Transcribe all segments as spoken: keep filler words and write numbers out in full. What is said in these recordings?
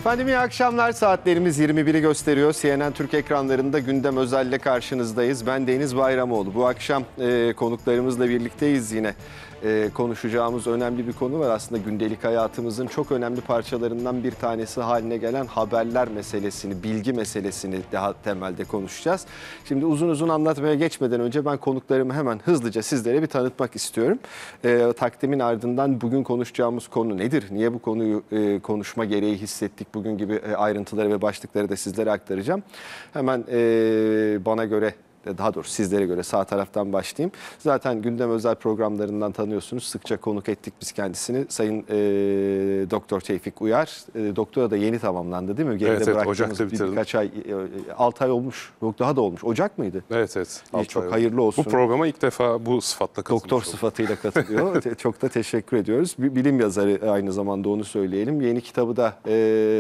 Efendim iyi akşamlar. Saatlerimiz yirmi biri gösteriyor. C N N Türk ekranlarında Gündem Özel'le karşınızdayız. Ben Deniz Bayramoğlu. Bu akşam e, konuklarımızla birlikteyiz yine. E, konuşacağımız önemli bir konu var. Aslında gündelik hayatımızın çok önemli parçalarından bir tanesi haline gelen haberler meselesini, bilgi meselesini daha temelde konuşacağız. Şimdi uzun uzun anlatmaya geçmeden önce ben konuklarımı hemen hızlıca sizlere bir tanıtmak istiyorum. E, takdimin ardından bugün konuşacağımız konu nedir? Niye bu konuyu e, konuşma gereği hissettik? Bugün gibi e, ayrıntıları ve başlıkları da sizlere aktaracağım. Hemen e, bana göre, daha doğrusu sizlere göre sağ taraftan başlayayım. Zaten Gündem Özel programlarından tanıyorsunuz. Sıkça konuk ettik biz kendisini. Sayın e, Doktor Tevfik Uyar. E, doktora da yeni tamamlandı değil mi? Geride evet, evet Ocak'ta bir, bitirdim. birkaç ay, e, altı ay olmuş. Yok daha da olmuş. Ocak mıydı? Evet, evet. İyi, çok hayırlı olsun. Bu programa ilk defa bu sıfatla katılmış Doktor oldum. sıfatıyla katılıyor. Çok da teşekkür ediyoruz. Bir bilim yazarı aynı zamanda, onu söyleyelim. Yeni kitabı da e,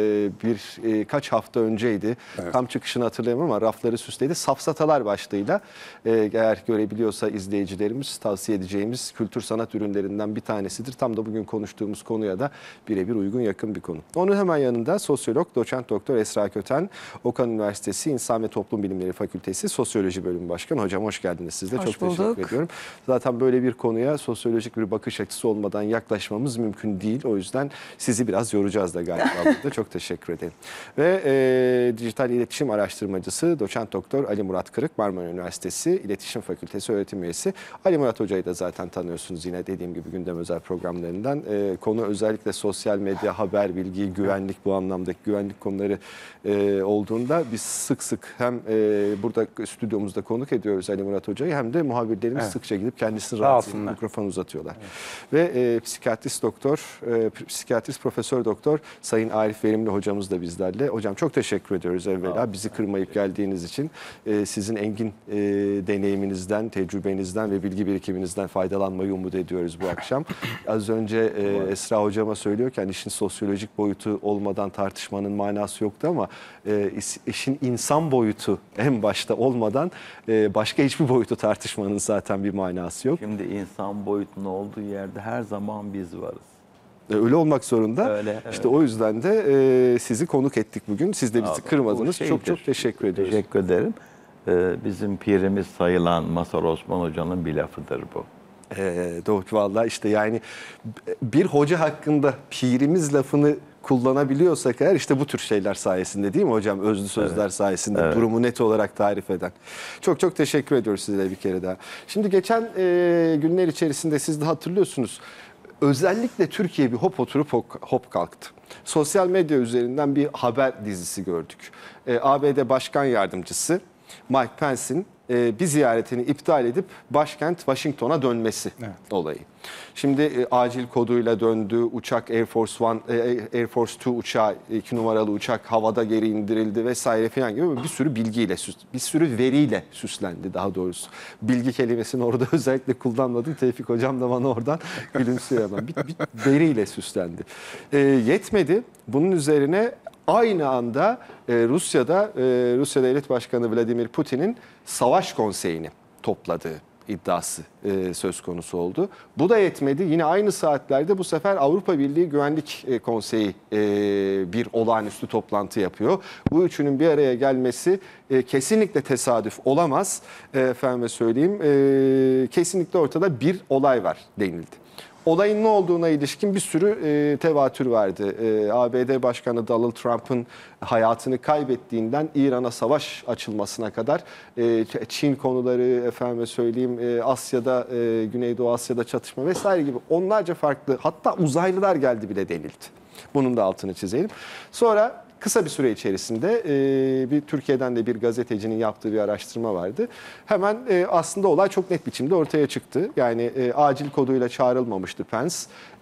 bir e, kaç hafta önceydi. Evet. Tam çıkışını hatırlayamam ama rafları süsledi. Safsatalar başlığıyla. Ee, eğer görebiliyorsa izleyicilerimiz, tavsiye edeceğimiz kültür sanat ürünlerinden bir tanesidir. Tam da bugün konuştuğumuz konuya da birebir uygun, yakın bir konu. Onun hemen yanında sosyolog, doçent doktor Esra Köten, Okan Üniversitesi İnsan ve Toplum Bilimleri Fakültesi Sosyoloji Bölümü Başkanı. Hocam hoş geldiniz siz de. Hoş Çok bulduk. teşekkür ediyorum. Zaten böyle bir konuya sosyolojik bir bakış açısı olmadan yaklaşmamız mümkün değil. O yüzden sizi biraz yoracağız da galiba burada. Çok teşekkür ederim. Ve e, dijital iletişim araştırmacısı doçent doktor Ali Murat Kırık, Marmara Üniversitesi İletişim Fakültesi öğretim üyesi. Ali Murat Hoca'yı da zaten tanıyorsunuz yine dediğim gibi Gündem Özel programlarından. E, konu özellikle sosyal medya, haber, bilgi, güvenlik, bu anlamdaki güvenlik konuları e, olduğunda biz sık sık hem e, burada stüdyomuzda konuk ediyoruz Ali Murat Hoca'yı, hem de muhabirlerimiz evet. sıkça gidip kendisini rahatsız edip mikrofon uzatıyorlar. Evet. Ve e, psikiyatrist doktor, e, psikiyatrist profesör doktor Sayın Arif Verimli hocamız da bizlerle. Hocam çok teşekkür ediyoruz evvela bizi kırmayıp geldiğiniz için. E, sizin engin e, deneyiminizden, tecrübenizden ve bilgi birikiminizden faydalanmayı umut ediyoruz bu akşam. Az önce e, Esra hocama söylüyorken işin sosyolojik boyutu olmadan tartışmanın manası yoktu ama e, işin insan boyutu en başta olmadan e, başka hiçbir boyutu tartışmanın zaten bir manası yok. Şimdi insan boyutunun olduğu yerde her zaman biz varız. Öyle olmak zorunda. Öyle, evet. İşte evet. o yüzden de e, sizi konuk ettik bugün. Siz de bizi Abi, kırmadınız. Çok çok teşekkür ediyoruz. Teşekkür ederim. Ee, bizim pirimiz sayılan Mazhar Osman Hoca'nın bir lafıdır bu. Ee, doğru, vallahi işte yani bir hoca hakkında pirimiz lafını kullanabiliyorsak eğer, işte bu tür şeyler sayesinde değil mi hocam? Özlü sözler evet. sayesinde evet. durumu net olarak tarif eden. Çok çok teşekkür ediyoruz size bir kere daha. Şimdi geçen e, günler içerisinde siz de hatırlıyorsunuz. Özellikle Türkiye bir hop oturup hop kalktı. Sosyal medya üzerinden bir haber dizisi gördük. E, A B D Başkan Yardımcısı Mike Pence'in e, bir ziyaretini iptal edip başkent Washington'a dönmesi evet. olayı. Şimdi e, acil koduyla döndü. Uçak Air Force One, e, Air Force Two uçağı, iki numaralı uçak havada geri indirildi vesaire filan gibi bir sürü bilgiyle, bir sürü veriyle süslendi daha doğrusu. Bilgi kelimesini orada özellikle kullanmadım. Tevfik hocam da bana oradan gülümsüyor hemen. Bir, bir veriyle süslendi. E, yetmedi. Bunun üzerine aynı anda e, Rusya'da e, Rusya Devlet Başkanı Vladimir Putin'in savaş konseyini topladığı iddiası e, söz konusu oldu. Bu da yetmedi. Yine aynı saatlerde bu sefer Avrupa Birliği Güvenlik e, Konseyi e, bir olağanüstü toplantı yapıyor. Bu üçünün bir araya gelmesi e, kesinlikle tesadüf olamaz. E, efendime söyleyeyim, e, kesinlikle ortada bir olay var denildi. Olayın ne olduğuna ilişkin bir sürü e, tevatür vardı. E, A B D Başkanı Donald Trump'ın hayatını kaybettiğinden İran'a savaş açılmasına kadar e, Çin konuları, efendime söyleyeyim e, Asya'da, e, Güneydoğu Asya'da çatışma vesaire gibi onlarca farklı, hatta uzaylılar geldi bile denildi. Bunun da altını çizelim. Sonra kısa bir süre içerisinde e, bir Türkiye'den de bir gazetecinin yaptığı bir araştırma vardı. Hemen e, aslında olay çok net biçimde ortaya çıktı. Yani e, acil koduyla çağrılmamıştı Pence.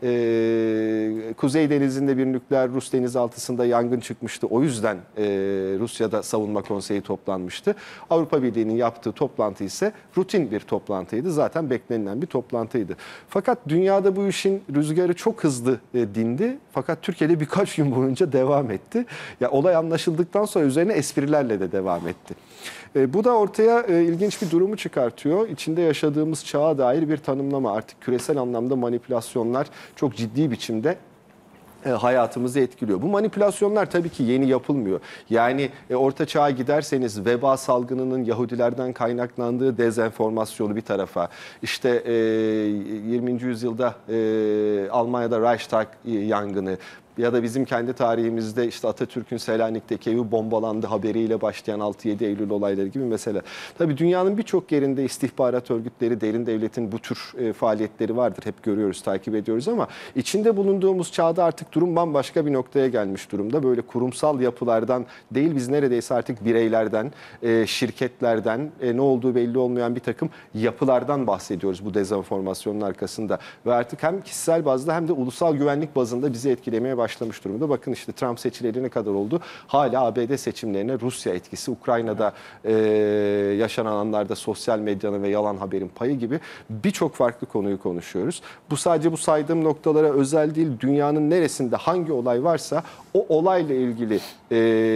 E, Kuzey Denizi'nde bir nükleer Rus denizaltısında yangın çıkmıştı. O yüzden e, Rusya'da savunma konseyi toplanmıştı. Avrupa Birliği'nin yaptığı toplantı ise rutin bir toplantıydı. Zaten beklenilen bir toplantıydı. Fakat dünyada bu işin rüzgarı çok hızlı e, dindi. Fakat Türkiye'de birkaç gün boyunca devam etti. Ya olay anlaşıldıktan sonra üzerine esprilerle de devam etti. E, bu da ortaya e, ilginç bir durumu çıkartıyor. İçinde yaşadığımız çağa dair bir tanımlama. Artık küresel anlamda manipülasyonlar çok ciddi biçimde e, hayatımızı etkiliyor. Bu manipülasyonlar tabii ki yeni yapılmıyor. Yani e, Orta Çağ'a giderseniz veba salgınının Yahudilerden kaynaklandığı dezenformasyonu bir tarafa, işte e, yirminci yüzyılda e, Almanya'da Reichstag yangını, ya da bizim kendi tarihimizde işte Atatürk'ün Selanik'teki evi bombalandı haberiyle başlayan altı yedi Eylül olayları gibi mesela. Tabii dünyanın birçok yerinde istihbarat örgütleri, derin devletin bu tür e, faaliyetleri vardır. Hep görüyoruz, takip ediyoruz ama içinde bulunduğumuz çağda artık durum bambaşka bir noktaya gelmiş durumda. Böyle kurumsal yapılardan değil, biz neredeyse artık bireylerden, e, şirketlerden, e, ne olduğu belli olmayan bir takım yapılardan bahsediyoruz bu dezenformasyonun arkasında. Ve artık hem kişisel bazda hem de ulusal güvenlik bazında bizi etkilemeye başladı. başlamış durumda. Bakın işte Trump seçileri ne kadar oldu? Hala A B D seçimlerine Rusya etkisi, Ukrayna'da e, yaşanan anlarda sosyal medyanın ve yalan haberin payı gibi birçok farklı konuyu konuşuyoruz. Bu sadece bu saydığım noktalara özel değil. Dünyanın neresinde hangi olay varsa o olayla ilgili e,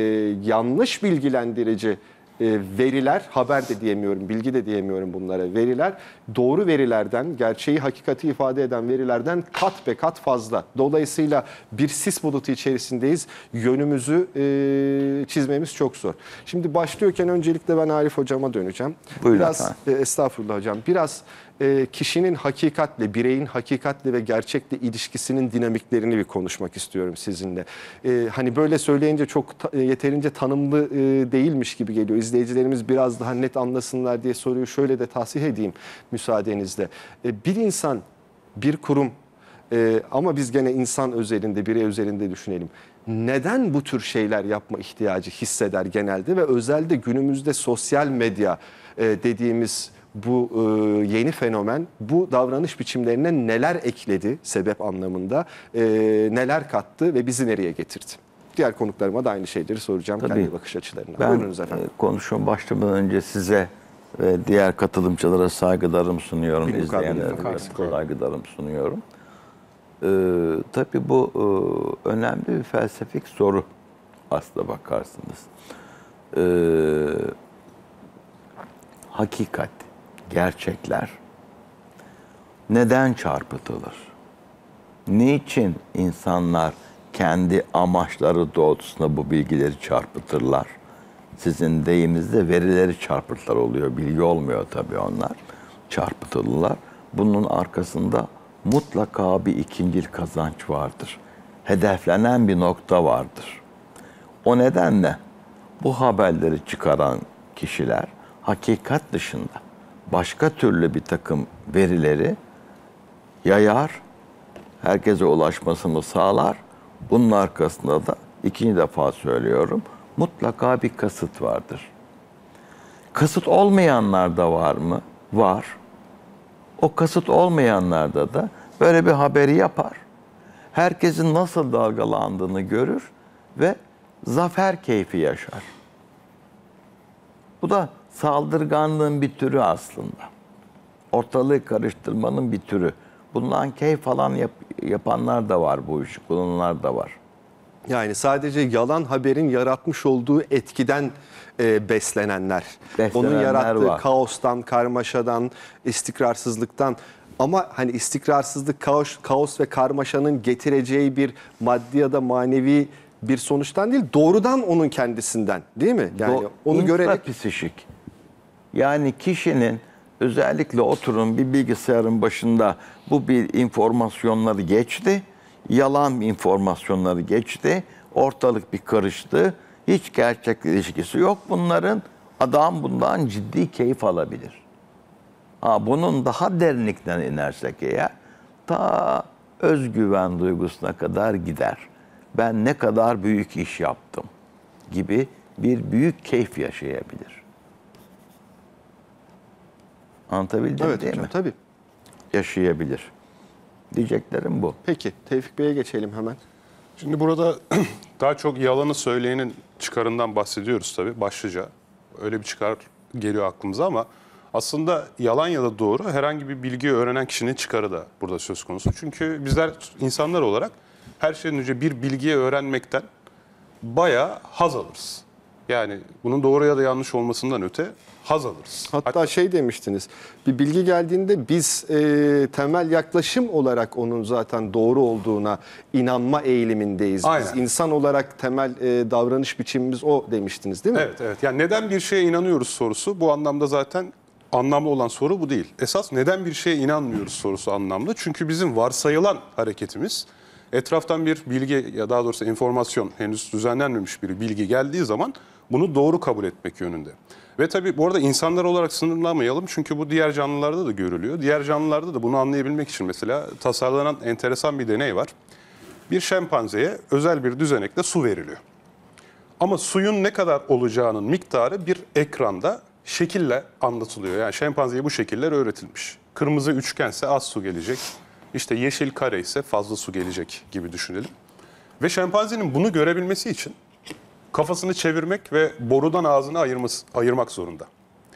yanlış bilgilendirici E, veriler, haber de diyemiyorum, bilgi de diyemiyorum bunlara, veriler doğru verilerden, gerçeği, hakikati ifade eden verilerden kat be kat fazla. Dolayısıyla bir sis bulutu içerisindeyiz. Yönümüzü e, çizmemiz çok zor. Şimdi başlıyorken öncelikle ben Arif Hocama döneceğim. Buyurun Biraz, e, estağfurullah hocam, biraz e, kişinin hakikatle, bireyin hakikatle ve gerçekle ilişkisinin dinamiklerini bir konuşmak istiyorum sizinle. E, hani böyle söyleyince çok ta, yeterince tanımlı e, değilmiş gibi geliyor. İzleyicilerimiz biraz daha net anlasınlar diye soruyu şöyle de tahsih edeyim müsaadenizle. E, bir insan, bir kurum e, ama biz gene insan özelinde, birey özelinde düşünelim. Neden bu tür şeyler yapma ihtiyacı hisseder genelde ve özellikle günümüzde sosyal medya e, dediğimiz bu e, yeni fenomen bu davranış biçimlerine neler ekledi sebep anlamında, e, neler kattı ve bizi nereye getirdi? Diğer konuklarıma da aynı şeyleri soracağım. Tabii. Kendi bakış açılarına. Ben Buyurunuz efendim. e, konuşma başlamadan önce size ve diğer katılımcılara saygılarımı sunuyorum. Bir mukabele İzleyenlere efendim. de saygılarımı sunuyorum. Ee, tabii bu e, önemli bir felsefik soru aslına bakarsınız. Ee, hakikat, gerçekler neden çarpıtılır? Niçin insanlar kendi amaçları doğrultusunda bu bilgileri çarpıtırlar? Sizin deyiminizde verileri çarpıtırlar oluyor. Bilgi olmuyor tabii onlar. Çarpıtırlar. Bunun arkasında mutlaka bir ikincil kazanç vardır. Hedeflenen bir nokta vardır. O nedenle bu haberleri çıkaran kişiler hakikat dışında başka türlü bir takım verileri yayar, herkese ulaşmasını sağlar. Bunun arkasında da ikinci defa söylüyorum, mutlaka bir kasıt vardır. Kasıt olmayanlar da var mı? Var. O kasıt olmayanlarda da böyle bir haberi yapar. Herkesin nasıl dalgalandığını görür ve zafer keyfi yaşar. Bu da saldırganlığın bir türü aslında. Ortalığı karıştırmanın bir türü. Bundan keyif falan yap, yapanlar da var, bu işi kullananlar da var. Yani sadece yalan haberin yaratmış olduğu etkiden e, beslenenler. Beslenenler Onun yarattığı var. kaostan, karmaşadan, istikrarsızlıktan. Ama hani istikrarsızlık, kaos, kaos ve karmaşanın getireceği bir maddi ya da manevi bir sonuçtan değil, doğrudan onun kendisinden, değil mi? Yani Do- onu görerek intrapsişik. Yani kişinin özellikle oturun bir bilgisayarın başında bu bir informasyonları geçti, yalan informasyonları geçti, ortalık bir karıştı, hiç gerçek ilişkisi yok bunların. Adam bundan ciddi keyif alabilir. Ha, bunun daha derinlikten inersek eğer, ta özgüven duygusuna kadar gider. Ben ne kadar büyük iş yaptım gibi bir büyük keyif yaşayabilir. Anlatabildim evet değil hocam, mi? tabii. Yaşayabilir. Diyeceklerim bu. Peki Tevfik Bey'e geçelim hemen. Şimdi burada daha çok yalanı söyleyenin çıkarından bahsediyoruz tabii başlıca. Öyle bir çıkar geliyor aklımıza ama aslında yalan ya da doğru herhangi bir bilgiyi öğrenen kişinin çıkarı da burada söz konusu. Çünkü bizler insanlar olarak her şeyden önce bir bilgiyi öğrenmekten bayağı haz alırız. Yani bunun doğru ya da yanlış olmasından öte haz alırız. Hatta şey demiştiniz, bir bilgi geldiğinde biz e, temel yaklaşım olarak onun zaten doğru olduğuna inanma eğilimindeyiz. Aynen. Biz insan olarak temel e, davranış biçimimiz o demiştiniz değil mi? Evet, evet. Yani neden bir şeye inanıyoruz sorusu bu anlamda zaten anlamlı olan soru bu değil. Esas neden bir şeye inanmıyoruz sorusu anlamlı. Çünkü bizim varsayılan hareketimiz etraftan bir bilgi ya daha doğrusu enformasyon, henüz düzenlenmemiş bir bilgi geldiği zaman bunu doğru kabul etmek yönünde. Ve tabii bu arada insanlar olarak sınırlamayalım çünkü bu diğer canlılarda da görülüyor. Diğer canlılarda da bunu anlayabilmek için mesela tasarlanan enteresan bir deney var. Bir şempanzeye özel bir düzenekle su veriliyor. Ama suyun ne kadar olacağının miktarı bir ekranda şekille anlatılıyor. Yani şempanzeye bu şekiller öğretilmiş. Kırmızı üçgense az su gelecek. İşte yeşil kare ise fazla su gelecek gibi düşünelim. Ve şempanzenin bunu görebilmesi için kafasını çevirmek ve borudan ağzını ayırması, ayırmak zorunda.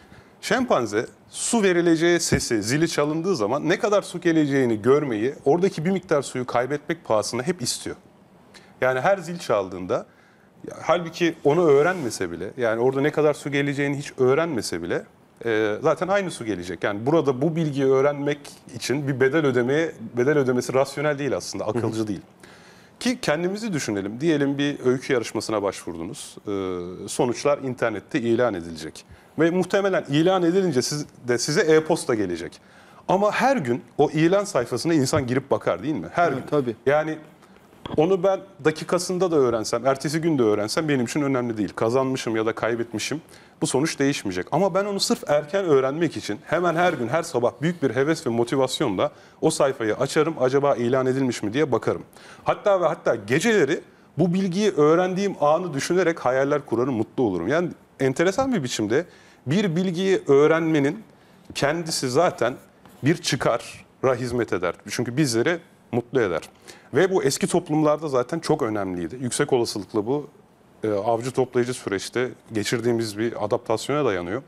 Şempanze su verileceği sesi, zili çalındığı zaman ne kadar su geleceğini görmeyi, oradaki bir miktar suyu kaybetmek pahasına hep istiyor. Yani her zil çaldığında, ya, halbuki onu öğrenmese bile, yani orada ne kadar su geleceğini hiç öğrenmese bile e, zaten aynı su gelecek. Yani burada bu bilgiyi öğrenmek için bir bedel ödemeye, bedel ödemesi rasyonel değil aslında, akılcı değil. Ki kendimizi düşünelim. Diyelim bir öykü yarışmasına başvurdunuz. Ee, sonuçlar internette ilan edilecek. Ve muhtemelen ilan edilince siz de size e-posta gelecek. Ama her gün o ilan sayfasına insan girip bakar değil mi? Her Evet, gün. tabii. Yani onu ben dakikasında da öğrensem, ertesi gün de öğrensem benim için önemli değil. Kazanmışım ya da kaybetmişim. Bu sonuç değişmeyecek. Ama ben onu sırf erken öğrenmek için hemen her gün, her sabah büyük bir heves ve motivasyonla o sayfayı açarım. Acaba ilan edilmiş mi diye bakarım. Hatta ve hatta geceleri bu bilgiyi öğrendiğim anı düşünerek hayaller kurarım, mutlu olurum. Yani enteresan bir biçimde bir bilgiyi öğrenmenin kendisi zaten bir çıkara hizmet eder. Çünkü bizleri mutlu eder. Ve bu eski toplumlarda zaten çok önemliydi. Yüksek olasılıkla bu e, avcı toplayıcı süreçte geçirdiğimiz bir adaptasyona dayanıyor.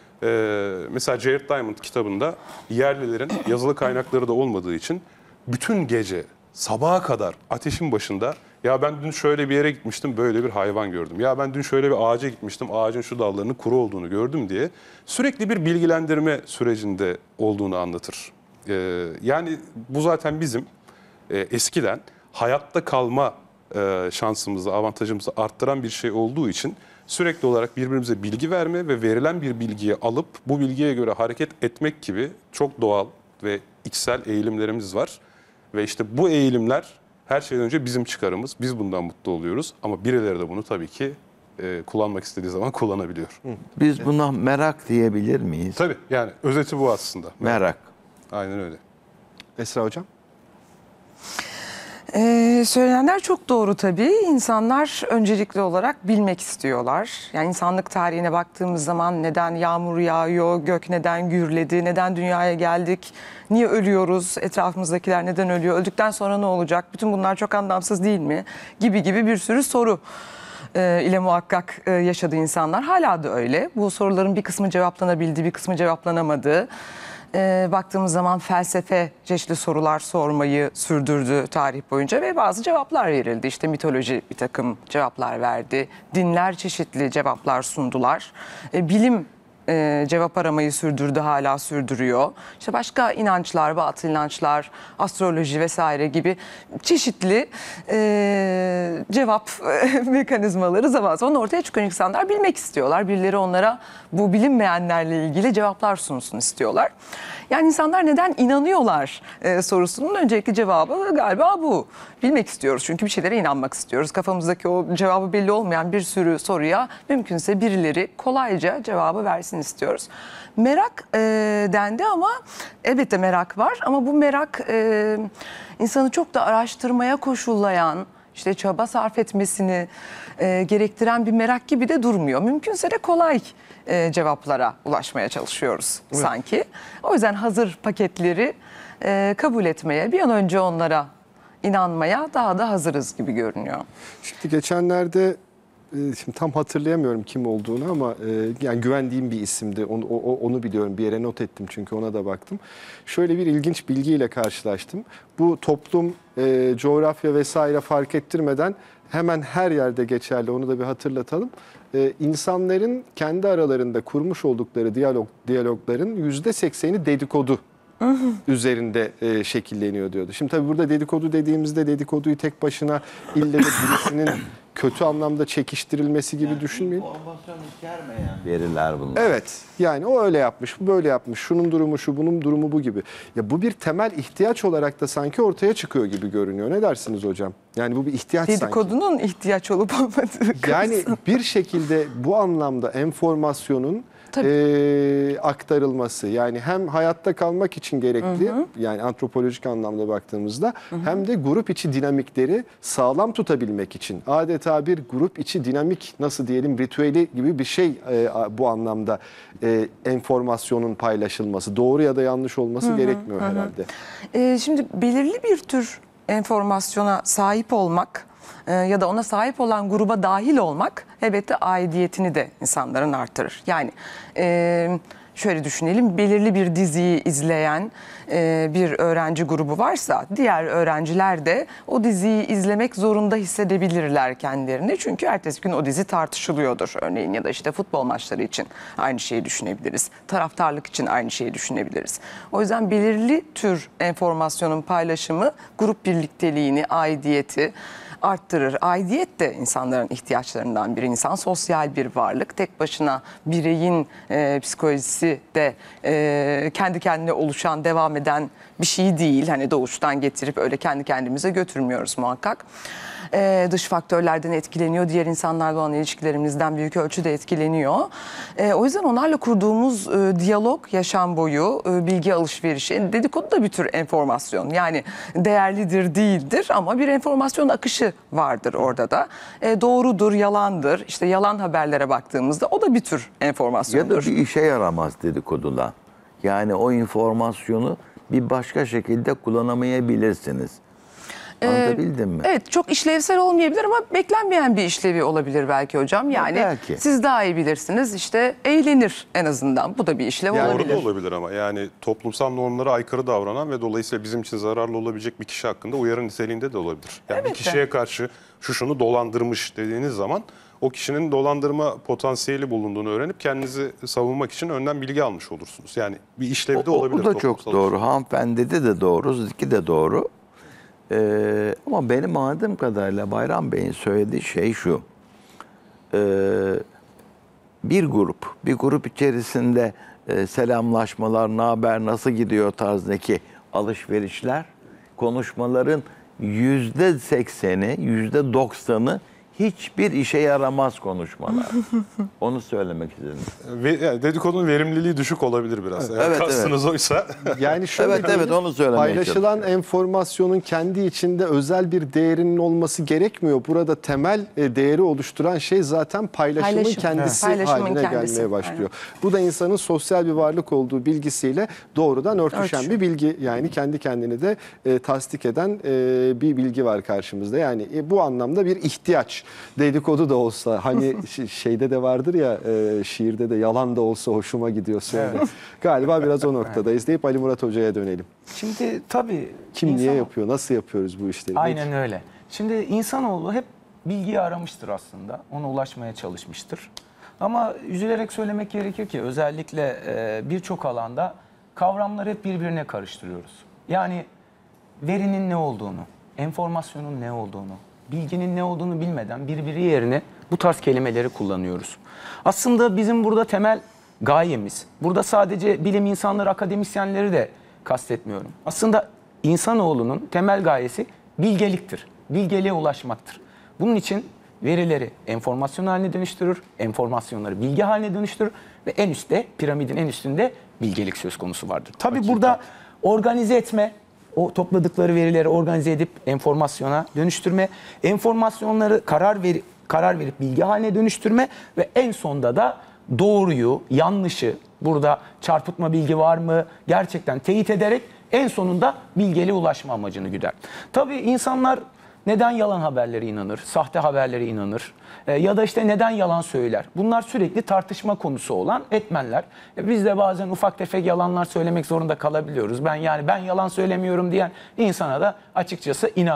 E, mesela Jared Diamond kitabında yerlilerin yazılı kaynakları da olmadığı için bütün gece sabaha kadar ateşin başında ya ben dün şöyle bir yere gitmiştim böyle bir hayvan gördüm. Ya ben dün şöyle bir ağaca gitmiştim ağacın şu dallarının kuru olduğunu gördüm diye sürekli bir bilgilendirme sürecinde olduğunu anlatır. E, yani bu zaten bizim e, eskiden hayatta kalma e, şansımızı, avantajımızı arttıran bir şey olduğu için sürekli olarak birbirimize bilgi verme ve verilen bir bilgiyi alıp bu bilgiye göre hareket etmek gibi çok doğal ve içsel eğilimlerimiz var. Ve işte bu eğilimler her şeyden önce bizim çıkarımız. Biz bundan mutlu oluyoruz ama birileri de bunu tabii ki e, kullanmak istediği zaman kullanabiliyor. Biz buna merak diyebilir miyiz? Tabii yani özeti bu aslında. Merak. Aynen öyle. Esra Hocam? Ee, söylenenler çok doğru tabii. İnsanlar öncelikli olarak bilmek istiyorlar. Yani insanlık tarihine baktığımız zaman neden yağmur yağıyor, gök neden gürledi, neden dünyaya geldik, niye ölüyoruz, etrafımızdakiler neden ölüyor, öldükten sonra ne olacak, bütün bunlar çok anlamsız değil mi gibi gibi bir sürü soru e, ile muhakkak e, yaşadı insanlar. Hala da öyle. Bu soruların bir kısmı cevaplanabildi, bir kısmı cevaplanamadı. E, baktığımız zaman felsefe çeşitli sorular sormayı sürdürdü tarih boyunca ve bazı cevaplar verildi. İşte mitoloji bir takım cevaplar verdi, dinler çeşitli cevaplar sundular, e, bilim e, cevap aramayı sürdürdü, hala sürdürüyor. İşte başka inançlar, batıl inançlar, astroloji vesaire gibi çeşitli e, cevap mekanizmaları zaman zaman ortaya çıkan insanlar bilmek istiyorlar. Birileri onlara bu bilinmeyenlerle ilgili cevaplar sunsun istiyorlar. Yani insanlar neden inanıyorlar e, sorusunun öncelikli cevabı galiba bu. Bilmek istiyoruz çünkü bir şeylere inanmak istiyoruz. Kafamızdaki o cevabı belli olmayan bir sürü soruya mümkünse birileri kolayca cevabı versin istiyoruz. Merak e, dendi ama elbette merak var ama bu merak e, insanı çok da araştırmaya koşullayan, işte çaba sarf etmesini e, gerektiren bir merak gibi de durmuyor. Mümkünse de kolay e, cevaplara ulaşmaya çalışıyoruz evet. sanki. O yüzden hazır paketleri e, kabul etmeye, bir an önce onlara inanmaya daha da hazırız gibi görünüyor. Şimdi geçenlerde şimdi tam hatırlayamıyorum kim olduğunu ama yani güvendiğim bir isimdi. Onu, onu biliyorum. Bir yere not ettim çünkü ona da baktım. Şöyle bir ilginç bilgiyle karşılaştım. Bu toplum, e, coğrafya vesaire fark ettirmeden hemen her yerde geçerli. Onu da bir hatırlatalım. e, insanların kendi aralarında kurmuş oldukları diyalog diyalogların yüzde sekseni dedikodu üzerinde e, şekilleniyor diyordu. Şimdi tabii burada dedikodu dediğimizde dedikoduyu tek başına ille de birisinin kötü anlamda çekiştirilmesi gibi düşünmeyin. İnformasyon içermeyen veriler bunlar. Evet, yani o öyle yapmış, bu böyle yapmış, şunun durumu şu, bunun durumu bu gibi. Ya bu bir temel ihtiyaç olarak da sanki ortaya çıkıyor gibi görünüyor. Ne dersiniz hocam? Yani bu bir ihtiyaç sanki. Dedikodunun ihtiyaç olup olmadığı Yani konusunda. bir şekilde bu anlamda enformasyonun e, aktarılması, yani hem hayatta kalmak için gerekli, hı hı. yani antropolojik anlamda baktığımızda, hı hı. hem de grup içi dinamikleri sağlam tutabilmek için adeta bir grup içi dinamik, nasıl diyelim, ritüeli gibi bir şey e, bu anlamda e, enformasyonun paylaşılması, doğru ya da yanlış olması hı hı. gerekmiyor hı hı. herhalde. E, şimdi belirli bir tür enformasyona sahip olmak ya da ona sahip olan gruba dahil olmak elbette aidiyetini de insanların artırır. Yani e, şöyle düşünelim, belirli bir diziyi izleyen e, bir öğrenci grubu varsa diğer öğrenciler de o diziyi izlemek zorunda hissedebilirler kendilerini. Çünkü ertesi gün o dizi tartışılıyordur örneğin, ya da işte futbol maçları için aynı şeyi düşünebiliriz. Taraftarlık için aynı şeyi düşünebiliriz. O yüzden belirli tür enformasyonun paylaşımı grup birlikteliğini, aidiyeti arttırır. Aidiyet de insanların ihtiyaçlarından biri. İnsan sosyal bir varlık. Tek başına bireyin e, psikolojisi de e, kendi kendine oluşan, devam eden bir şey değil. Hani doğuştan getirip öyle kendi kendimize götürmüyoruz muhakkak. E, dış faktörlerden etkileniyor. Diğer insanlarla olan ilişkilerimizden büyük ölçüde etkileniyor. E, o yüzden onlarla kurduğumuz e, diyalog, yaşam boyu, e, bilgi alışverişi, dedikodu da bir tür enformasyon. Yani değerlidir, değildir ama bir enformasyon akışı vardır orada da. E, doğrudur, yalandır. İşte yalan haberlere baktığımızda o da bir tür enformasyondur. Ya da bir işe yaramaz dedikodular. Yani o informasyonu bir başka şekilde kullanamayabilirsiniz. Anlatabildim mi? Evet, çok işlevsel olmayabilir ama beklenmeyen bir işlevi olabilir belki hocam. Yani belki. Siz daha iyi bilirsiniz, işte eğlenir en azından. Bu da bir işlev Yani olabilir. Doğru da olabilir ama yani toplumsal normlara aykırı davranan ve dolayısıyla bizim için zararlı olabilecek bir kişi hakkında uyarı niteliğinde de olabilir. Yani Evet bir kişiye karşı şu şunu dolandırmış dediğiniz zaman o kişinin dolandırma potansiyeli bulunduğunu öğrenip kendinizi savunmak için önden bilgi almış olursunuz. Yani bir işlevi de O, olabilir. o da çok doğru. Hanımefendi de de doğru, sizinki de doğru. Ee, ama benim anladığım kadarıyla Bayram Bey'in söylediği şey şu. Ee, bir grup, bir grup içerisinde e, selamlaşmalar, ne haber, nasıl gidiyor tarzındaki alışverişler, konuşmaların yüzde sekseni, yüzde doksanı hiçbir işe yaramaz konuşmalar. Onu söylemek istedim. Ve, yani dedikodunun verimliliği düşük olabilir biraz. Eğer Evet, kastınız oysa. Yani şöyle Evet, evet, onu söylemeye paylaşılan enformasyonun kendi içinde özel bir değerinin olması gerekmiyor. Burada temel e, değeri oluşturan şey zaten paylaşımın Paylaşım. kendisi Evet. Paylaşımın haline kendisi. gelmeye başlıyor. Bu da insanın sosyal bir varlık olduğu bilgisiyle doğrudan örtüşen Örtüşüyor. bir bilgi. Yani kendi kendini de e, tasdik eden e, bir bilgi var karşımızda. Yani e, bu anlamda bir ihtiyaç. Dedikodu da olsa, hani şeyde de vardır ya, e, şiirde de yalan da olsa hoşuma gidiyor söyle. Evet. Galiba biraz o noktadayız deyip Ali Murat Hoca'ya dönelim. Şimdi tabii Kim insan- niye yapıyor, nasıl yapıyoruz bu işleri? Aynen öyle. Şimdi insanoğlu hep bilgiyi aramıştır aslında. Ona ulaşmaya çalışmıştır. Ama üzülerek söylemek gerekir ki özellikle e, birçok alanda kavramları hep birbirine karıştırıyoruz. Yani verinin ne olduğunu, enformasyonun ne olduğunu, bilginin ne olduğunu bilmeden birbiri yerine bu tarz kelimeleri kullanıyoruz. Aslında bizim burada temel gayemiz, burada sadece bilim insanları, akademisyenleri de kastetmiyorum. Aslında insanoğlunun temel gayesi bilgeliktir, bilgeliğe ulaşmaktır. Bunun için verileri enformasyon haline dönüştürür, enformasyonları bilgi haline dönüştürür ve en üstte, piramidin en üstünde bilgelik söz konusu vardır. Tabii Hakikat. Burada organize etme, o topladıkları verileri organize edip enformasyona dönüştürme, enformasyonları karar ver, karar verip bilgi haline dönüştürme ve en sonda da doğruyu, yanlışı, burada çarpıtma bilgi var mı gerçekten teyit ederek en sonunda bilgeliğe ulaşma amacını güder. Tabii insanlar neden yalan haberlere inanır, sahte haberlere inanır e, ya da işte neden yalan söyler? Bunlar sürekli tartışma konusu olan etmenler. E, biz de bazen ufak tefek yalanlar söylemek zorunda kalabiliyoruz. Ben yani ben yalan söylemiyorum diyen insana da açıkçası inanmam.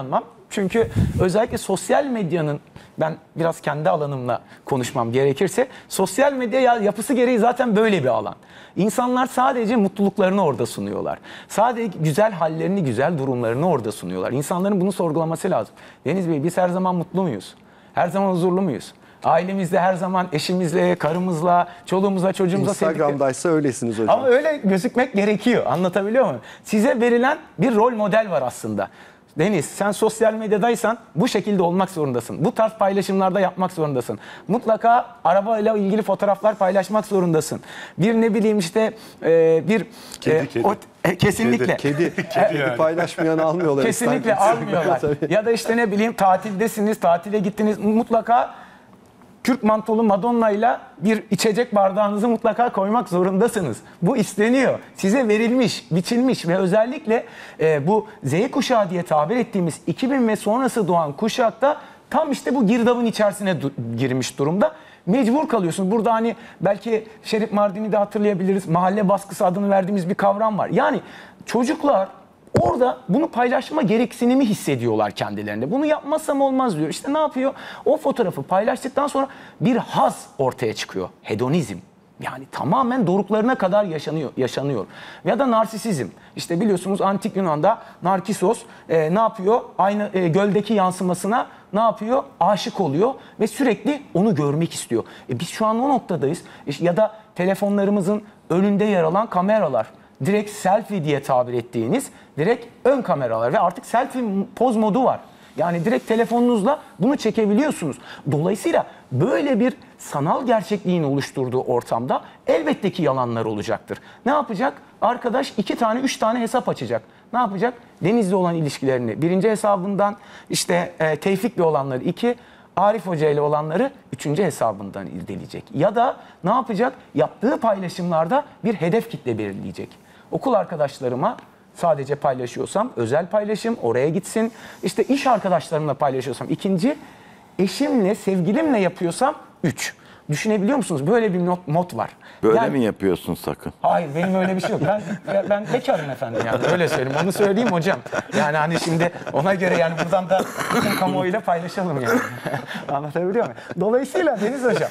Çünkü özellikle sosyal medyanın, ben biraz kendi alanımla konuşmam gerekirse, sosyal medya yapısı gereği zaten böyle bir alan. İnsanlar sadece mutluluklarını orada sunuyorlar. Sadece güzel hallerini, güzel durumlarını orada sunuyorlar. İnsanların bunu sorgulaması lazım. Deniz Bey, biz her zaman mutlu muyuz? Her zaman huzurlu muyuz? Ailemizde her zaman eşimizle, karımızla, çoluğumuzla, çocuğumuzla sevdikleri... Instagram'daysa öylesiniz hocam. Ama öyle gözükmek gerekiyor. Anlatabiliyor muyum? Size verilen bir rol model var aslında. Deniz, sen sosyal medyadaysan bu şekilde olmak zorundasın. Bu tarz paylaşımlarda yapmak zorundasın. Mutlaka arabayla ilgili fotoğraflar paylaşmak zorundasın. Bir ne bileyim işte e, bir... Kedi, e, kedi. O, e, kesinlikle. Kedi, kedi yani. paylaşmayan almıyorlar. Kesinlikle İstanbul'da. almıyorlar. Tabii. Ya da işte ne bileyim tatildesiniz, tatile gittiniz. Mutlaka Kürk mantolu Madonna'yla bir içecek bardağınızı mutlaka koymak zorundasınız. Bu isteniyor. Size verilmiş, biçilmiş ve özellikle e, bu Z kuşağı diye tabir ettiğimiz iki bin ve sonrası doğan kuşakta tam işte bu girdabın içerisine du- girmiş durumda. Mecbur kalıyorsunuz. Burada hani belki Şerif Mardin'i de hatırlayabiliriz. Mahalle baskısı adını verdiğimiz bir kavram var. Yani çocuklar orada bunu paylaşma gereksinimi hissediyorlar kendilerinde. Bunu yapmazsam olmaz diyor. İşte ne yapıyor? O fotoğrafı paylaştıktan sonra bir haz ortaya çıkıyor. Hedonizm. Yani tamamen doruklarına kadar yaşanıyor, yaşanıyor. Ya da narsisizm. İşte biliyorsunuz antik Yunan'da Narkisos e, ne yapıyor? Aynı e, göldeki yansımasına ne yapıyor? Aşık oluyor ve sürekli onu görmek istiyor. E, biz şu an o noktadayız. İşte, ya da telefonlarımızın önünde yer alan kameralar. Direkt selfie diye tabir ettiğiniz direkt ön kameralar ve artık selfie poz modu var. Yani direkt telefonunuzla bunu çekebiliyorsunuz. Dolayısıyla böyle bir sanal gerçekliğin oluşturduğu ortamda elbette ki yalanlar olacaktır. Ne yapacak? Arkadaş iki tane, üç tane hesap açacak. Ne yapacak? Deniz'le olan ilişkilerini birinci hesabından, işte e, Tevfik'le olanları iki, Arif Hoca ile olanları üçüncü hesabından irdeleyecek. Ya da ne yapacak? Yaptığı paylaşımlarda bir hedef kitle belirleyecek. Okul arkadaşlarıma sadece paylaşıyorsam özel paylaşım, oraya gitsin. İşte iş arkadaşlarımla paylaşıyorsam ikinci, eşimle, sevgilimle yapıyorsam üç. Düşünebiliyor musunuz? Böyle bir not, mod var. Böyle Yani- mi yapıyorsun sakın? Hayır, benim öyle bir şey yok. Ben ben bekarım efendim, yani öyle söyleyeyim. Onu söyleyeyim hocam. Yani hani şimdi ona göre yani buradan da bütün kamuoyuyla paylaşalım yani. Anlatabiliyor muyum? Dolayısıyla Deniz hocam.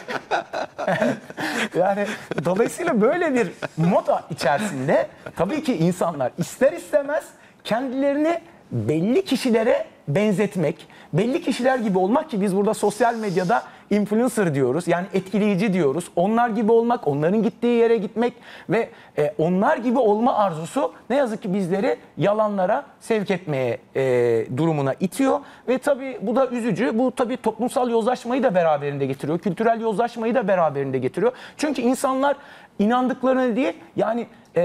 Yani dolayısıyla böyle bir moda içerisinde tabii ki insanlar ister istemez kendilerini belli kişilere benzetmek, belli kişiler gibi olmak, ki biz burada sosyal medyada influencer diyoruz. Yani etkileyici diyoruz. Onlar gibi olmak, onların gittiği yere gitmek ve e, onlar gibi olma arzusu ne yazık ki bizleri yalanlara sevk etmeye e, durumuna itiyor. Ve tabii bu da üzücü. Bu tabii toplumsal yozlaşmayı da beraberinde getiriyor. Kültürel yozlaşmayı da beraberinde getiriyor. Çünkü insanlar inandıklarını değil, yani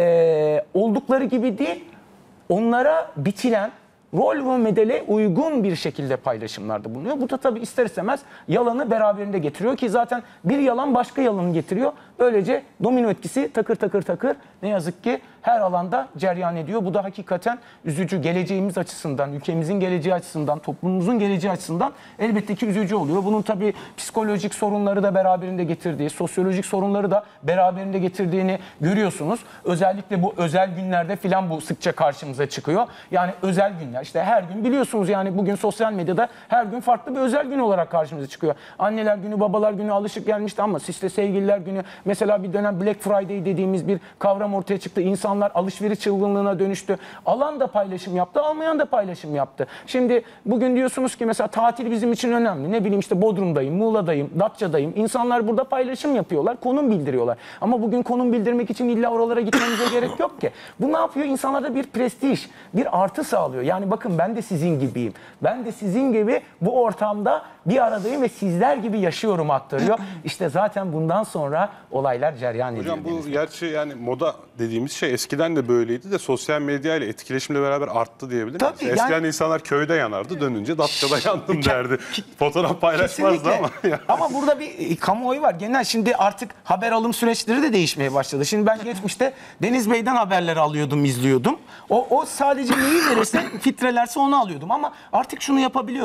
e, oldukları gibi değil, onlara biçilen rol ve modele uygun bir şekilde paylaşımlarda bulunuyor. Bu da tabii ister istemez yalanı beraberinde getiriyor ki zaten bir yalan başka yalanı getiriyor. Böylece domino etkisi takır takır takır ne yazık ki her alanda cereyan ediyor. Bu da hakikaten üzücü, geleceğimiz açısından, ülkemizin geleceği açısından, toplumumuzun geleceği açısından elbette ki üzücü oluyor. Bunun tabii psikolojik sorunları da beraberinde getirdiği, sosyolojik sorunları da beraberinde getirdiğini görüyorsunuz. Özellikle bu özel günlerde filan bu sıkça karşımıza çıkıyor. Yani özel günler, işte her gün biliyorsunuz, yani bugün sosyal medyada her gün farklı bir özel gün olarak karşımıza çıkıyor. Anneler günü, babalar günü alışık gelmişti ama işte sevgililer günü, mesela bir dönem Black Friday dediğimiz bir kavram ortaya çıktı. İnsanlar alışveriş çılgınlığına dönüştü. Alan da paylaşım yaptı, almayan da paylaşım yaptı. Şimdi bugün diyorsunuz ki mesela tatil bizim için önemli. Ne bileyim işte Bodrum'dayım, Muğla'dayım, Datça'dayım. İnsanlar burada paylaşım yapıyorlar, konum bildiriyorlar. Ama bugün konum bildirmek için illa oralara gitmemize gerek yok ki. Bu ne yapıyor? İnsanlarda bir prestij, bir artı sağlıyor. Yani bakın, ben de sizin gibiyim. Ben de sizin gibi bu ortamda bir aradayım ve sizler gibi yaşıyorum aktarıyor. İşte zaten bundan sonra olaylar cereyan ediyor. Hocam bu gerçi yani moda dediğimiz şey eskiden de böyleydi de sosyal medya ile etkileşimle beraber arttı diyebilir miyiz? Tabii, Eskiden yani- insanlar köyde yanardı, dönünce Datça'da yandım derdi. Fotoğraf paylaşmazdı Kesinlikle. ama. Yani. Ama burada bir kamuoyu var. Genel şimdi artık haber alım süreçleri de değişmeye başladı. Şimdi ben geçmişte Deniz Bey'den haberleri alıyordum, izliyordum. O, o sadece neyi verirse, filtrelerse onu alıyordum. Ama artık şunu yapabiliyorum.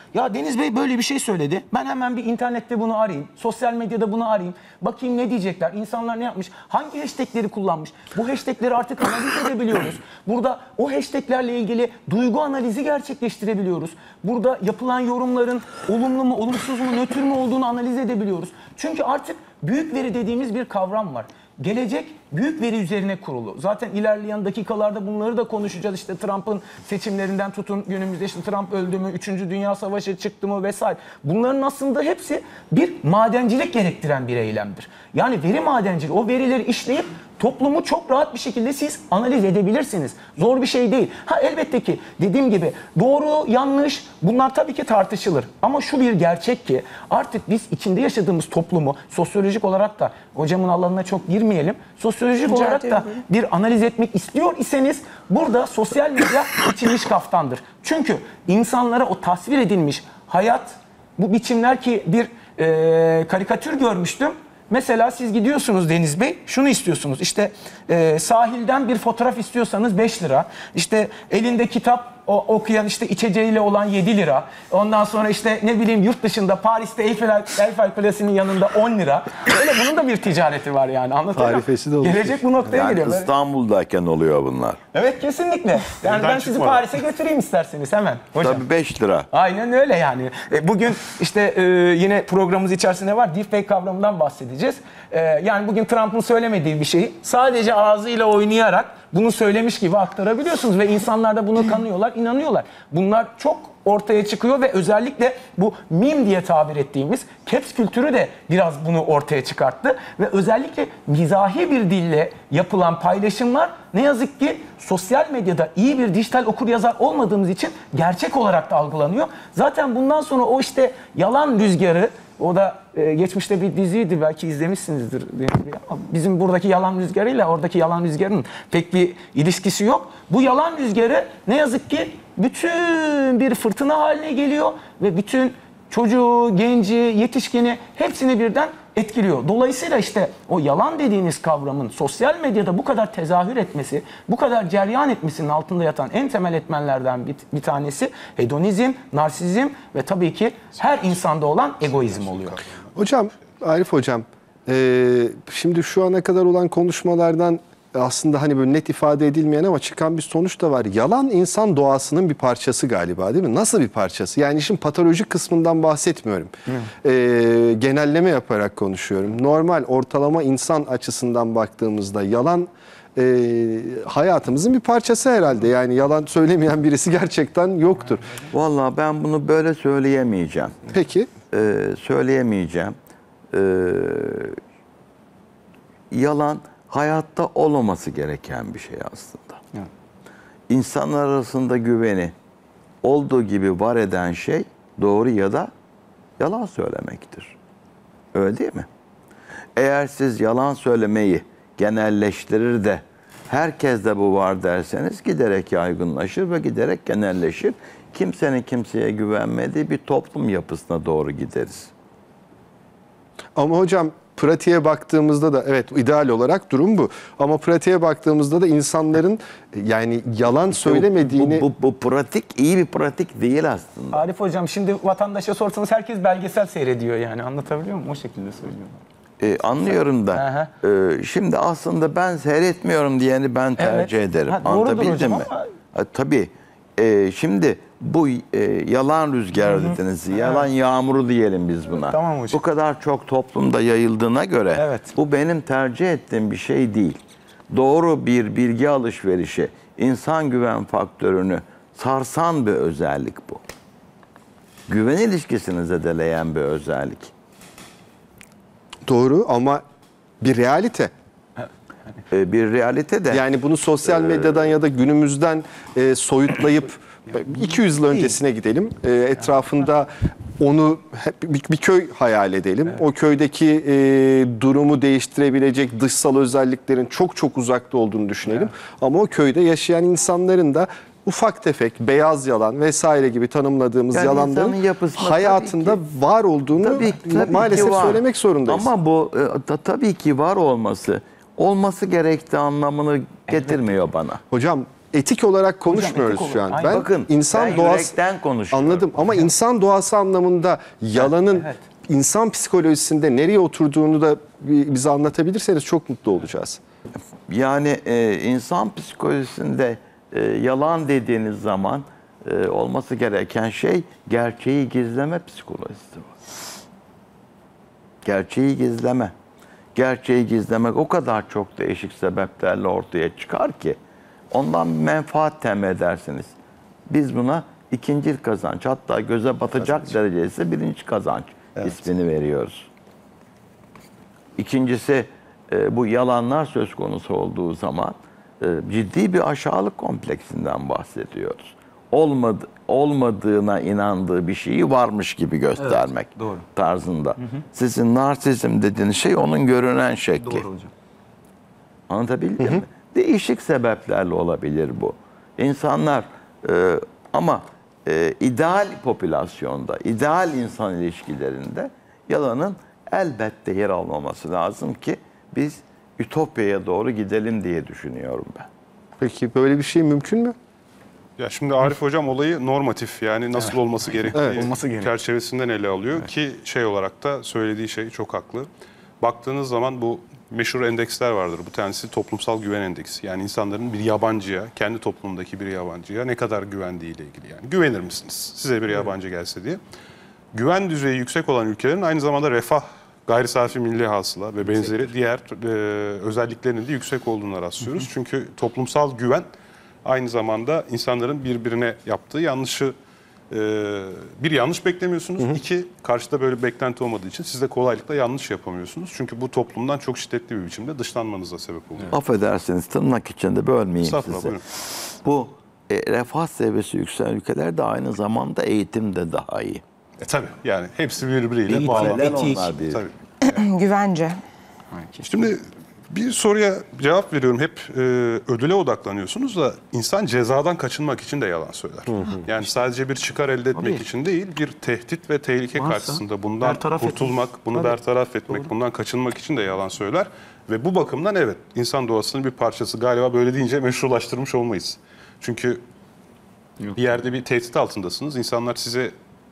Ya Deniz Bey böyle bir şey söyledi. Ben hemen bir internette bunu arayayım. Sosyal medyada bunu arayayım. Bakayım ne diyecekler. İnsanlar ne yapmış? Hangi hashtagleri kullanmış? Bu hashtagleri artık analiz edebiliyoruz. Burada o hashtaglerle ilgili duygu analizi gerçekleştirebiliyoruz. Burada yapılan yorumların olumlu mu, olumsuz mu, nötr mü olduğunu analiz edebiliyoruz. Çünkü artık büyük veri dediğimiz bir kavram var. Gelecek büyük veri üzerine kurulu. Zaten ilerleyen dakikalarda bunları da konuşacağız. İşte Trump'ın seçimlerinden tutun günümüzde işte Trump öldü mü, üçüncü Dünya Savaşı çıktı mı vesaire. Bunların aslında hepsi bir madencilik gerektiren bir eylemdir. Yani veri madenciliği, o verileri işleyip toplumu çok rahat bir şekilde siz analiz edebilirsiniz. Zor bir şey değil. Ha elbette ki dediğim gibi doğru, yanlış bunlar tabii ki tartışılır. Ama şu bir gerçek ki artık biz içinde yaşadığımız toplumu sosyolojik olarak da hocamın alanına çok girmeyelim. Sosyolojik Rica olarak da ederim. bir analiz etmek istiyor iseniz burada sosyal medya biçilmiş kaftandır. Çünkü insanlara o tasvir edilmiş hayat bu biçimler ki bir e, karikatür görmüştüm. Mesela siz gidiyorsunuz Deniz Bey, şunu istiyorsunuz. İşte e, sahilden bir fotoğraf istiyorsanız beş lira. İşte elinde kitap o, okuyan işte içeceğiyle olan yedi lira. Ondan sonra işte ne bileyim yurt dışında Paris'te Eiffel, Eiffel Kulesi'nin yanında on lira. Öyle bunun da bir ticareti var yani anlatabiliyor muyum? Tarifesi de olmuş. Gelecek bu noktaya Yani geliyor. Böyle- İstanbul'dayken oluyor bunlar. Evet kesinlikle. Yani Buradan ben sizi çıkmadı. Paris'e götüreyim isterseniz hemen. Hocam. Tabii beş lira. Aynen öyle yani. E, Bugün işte e, yine programımız içerisinde var. Deepfake kavramından bahsedeceğiz. E, Yani bugün Trump'ın söylemediği bir şeyi sadece ağzıyla oynayarak bunu söylemiş gibi aktarabiliyorsunuz. Ve insanlar da bunu kanıyorlar, inanıyorlar. Bunlar çok ortaya çıkıyor ve özellikle bu meme diye tabir ettiğimiz caps kültürü de biraz bunu ortaya çıkarttı. Ve özellikle mizahi bir dille yapılan paylaşımlar ne yazık ki sosyal medyada iyi bir dijital okuryazar olmadığımız için gerçek olarak da algılanıyor. Zaten bundan sonra o işte yalan rüzgarı, o da e, geçmişte bir diziydi belki izlemişsinizdir. Ama bizim buradaki yalan rüzgarıyla oradaki yalan rüzgarının pek bir ilişkisi yok. Bu yalan rüzgarı ne yazık ki bütün bir fırtına haline geliyor ve bütün çocuğu, genci, yetişkini hepsini birden etkiliyor. Dolayısıyla işte o yalan dediğiniz kavramın sosyal medyada bu kadar tezahür etmesi, bu kadar cereyan etmesinin altında yatan en temel etmenlerden bir, bir tanesi hedonizm, narsizm ve tabii ki her insanda olan egoizm oluyor. Hocam, Arif Hocam, e, şimdi şu ana kadar olan konuşmalardan aslında hani böyle net ifade edilmeyen ama çıkan bir sonuç da var. Yalan insan doğasının bir parçası galiba değil mi? Nasıl bir parçası? Yani işin patolojik kısmından bahsetmiyorum. E, genelleme yaparak konuşuyorum. Normal, ortalama insan açısından baktığımızda yalan e, hayatımızın bir parçası herhalde. Yani yalan söylemeyen birisi gerçekten yoktur. Vallahi ben bunu böyle söyleyemeyeceğim. Peki. Ee, söyleyemeyeceğim. Ee, yalan hayatta olmaması gereken bir şey aslında. Evet. İnsanlar arasında güveni olduğu gibi var eden şey doğru ya da yalan söylemektir. Öyle değil mi? Eğer siz yalan söylemeyi genelleştirir de herkes de bu var derseniz giderek yaygınlaşır ve giderek genelleşir. Kimsenin kimseye güvenmediği bir toplum yapısına doğru gideriz. Ama hocam pratiğe baktığımızda da evet ideal olarak durum bu. Ama pratiğe baktığımızda da insanların yani yalan söylemediğini... Bu, bu, bu, bu pratik iyi bir pratik değil aslında. Arif Hocam şimdi vatandaşa sorsanız herkes belgesel seyrediyor yani anlatabiliyor muyum? O şekilde söylüyorum. Ee, anlıyorum da e, şimdi aslında ben seyretmiyorum diyeni ben tercih Evet. ederim. Ha, doğrudur Anlatabildim hocam mi? ama- Ha, tabii. E, şimdi bu e, yalan rüzgarı dediniz. Yalan yağmuru diyelim biz buna. Tamam hocam. Bu kadar çok toplumda yayıldığına göre Evet. bu benim tercih ettiğim bir şey değil. Doğru bir bilgi alışverişi, insan güven faktörünü sarsan bir özellik bu. Güven ilişkisini zedeleyen bir özellik. Doğru ama bir realite. E, bir realite de Yani bunu sosyal medyadan ya da günümüzden e, soyutlayıp iki yüz yıl öncesine gidelim. E, etrafında onu hep bir, bir köy hayal edelim. O köydeki e, durumu değiştirebilecek dışsal özelliklerin çok çok uzakta olduğunu düşünelim. Ama o köyde yaşayan insanların da ufak tefek beyaz yalan vesaire gibi tanımladığımız Yani yalanların insanın yapısında hayatında tabii var olduğunu Tabii, tabii maalesef ki var. söylemek zorundayız. Ama bu e, ta- tabii ki var olması, olması gerektiği anlamını getirmiyor bana. Hocam etik olarak konuşmuyoruz etik şu an. olarak. Aynen. Ben Bakın, insan ben doğası yürekten konuşuyorum. anladım ama insan doğası anlamında yalanın evet. insan psikolojisinde nereye oturduğunu da bi- bize anlatabilirseniz çok mutlu olacağız. Yani e, insan psikolojisinde e, yalan dediğiniz zaman e, olması gereken şey gerçeği gizleme psikolojisi. Gerçeği gizleme. Gerçeği gizlemek o kadar çok değişik sebeplerle ortaya çıkar ki ondan bir menfaat temin edersiniz. Biz buna ikinci kazanç, hatta göze batacak derecede ise birinci kazanç ismini veriyoruz. İkincisi e, bu yalanlar söz konusu olduğu zaman e, ciddi bir aşağılık kompleksinden bahsediyoruz. Olmadı, olmadığına inandığı bir şeyi varmış gibi göstermek Evet, doğru. tarzında. Hı hı. Sizin narsizm dediğiniz şey onun görünen şekli. Doğru hocam. Anlatabildim mi? Değişik sebeplerle olabilir bu. İnsanlar e, ama e, ideal popülasyonda, ideal insan ilişkilerinde yalanın elbette yer almaması lazım ki biz ütopyaya doğru gidelim diye düşünüyorum ben. Peki böyle bir şey mümkün mü? Ya şimdi Arif Hocam olayı normatif, yani nasıl olması gerektiği Evet. Olması gerekiyor. çerçevesinden ele alıyor ki şey olarak da söylediği şey çok haklı. Baktığınız zaman bu meşhur endeksler vardır. Bu tanesi toplumsal güven endeksi. Yani insanların bir yabancıya, kendi toplumundaki bir yabancıya ne kadar güvendiği ile ilgili. Yani güvenir misiniz size bir yabancı gelse diye. Güven düzeyi yüksek olan ülkelerin aynı zamanda refah, gayri safi milli hasıla ve benzeri diğer e, özelliklerinin de yüksek olduğuna rastlıyoruz. Çünkü toplumsal güven aynı zamanda insanların birbirine yaptığı yanlışı, e, bir yanlış beklemiyorsunuz. İki, karşıda böyle bir beklenti olmadığı için siz de kolaylıkla yanlış yapamıyorsunuz. Çünkü bu toplumdan çok şiddetli bir biçimde dışlanmanıza sebep oluyor. Affedersiniz, tırnak içinde bölmeyeyim Estağfurullah, sizi. buyurun. Bu e, refah seviyesi yükselen ülkelerde aynı zamanda eğitim de daha iyi. E tabii, yani hepsi birbiriyle Eğitim, bağlı. etik. onlar bir. Tabii. Güvence. Şimdi bir soruya cevap veriyorum. Hep e, ödüle odaklanıyorsunuz da insan cezadan kaçınmak için de yalan söyler. Yani sadece bir çıkar elde etmek Tabii. için değil, bir tehdit ve tehlike Varsa karşısında bundan bertaraf kurtulmak, etmek. bunu Tabii. bertaraf etmek, bundan kaçınmak için de yalan söyler. Ve bu bakımdan evet, insan doğasının bir parçası. Galiba böyle deyince meşrulaştırmış olmayız. Çünkü bir yerde bir tehdit altındasınız. İnsanlar size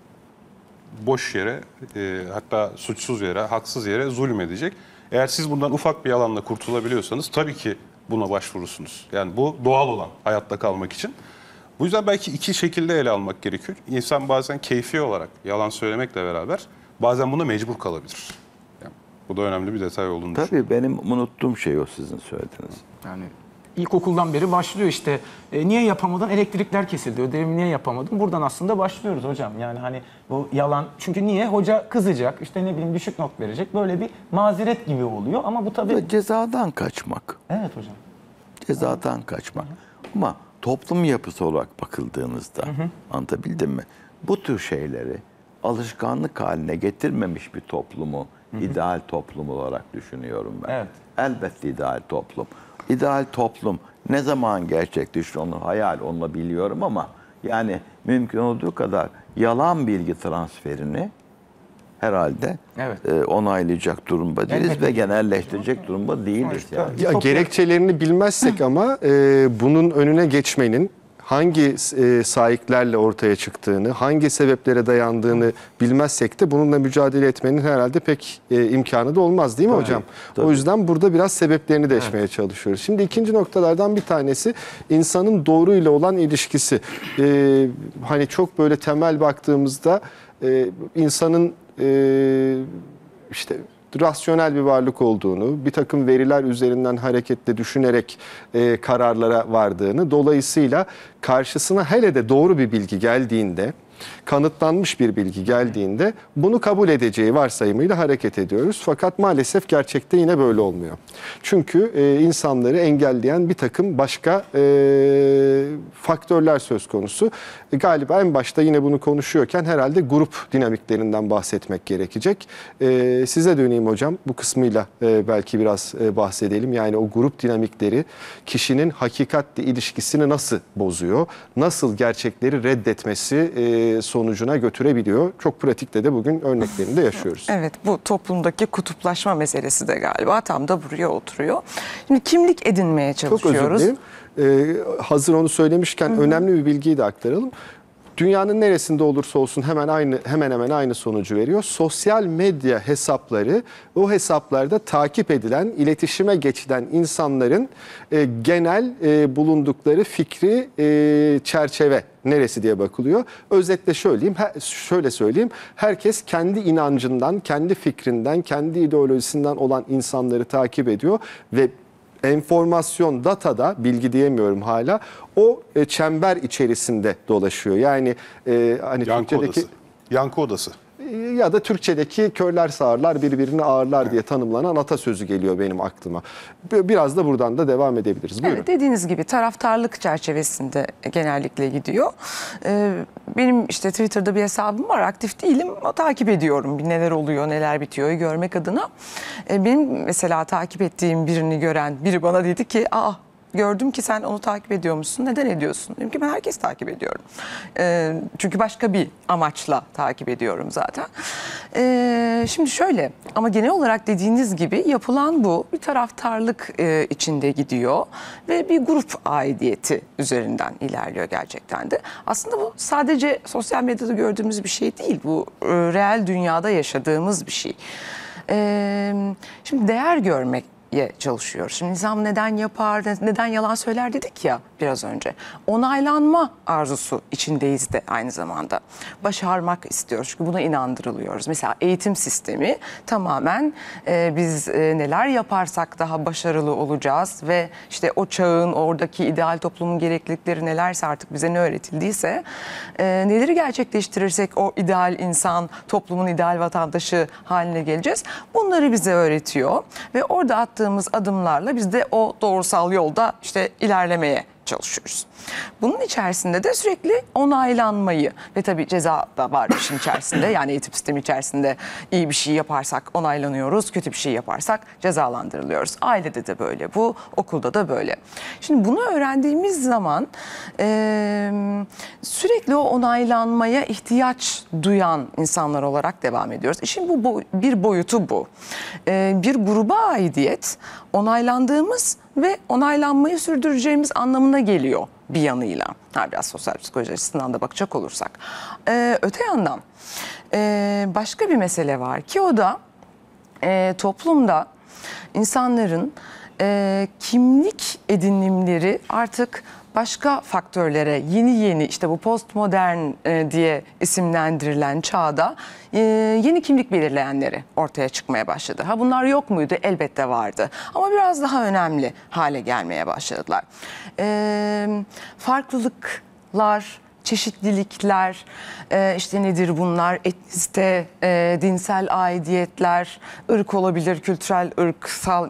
boş yere, e, hatta suçsuz yere, haksız yere zulmedecek. Eğer siz bundan ufak bir yalanla kurtulabiliyorsanız tabii ki buna başvurursunuz. Yani bu doğal olan hayatta kalmak için. Bu yüzden belki iki şekilde ele almak gerekiyor. İnsan bazen keyfi olarak yalan söylemekle beraber bazen buna mecbur kalabilir. Yani bu da önemli bir detay olduğunu düşünüyorum. Tabii benim unuttuğum şey o sizin söylediğiniz. Yani ilkokuldan beri başlıyor işte. E, niye yapamadın? Elektrikler kesildi. Ödevimi niye yapamadım? Buradan aslında başlıyoruz hocam. Yani hani bu yalan. Çünkü niye? Hoca kızacak. İşte ne bileyim düşük not verecek. Böyle bir mazeret gibi oluyor. Ama bu tabii... Ve cezadan kaçmak. Evet hocam. Cezadan kaçmak. Ama toplum yapısı olarak bakıldığınızda, anlatabildim mi? Bu tür şeyleri alışkanlık haline getirmemiş bir toplumu ideal toplum olarak düşünüyorum ben. Evet. Elbette ideal toplum. İdeal toplum ne zaman gerçekleşir onu hayal, onu biliyorum ama yani mümkün olduğu kadar yalan bilgi transferini herhalde Evet. e, onaylayacak durumda değiliz Elbette. ve genelleştirecek durumda değiliz yani. Ya, gerekçelerini bilmezsek ama e, bunun önüne geçmenin hangi e, sahiplerle ortaya çıktığını, hangi sebeplere dayandığını bilmezsek de bununla mücadele etmenin herhalde pek e, imkanı da olmaz değil mi hocam? tabii. O yüzden burada biraz sebeplerini deşmeye çalışıyoruz. Şimdi ikinci noktalardan bir tanesi insanın doğruyla olan ilişkisi. E, hani çok böyle temel baktığımızda e, insanın e, işte rasyonel bir varlık olduğunu, bir takım veriler üzerinden hareketle düşünerek e, kararlara vardığını, dolayısıyla karşısına hele de doğru bir bilgi geldiğinde, kanıtlanmış bir bilgi geldiğinde bunu kabul edeceği varsayımıyla hareket ediyoruz. Fakat maalesef gerçekte yine böyle olmuyor. Çünkü e, insanları engelleyen bir takım başka e, faktörler söz konusu. E, galiba en başta yine bunu konuşuyorken herhalde grup dinamiklerinden bahsetmek gerekecek. E, size döneyim hocam. Bu kısmıyla e, belki biraz e, bahsedelim. Yani o grup dinamikleri kişinin hakikatle ilişkisini nasıl bozuyor? Nasıl gerçekleri reddetmesi e, sonucuna götürebiliyor. Çok pratikte de bugün örneklerini de yaşıyoruz. Evet, bu toplumdaki kutuplaşma meselesi de galiba tam da buraya oturuyor. Şimdi kimlik edinmeye Çok özür çalışıyoruz. dilerim. e, hazır onu söylemişken önemli bir bilgiyi de aktaralım. Dünyanın neresinde olursa olsun hemen aynı hemen hemen aynı sonucu veriyor. Sosyal medya hesapları, o hesaplarda takip edilen, iletişime geçilen insanların e, genel e, bulundukları fikri e, çerçeve neresi diye bakılıyor. Özetle söyleyeyim, he, şöyle söyleyeyim. Herkes kendi inancından, kendi fikrinden, kendi ideolojisinden olan insanları takip ediyor ve enformasyon, datada, bilgi diyemiyorum hala, o e, çember içerisinde dolaşıyor. Yani e, hani Yankı Türkçedeki odası. Yankı odası. e, ya da Türkçedeki körler sağırlar birbirini ağırlar diye tanımlanan atasözü geliyor benim aklıma. B- Biraz da buradan da devam edebiliriz. Buyurun. Evet, dediğiniz gibi taraftarlık çerçevesinde genellikle gidiyor. Ee, benim işte Twitter'da bir hesabım var, aktif değilim ama takip ediyorum. Neler oluyor, neler bitiyor görmek adına. Ee, benim mesela takip ettiğim birini gören biri bana dedi ki, aa, gördüm ki sen onu takip ediyormuşsun. Neden ediyorsun? Dedim ki ben herkes takip ediyorum. Ee, çünkü başka bir amaçla takip ediyorum zaten. Ee, şimdi şöyle, ama genel olarak dediğiniz gibi yapılan bu. Bir taraftarlık e, içinde gidiyor ve bir grup aidiyeti üzerinden ilerliyor gerçekten de. Aslında bu sadece sosyal medyada gördüğümüz bir şey değil. Bu e, reel dünyada yaşadığımız bir şey. Ee, şimdi değer görmek çalışıyor. Şimdi insan neden yapar, neden yalan söyler dedik ya biraz önce. Onaylanma arzusu içindeyiz de aynı zamanda. Başarmak istiyoruz çünkü buna inandırılıyoruz. Mesela eğitim sistemi tamamen e, biz e, neler yaparsak daha başarılı olacağız ve işte o çağın, oradaki ideal toplumun gereklilikleri nelerse artık bize ne öğretildiyse e, neleri gerçekleştirirsek o ideal insan, toplumun ideal vatandaşı haline geleceğiz. Bunları bize öğretiyor ve orada attığımız adımlarla biz de o doğrusal yolda işte ilerlemeye çalışıyoruz. Bunun içerisinde de sürekli onaylanmayı ve tabii ceza da var işin içerisinde. Yani eğitim sistemi içerisinde iyi bir şey yaparsak onaylanıyoruz, kötü bir şey yaparsak cezalandırılıyoruz. Ailede de böyle bu, okulda da böyle. Şimdi bunu öğrendiğimiz zaman e, sürekli o onaylanmaya ihtiyaç duyan insanlar olarak devam ediyoruz. İşin bu, bu bir boyutu bu. E, bir gruba aidiyet onaylandığımız ve onaylanmayı sürdüreceğimiz anlamına geliyor bir yanıyla. Ha, biraz sosyal psikoloji açısından da bakacak olursak. Ee, öte yandan e, başka bir mesele var ki o da e, toplumda insanların e, kimlik edinimleri artık başka faktörlere, yeni yeni işte bu postmodern e, diye isimlendirilen çağda e, yeni kimlik belirleyenleri ortaya çıkmaya başladı. Ha, bunlar yok muydu? Elbette vardı. Ama biraz daha önemli hale gelmeye başladılar. E, farklılıklar, çeşitlilikler, e, işte nedir bunlar? Etnisite, e, dinsel aidiyetler, ırk olabilir, kültürel, ırksal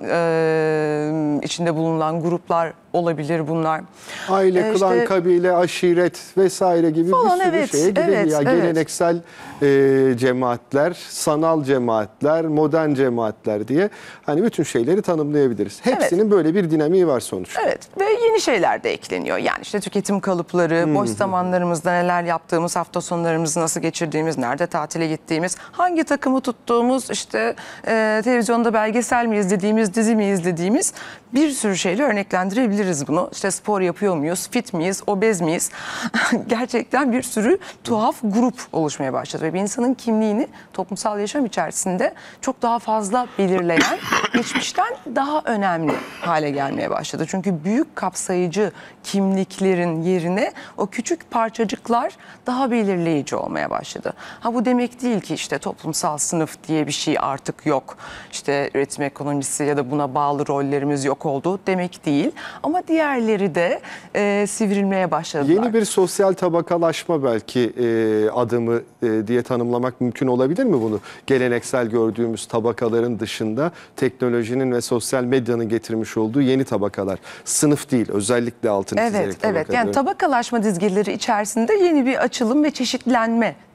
e, içinde bulunan gruplar olabilir bunlar. Aile, Ee, klan, işte- kabile, aşiret vesaire gibi Falan, bir sürü evet, şeye gidebiliyor. evet, Ya evet. geleneksel e, cemaatler, sanal cemaatler, modern cemaatler diye hani bütün şeyleri tanımlayabiliriz. Hepsinin böyle bir dinamiği var sonuçta. Evet ve yeni şeyler de ekleniyor. Yani işte tüketim kalıpları, boş zamanlarımızda neler yaptığımız, hafta sonlarımızı nasıl geçirdiğimiz, nerede tatile gittiğimiz, hangi takımı tuttuğumuz, işte e, televizyonda belgesel mi izlediğimiz, dizi mi izlediğimiz bir sürü şeyle örneklendirebiliriz bunu. İşte spor yapıyor muyuz, fit miyiz, obez miyiz? Gerçekten bir sürü tuhaf grup oluşmaya başladı. Ve bir insanın kimliğini toplumsal yaşam içerisinde çok daha fazla belirleyen, geçmişten daha önemli hale gelmeye başladı. Çünkü büyük kapsayıcı kimliklerin yerine o küçük parçacıklar daha belirleyici olmaya başladı. Ha, bu demek değil ki işte toplumsal sınıf diye bir şey artık yok. İşte üretim ekonomisi ya da buna bağlı rollerimiz yok oldu demek değil. Ama diğerleri de e, sivrilmeye başladılar. Yeni bir sosyal tabakalaşma belki e, adımı e, diye tanımlamak mümkün olabilir mi bunu? Geleneksel gördüğümüz tabakaların dışında teknolojinin ve sosyal medyanın getirmiş olduğu yeni tabakalar. Sınıf değil, özellikle altını Evet, çizerek evet. Yani tabakaları. tabakalaşma dizgeleri içerisinde yeni bir açılım ve çeşitlenme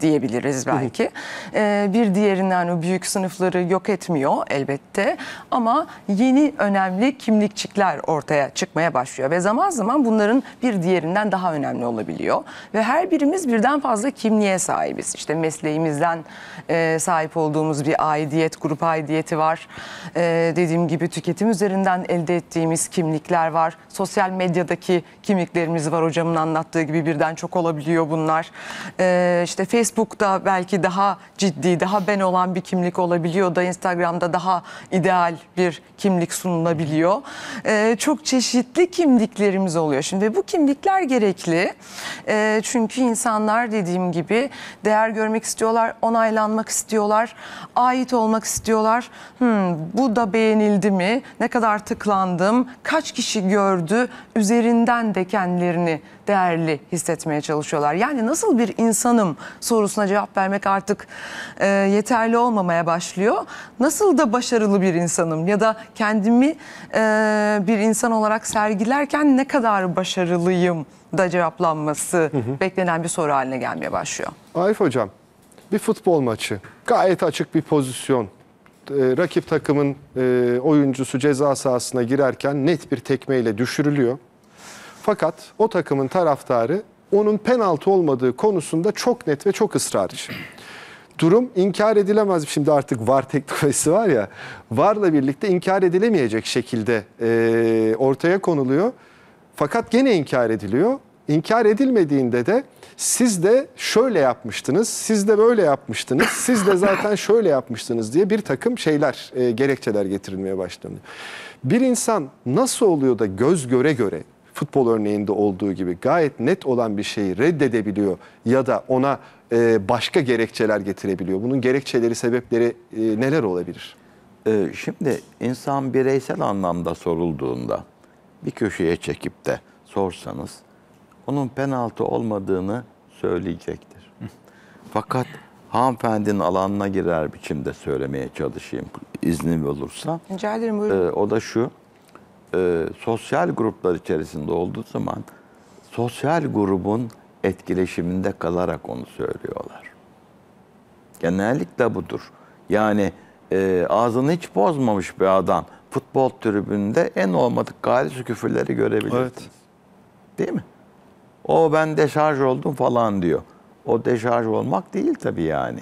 diyebiliriz belki. Ee, bir diğerinden o büyük sınıfları yok etmiyor elbette ama yeni önemli kimlikçikler ortaya çıkmaya başlıyor ve zaman zaman bunların bir diğerinden daha önemli olabiliyor ve her birimiz birden fazla kimliğe sahibiz. İşte mesleğimizden e, sahip olduğumuz bir aidiyet, grup aidiyeti var. E, dediğim gibi tüketim üzerinden elde ettiğimiz kimlikler var. Sosyal medyadaki kimliklerimiz var, hocamın anlattığı gibi birden çok olabiliyor bunlar. E, işte Facebook'ta belki daha ciddi, daha ben olan bir kimlik olabiliyor da Instagram'da daha ideal bir kimlik sunulabiliyor. E, çok çeşitli kimliklerimiz oluyor. Şimdi bu kimlikler gerekli. E, çünkü insanlar dediğim gibi değer görmek istiyorlar, onaylanmak istiyorlar, ait olmak istiyorlar. Hmm, bu da beğenildi mi? Ne kadar tıklandım? Kaç kişi gördü? Üzerinden de kendilerini değerli hissetmeye çalışıyorlar. Yani nasıl bir insanım sorusuna cevap vermek artık e, yeterli olmamaya başlıyor. Nasıl da başarılı bir insanım ya da kendimi e, bir insan olarak sergilerken ne kadar başarılıyım da cevaplanması hı hı. beklenen bir soru haline gelmeye başlıyor. Arif Hocam, bir futbol maçı, gayet açık bir pozisyon. Ee, rakip takımın e, oyuncusu ceza sahasına girerken net bir tekmeyle düşürülüyor. Fakat o takımın taraftarı onun penaltı olmadığı konusunda çok net ve çok ısrarcı. Durum inkar edilemez. Şimdi artık V A R teknolojisi var ya, V A R'la birlikte inkar edilemeyecek şekilde e, ortaya konuluyor. Fakat gene inkar ediliyor. İnkar edilmediğinde de siz de şöyle yapmıştınız, siz de böyle yapmıştınız, siz de zaten şöyle yapmıştınız diye bir takım şeyler, e, gerekçeler getirilmeye başlanıyor. Bir insan nasıl oluyor da göz göre göre, futbol örneğinde olduğu gibi gayet net olan bir şeyi reddedebiliyor ya da ona e, başka gerekçeler getirebiliyor? Bunun gerekçeleri, sebepleri e, neler olabilir? Ee, şimdi insan bireysel anlamda sorulduğunda bir köşeye çekip de sorsanız onun penaltı olmadığını söyleyecektir. Fakat hanımefendinin alanına girer biçimde söylemeye çalışayım iznin olursa. Rica ederim, buyurun. Ee, o da şu, e, sosyal gruplar içerisinde olduğu zaman sosyal grubun etkileşiminde kalarak onu söylüyorlar. Genellikle budur. Yani e, ağzını hiç bozmamış bir adam futbol tribünde en olmadık galis küfürleri görebilirsiniz. Evet. Değil mi? O ben deşarj oldum falan diyor. O deşarj olmak değil tabii yani.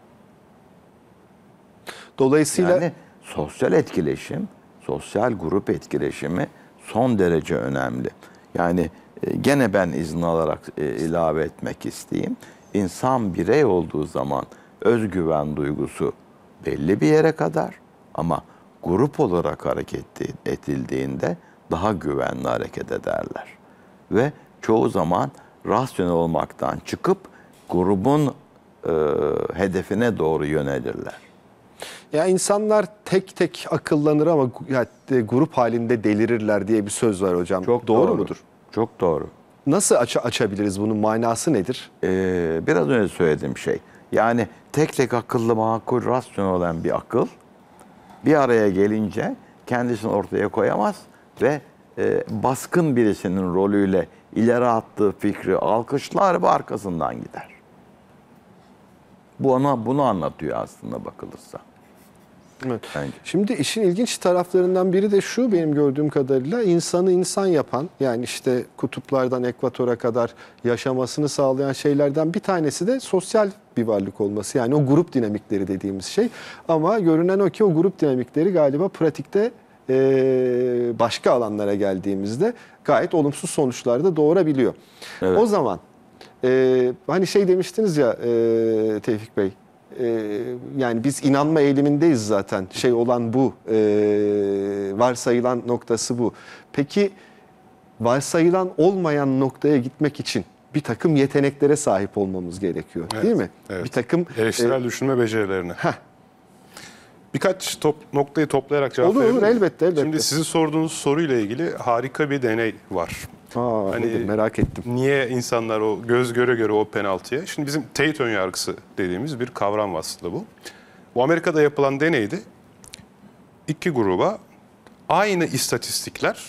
Dolayısıyla Yani sosyal etkileşim, sosyal grup etkileşimi son derece önemli. Yani e, gene ben izin alarak e, ilave etmek isteyeyim. İnsan birey olduğu zaman özgüven duygusu belli bir yere kadar ama grup olarak hareket edildiğinde daha güvenli hareket ederler. Ve çoğu zaman rasyonel olmaktan çıkıp grubun e, hedefine doğru yönelirler. ya insanlar tek tek akıllanır ama ya, e, grup halinde delirirler diye bir söz var hocam. Çok doğru, doğru mudur? Çok doğru. Nasıl aç açabiliriz, bunun manası nedir? Ee, biraz önce söylediğim şey. Yani tek tek akıllı, makul, rasyonel olan bir akıl bir araya gelince kendisini ortaya koyamaz ve e, baskın birisinin rolüyle ileri attığı fikri alkışlar ve arkasından gider. Bu ona bunu anlatıyor aslında bakılırsa. Evet. Bence. Şimdi işin ilginç taraflarından biri de şu, benim gördüğüm kadarıyla insanı insan yapan, yani işte kutuplardan ekvatora kadar yaşamasını sağlayan şeylerden bir tanesi de sosyal bir varlık olması. Yani o grup dinamikleri dediğimiz şey. Ama görünen o ki o grup dinamikleri galiba pratikte e, başka alanlara geldiğimizde gayet olumsuz sonuçlar da doğurabiliyor. Evet. O zaman e, hani şey demiştiniz ya e, Tevfik Bey, Ee, yani biz inanma eğilimindeyiz zaten. Şey olan bu, e, varsayılan noktası bu. Peki varsayılan olmayan noktaya gitmek için bir takım yeteneklere sahip olmamız gerekiyor, Evet, değil mi? evet. Bir takım Eleştirel e, düşünme becerilerini. heh. Birkaç top, noktayı toplayarak cevap Olur, verebilir olur, miyim? elbette, elbette. Şimdi sizin sorduğunuz soruyla ilgili harika bir deney var. Aa, Hani- nedir, merak ettim. Niye insanlar o göz göre göre o penaltıya? Şimdi bizim teyit önyargısı dediğimiz bir kavram aslında bu. Bu Amerika'da yapılan deneydi. İki gruba aynı istatistikler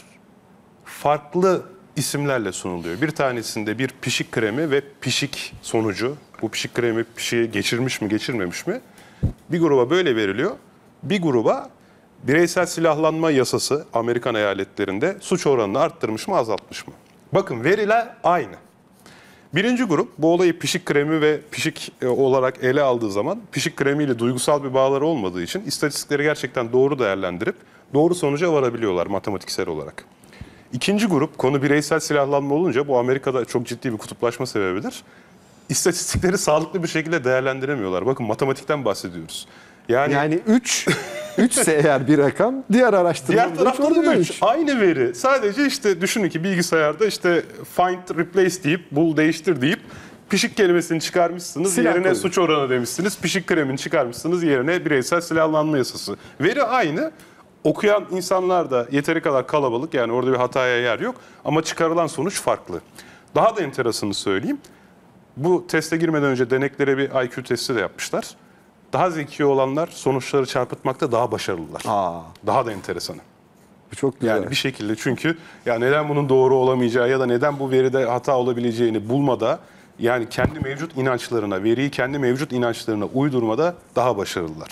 farklı isimlerle sunuluyor. Bir tanesinde bir pişik kremi ve pişik sonucu Bu pişik kremi pişiği geçirmiş mi geçirmemiş mi? Bir gruba böyle veriliyor. Bir gruba bireysel silahlanma yasası Amerikan eyaletlerinde suç oranını arttırmış mı azaltmış mı? Bakın veriler aynı. Birinci grup bu olayı pişik kremi ve pişik e, olarak ele aldığı zaman pişik kremiyle duygusal bir bağları olmadığı için istatistikleri gerçekten doğru değerlendirip doğru sonuca varabiliyorlar matematiksel olarak. İkinci grup konu bireysel silahlanma olunca bu Amerika'da çok ciddi bir kutuplaşma sebebidir. İstatistikleri sağlıklı bir şekilde değerlendiremiyorlar. Bakın matematikten bahsediyoruz. Yani, Yani üç üçse eğer bir rakam, diğer araştırmalar diğer tarafta da üç. üç. Aynı veri. Sadece işte düşünün ki bilgisayarda işte find, replace deyip, bul, değiştir deyip pişik kelimesini çıkarmışsınız, Silah yerine koyun. suç oranı demişsiniz. Pişik kremini çıkarmışsınız, yerine bireysel silahlanma yasası. Veri aynı. Okuyan insanlar da yeteri kadar kalabalık, yani orada bir hataya yer yok. Ama çıkarılan sonuç farklı. Daha da enteresanını söyleyeyim. Bu teste girmeden önce deneklere bir I Q testi de yapmışlar. Daha zeki olanlar sonuçları çarpıtmakta daha başarılılar. Aa, Daha da enteresanı. bu çok güzel. Yani bir şekilde, çünkü ya neden bunun doğru olamayacağı ya da neden bu veride hata olabileceğini bulmada, yani kendi mevcut inançlarına, veriyi kendi mevcut inançlarına uydurmada daha başarılılar.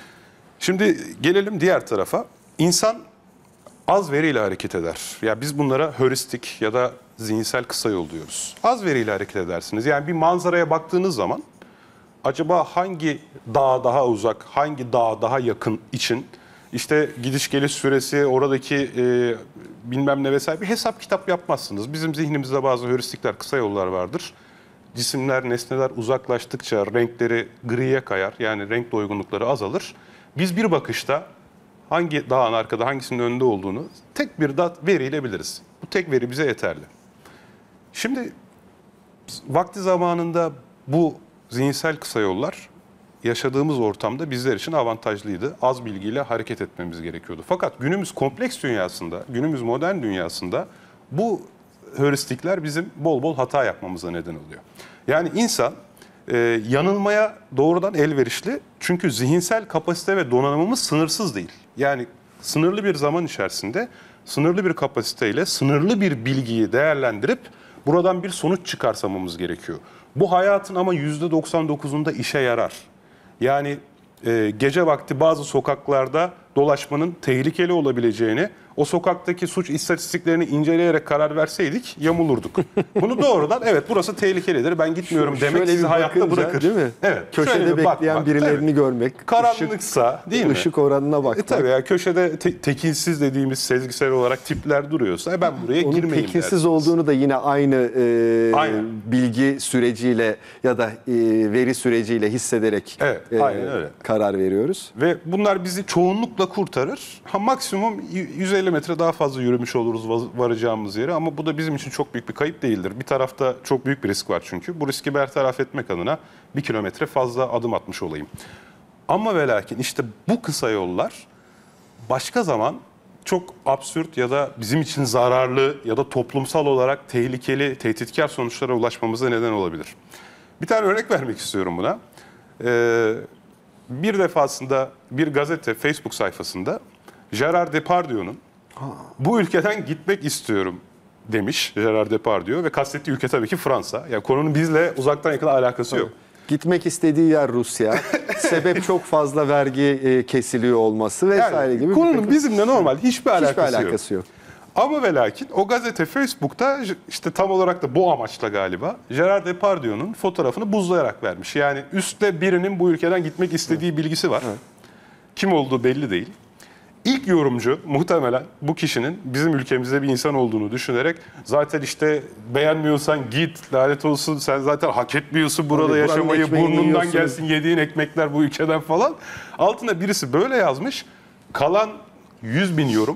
Şimdi gelelim diğer tarafa. İnsan az veriyle hareket eder. Ya biz bunlara heuristik ya da zihinsel kısa yol diyoruz. Az veriyle hareket edersiniz. Yani bir manzaraya baktığınız zaman acaba hangi dağ daha uzak, hangi dağ daha yakın için işte gidiş geliş süresi, oradaki e, bilmem ne vesaire bir hesap kitap yapmazsınız. Bizim zihnimizde bazı heuristikler, kısa yollar vardır. Cisimler, nesneler uzaklaştıkça renkleri griye kayar. Yani renk doygunlukları azalır. Biz bir bakışta hangi dağın arkada, hangisinin önünde olduğunu tek bir dat veriyle biliriz. Bu tek veri bize yeterli. Şimdi vakti zamanında bu zihinsel kısa yollar yaşadığımız ortamda bizler için avantajlıydı. Az bilgiyle hareket etmemiz gerekiyordu. Fakat günümüz kompleks dünyasında, günümüz modern dünyasında bu heuristikler bizim bol bol hata yapmamıza neden oluyor. Yani insan e, yanılmaya doğrudan elverişli, çünkü zihinsel kapasite ve donanımımız sınırsız değil. Yani sınırlı bir zaman içerisinde sınırlı bir kapasiteyle sınırlı bir bilgiyi değerlendirip buradan bir sonuç çıkarsamamız gerekiyor. Bu hayatın ama yüzde doksan dokuzunda işe yarar. Yani e, gece vakti bazı sokaklarda dolaşmanın tehlikeli olabileceğini, o sokaktaki suç istatistiklerini inceleyerek karar verseydik yamulurduk. Bunu doğrudan evet burası tehlikelidir, ben gitmiyorum Şu- demek şöyle sizi bir hayatta bakınca, bırakır. değil mi? Evet. Köşede şöyle bir bekleyen bakmak, birilerini tabii. görmek. Karanlıksa değil mi? Işık oranına bakmak. E tabii ya, köşede te- tekinsiz dediğimiz sezgisel olarak tipler duruyorsa e ben buraya Onun girmeyeyim tekinsiz dersiniz. olduğunu da yine aynı e, Aynen. bilgi süreciyle ya da e, veri süreciyle hissederek Evet, e, aynen öyle. karar veriyoruz. Ve bunlar bizi çoğunlukla kurtarır. Ha, maksimum yüz elli metre daha fazla yürümüş oluruz vaz- varacağımız yere, ama bu da bizim için çok büyük bir kayıp değildir. Bir tarafta çok büyük bir risk var çünkü. Bu riski bertaraf etmek adına bir kilometre fazla adım atmış olayım. Ama ve lakin işte bu kısa yollar başka zaman çok absürt ya da bizim için zararlı ya da toplumsal olarak tehlikeli, tehditkar sonuçlara ulaşmamıza neden olabilir. Bir tane örnek vermek istiyorum buna. Ee, bir defasında bir gazete Facebook sayfasında Gerard Depardieu'nun bu ülkeden gitmek istiyorum demiş Gerard Depardieu, ve kastettiği ülke tabii ki Fransa. Yani konunun bizle uzaktan yakın alakası yok. Gitmek istediği yer Rusya. Sebep çok fazla vergi e, kesiliyor olması vesaire Yani gibi. konunun bir takım- bizimle normal hiçbir alakası, hiçbir alakası yok. Ama ve lakin o gazete Facebook'ta işte tam olarak da bu amaçla galiba Gerard Depardieu'nun fotoğrafını buzlayarak vermiş. Yani üstte birinin bu ülkeden gitmek istediği bilgisi var. Kim olduğu belli değil. İlk yorumcu muhtemelen bu kişinin bizim ülkemizde bir insan olduğunu düşünerek zaten işte beğenmiyorsan git, lanet olsun sen zaten hak etmiyorsun burada Tabii, buranın yaşamayı, ekmeğini burnundan yiyorsun. gelsin yediğin ekmekler bu ülkeden falan. Altına birisi böyle yazmış. Kalan yüz bin yorum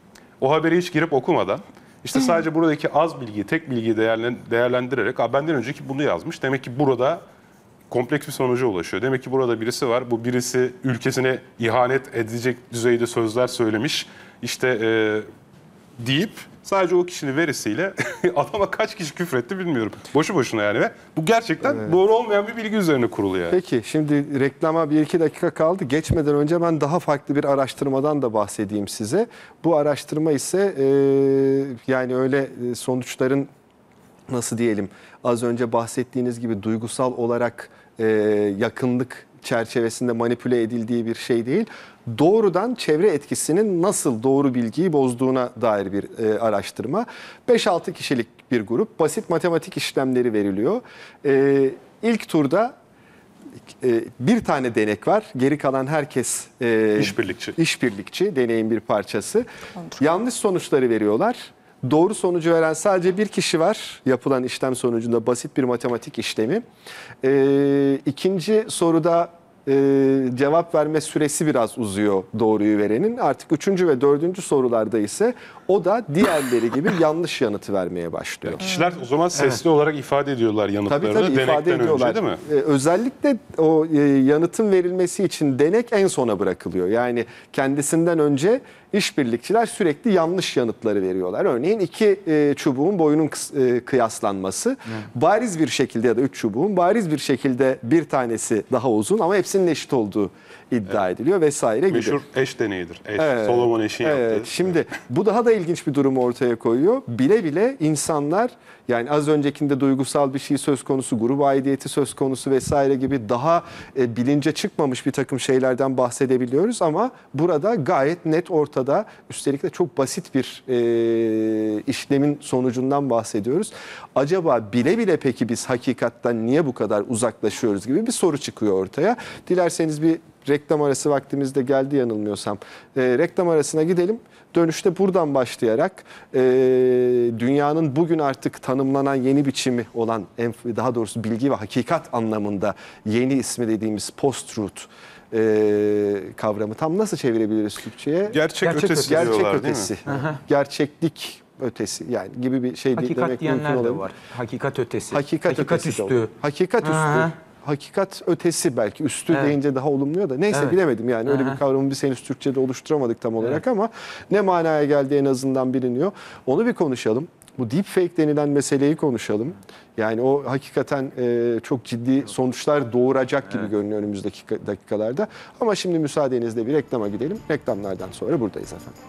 o haberi hiç girip okumadan işte sadece buradaki az bilgiyi, tek bilgiyi değerlen- değerlendirerek "Aa, benden önceki bunu yazmış. Demek ki burada kompleks bir sonuca ulaşıyor. Demek ki burada birisi var. Bu birisi ülkesine ihanet edecek düzeyde sözler söylemiş. İşte e, deyip sadece o kişinin verisiyle adama kaç kişi küfretti bilmiyorum. Boşu boşuna yani, ve bu gerçekten doğru olmayan bir bilgi üzerine kurulu yani. Peki şimdi reklama bir iki dakika kaldı. Geçmeden önce ben daha farklı bir araştırmadan da bahsedeyim size. Bu araştırma ise e, yani öyle sonuçların nasıl diyelim, az önce bahsettiğiniz gibi duygusal olarak e, yakınlık çerçevesinde manipüle edildiği bir şey değil. Doğrudan çevre etkisinin nasıl doğru bilgiyi bozduğuna dair bir e, araştırma. beş altı kişilik bir grup, basit matematik işlemleri veriliyor. E, ilk turda e, bir tane denek var. Geri kalan herkes e, İşbirlikçi. işbirlikçi, deneyin bir parçası. Yanlış sonuçları veriyorlar. Doğru sonucu veren sadece bir kişi var. Yapılan işlem sonucunda basit bir matematik işlemi. E, ikinci soruda Ee, cevap verme süresi biraz uzuyor doğruyu verenin. Artık üçüncü ve dördüncü sorularda ise o da diğerleri gibi yanlış yanıtı vermeye başlıyor. Kişiler o zaman sesli olarak ifade ediyorlar yanıtlarını Tabii tabii ifade denekten ediyorlar. önce değil mi? Ee, özellikle o e, yanıtın verilmesi için denek en sona bırakılıyor. Yani kendisinden önce işbirlikçiler sürekli yanlış yanıtları veriyorlar. Örneğin iki e, çubuğun boyunun kıs- e, kıyaslanması. Hı. Bariz bir şekilde ya da üç çubuğun bariz bir şekilde bir tanesi daha uzun ama hepsinin eşit olduğu iddia Evet. ediliyor vesaire gibi. Meşhur eş deneyidir. Eş, Evet, Solomon eşin evet. yaptığı. Şimdi bu daha da ilginç bir durumu ortaya koyuyor. Bile bile insanlar, yani az öncekinde duygusal bir şey söz konusu, grup aidiyeti söz konusu vesaire gibi daha e, bilince çıkmamış bir takım şeylerden bahsedebiliyoruz ama burada gayet net ortada, üstelik de çok basit bir e, işlemin sonucundan bahsediyoruz. Acaba bile bile peki biz hakikatten niye bu kadar uzaklaşıyoruz gibi bir soru çıkıyor ortaya. Dilerseniz bir reklam arası vaktimizde geldi yanılmıyorsam. E, reklam arasına gidelim. Dönüşte buradan başlayarak e, dünyanın bugün artık tanımlanan yeni biçimi olan, daha doğrusu bilgi ve hakikat anlamında yeni ismi dediğimiz post-truth e, kavramı tam nasıl çevirebiliriz Türkçe'ye? Gerçek, Gerçek ötesi ötesi. Gerçek diyorlar ötesi, değil mi? gerçeklik ötesi yani gibi bir şey Hakikat demek mümkün diyenler de olabilir. var. Hakikat ötesi. Hakikat, ötesi de üstü. olur. Hakikat üstü. Aha. Hakikat ötesi belki üstü Evet. deyince daha olumluyor da neyse Evet. bilemedim yani öyle Aha. bir kavramı biz henüz Türkçe'de oluşturamadık tam olarak ama ne manaya geldiği en azından biliniyor. Onu bir konuşalım. Bu deepfake denilen meseleyi konuşalım. Yani o hakikaten e, çok ciddi sonuçlar doğuracak gibi görünüyor önümüzdeki dakikalarda. Ama şimdi müsaadenizle bir reklama gidelim. Reklamlardan sonra buradayız efendim.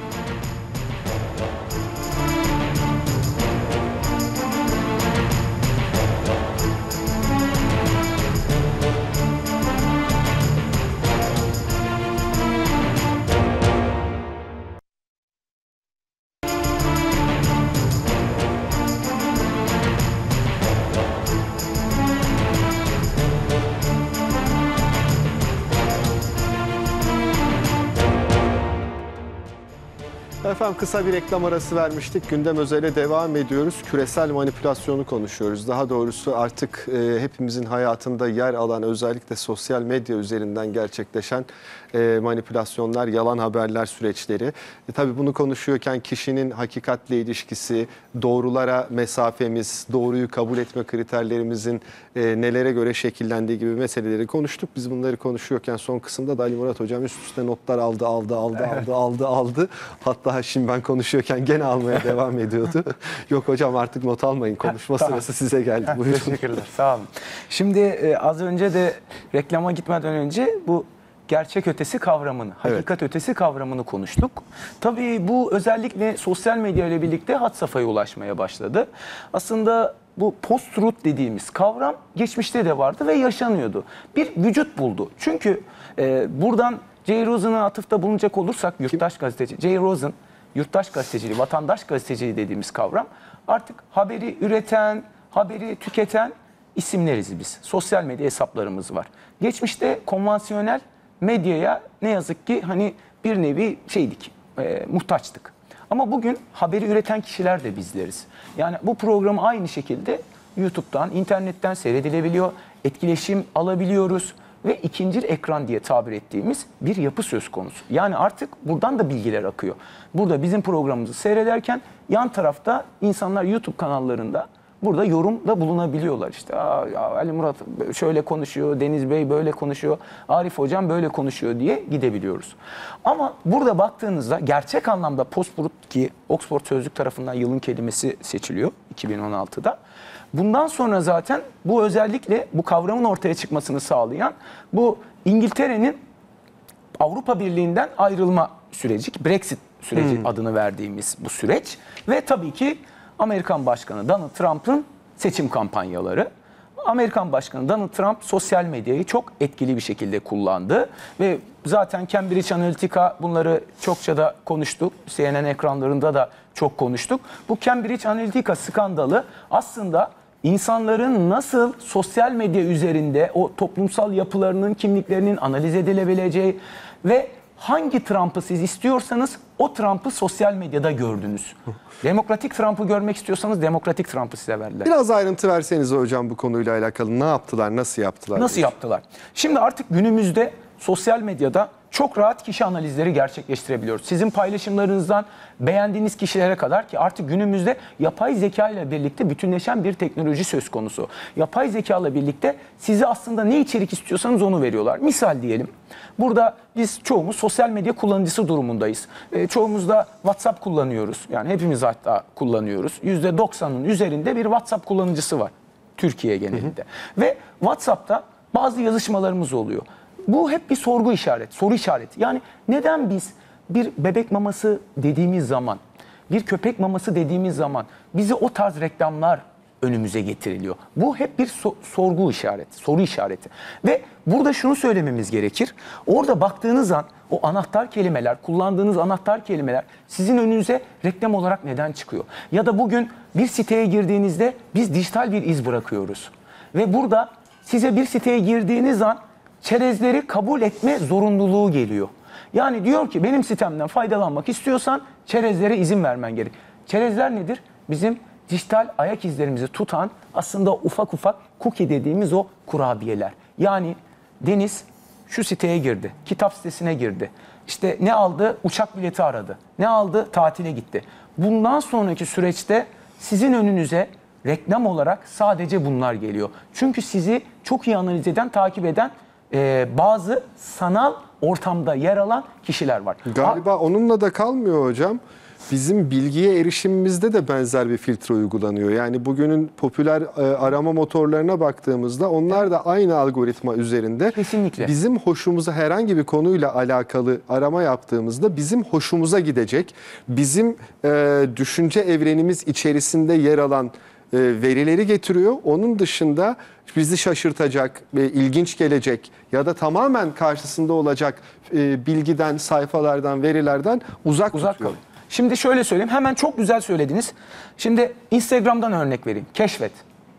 Efendim kısa bir reklam arası vermiştik. Gündem Özel'e devam ediyoruz. Küresel manipülasyonu konuşuyoruz. Daha doğrusu artık e, hepimizin hayatında yer alan, özellikle sosyal medya üzerinden gerçekleşen e, manipülasyonlar, yalan haberler süreçleri. E, tabii bunu konuşuyorken kişinin hakikatle ilişkisi, doğrulara mesafemiz, doğruyu kabul etme kriterlerimizin e, nelere göre şekillendiği gibi meseleleri konuştuk. Biz bunları konuşuyorken son kısımda da Ali Murat Hocam üst üste notlar aldı, aldı, aldı, aldı, aldı, aldı. Hatta şimdi ben konuşuyorken gene almaya devam ediyordu. Yok hocam artık not almayın. Konuşma sırası size geldi. Buyurun. Teşekkürler. Sağ olun. Şimdi e, az önce de reklama gitmeden önce bu gerçek ötesi kavramını, hakikat ötesi kavramını konuştuk. Tabii bu özellikle sosyal medya ile birlikte had safhaya ulaşmaya başladı. Aslında bu post-truth dediğimiz kavram geçmişte de vardı ve yaşanıyordu. Bir vücut buldu. Çünkü e, buradan Jay Rosen'a atıfta bulunacak olursak, yurttaş gazeteci, Jay Rosen, yurttaş gazeteciliği, vatandaş gazeteciliği dediğimiz kavram artık haberi üreten, haberi tüketen isimleriz biz. Sosyal medya hesaplarımız var. Geçmişte konvansiyonel medyaya ne yazık ki hani bir nevi şeydik, e, muhtaçtık. Ama bugün haberi üreten kişiler de bizleriz. Yani bu program aynı şekilde YouTube'dan, internetten seyredilebiliyor, etkileşim alabiliyoruz ve ikinci ekran diye tabir ettiğimiz bir yapı söz konusu. Yani artık buradan da bilgiler akıyor. Burada bizim programımızı seyrederken yan tarafta insanlar YouTube kanallarında burada yorumda bulunabiliyorlar. İşte Ali Murat şöyle konuşuyor, Deniz Bey böyle konuşuyor, Arif Hocam böyle konuşuyor diye gidebiliyoruz. Ama burada baktığınızda gerçek anlamda post-truth, ki Oxford Sözlük tarafından yılın kelimesi seçiliyor iki bin on altıda. Bundan sonra zaten bu özellikle bu kavramın ortaya çıkmasını sağlayan bu İngiltere'nin Avrupa Birliği'nden ayrılma süreci, Brexit süreci hmm. adını verdiğimiz bu süreç ve tabii ki Amerikan Başkanı Donald Trump'ın seçim kampanyaları. Amerikan Başkanı Donald Trump sosyal medyayı çok etkili bir şekilde kullandı ve zaten Cambridge Analytica bunları çokça da konuştuk. C N N ekranlarında da çok konuştuk. Bu Cambridge Analytica skandalı aslında insanların nasıl sosyal medya üzerinde o toplumsal yapılarının, kimliklerinin analiz edilebileceği ve hangi Trump'ı siz istiyorsanız o Trump'ı sosyal medyada gördünüz. Demokratik Trump'ı görmek istiyorsanız demokratik Trump'ı size verdiler. Biraz ayrıntı verseniz hocam bu konuyla alakalı. Ne yaptılar, nasıl yaptılar? Nasıl yaptılar? Şimdi artık günümüzde sosyal medyada çok rahat kişi analizleri gerçekleştirebiliyoruz. Sizin paylaşımlarınızdan beğendiğiniz kişilere kadar ki artık günümüzde yapay zeka ile birlikte bütünleşen bir teknoloji söz konusu. Yapay zeka ile birlikte size aslında ne içerik istiyorsanız onu veriyorlar. Misal diyelim. Burada biz çoğumuz sosyal medya kullanıcısı durumundayız. E, çoğumuz da WhatsApp kullanıyoruz. Yani hepimiz hatta kullanıyoruz. yüzde doksanın üzerinde bir WhatsApp kullanıcısı var Türkiye genelinde. Hı hı. Ve WhatsApp'ta bazı yazışmalarımız oluyor. Bu hep bir sorgu işareti, soru işareti. Yani neden biz bir bebek maması dediğimiz zaman, bir köpek maması dediğimiz zaman bize o tarz reklamlar önümüze getiriliyor? Bu hep bir so- sorgu işareti, soru işareti. Ve burada şunu söylememiz gerekir. Orada baktığınız an o anahtar kelimeler, kullandığınız anahtar kelimeler sizin önünüze reklam olarak neden çıkıyor? Ya da bugün bir siteye girdiğinizde biz dijital bir iz bırakıyoruz. Ve burada size bir siteye girdiğiniz an çerezleri kabul etme zorunluluğu geliyor. Yani diyor ki benim sitemden faydalanmak istiyorsan çerezlere izin vermen gerek. Çerezler nedir? Bizim dijital ayak izlerimizi tutan aslında ufak ufak cookie dediğimiz o kurabiyeler. Yani Deniz şu siteye girdi, kitap sitesine girdi. İşte ne aldı? Uçak bileti aradı. Ne aldı? Tatile gitti. Bundan sonraki süreçte sizin önünüze reklam olarak sadece bunlar geliyor. Çünkü sizi çok iyi analiz eden, takip eden e, bazı sanal ortamda yer alan kişiler var. Galiba onunla da kalmıyor hocam. Bizim bilgiye erişimimizde de benzer bir filtre uygulanıyor. Yani bugünün popüler e, arama motorlarına baktığımızda onlar da aynı algoritma üzerinde Kesinlikle. bizim hoşumuza herhangi bir konuyla alakalı arama yaptığımızda bizim hoşumuza gidecek, bizim e, düşünce evrenimiz içerisinde yer alan e, verileri getiriyor. Onun dışında bizi şaşırtacak, e, ilginç gelecek ya da tamamen karşısında olacak e, bilgiden, sayfalardan, verilerden uzak, Uzak tutuyor. kalın. Şimdi şöyle söyleyeyim. Hemen çok güzel söylediniz. Şimdi Instagram'dan örnek vereyim. Keşfet.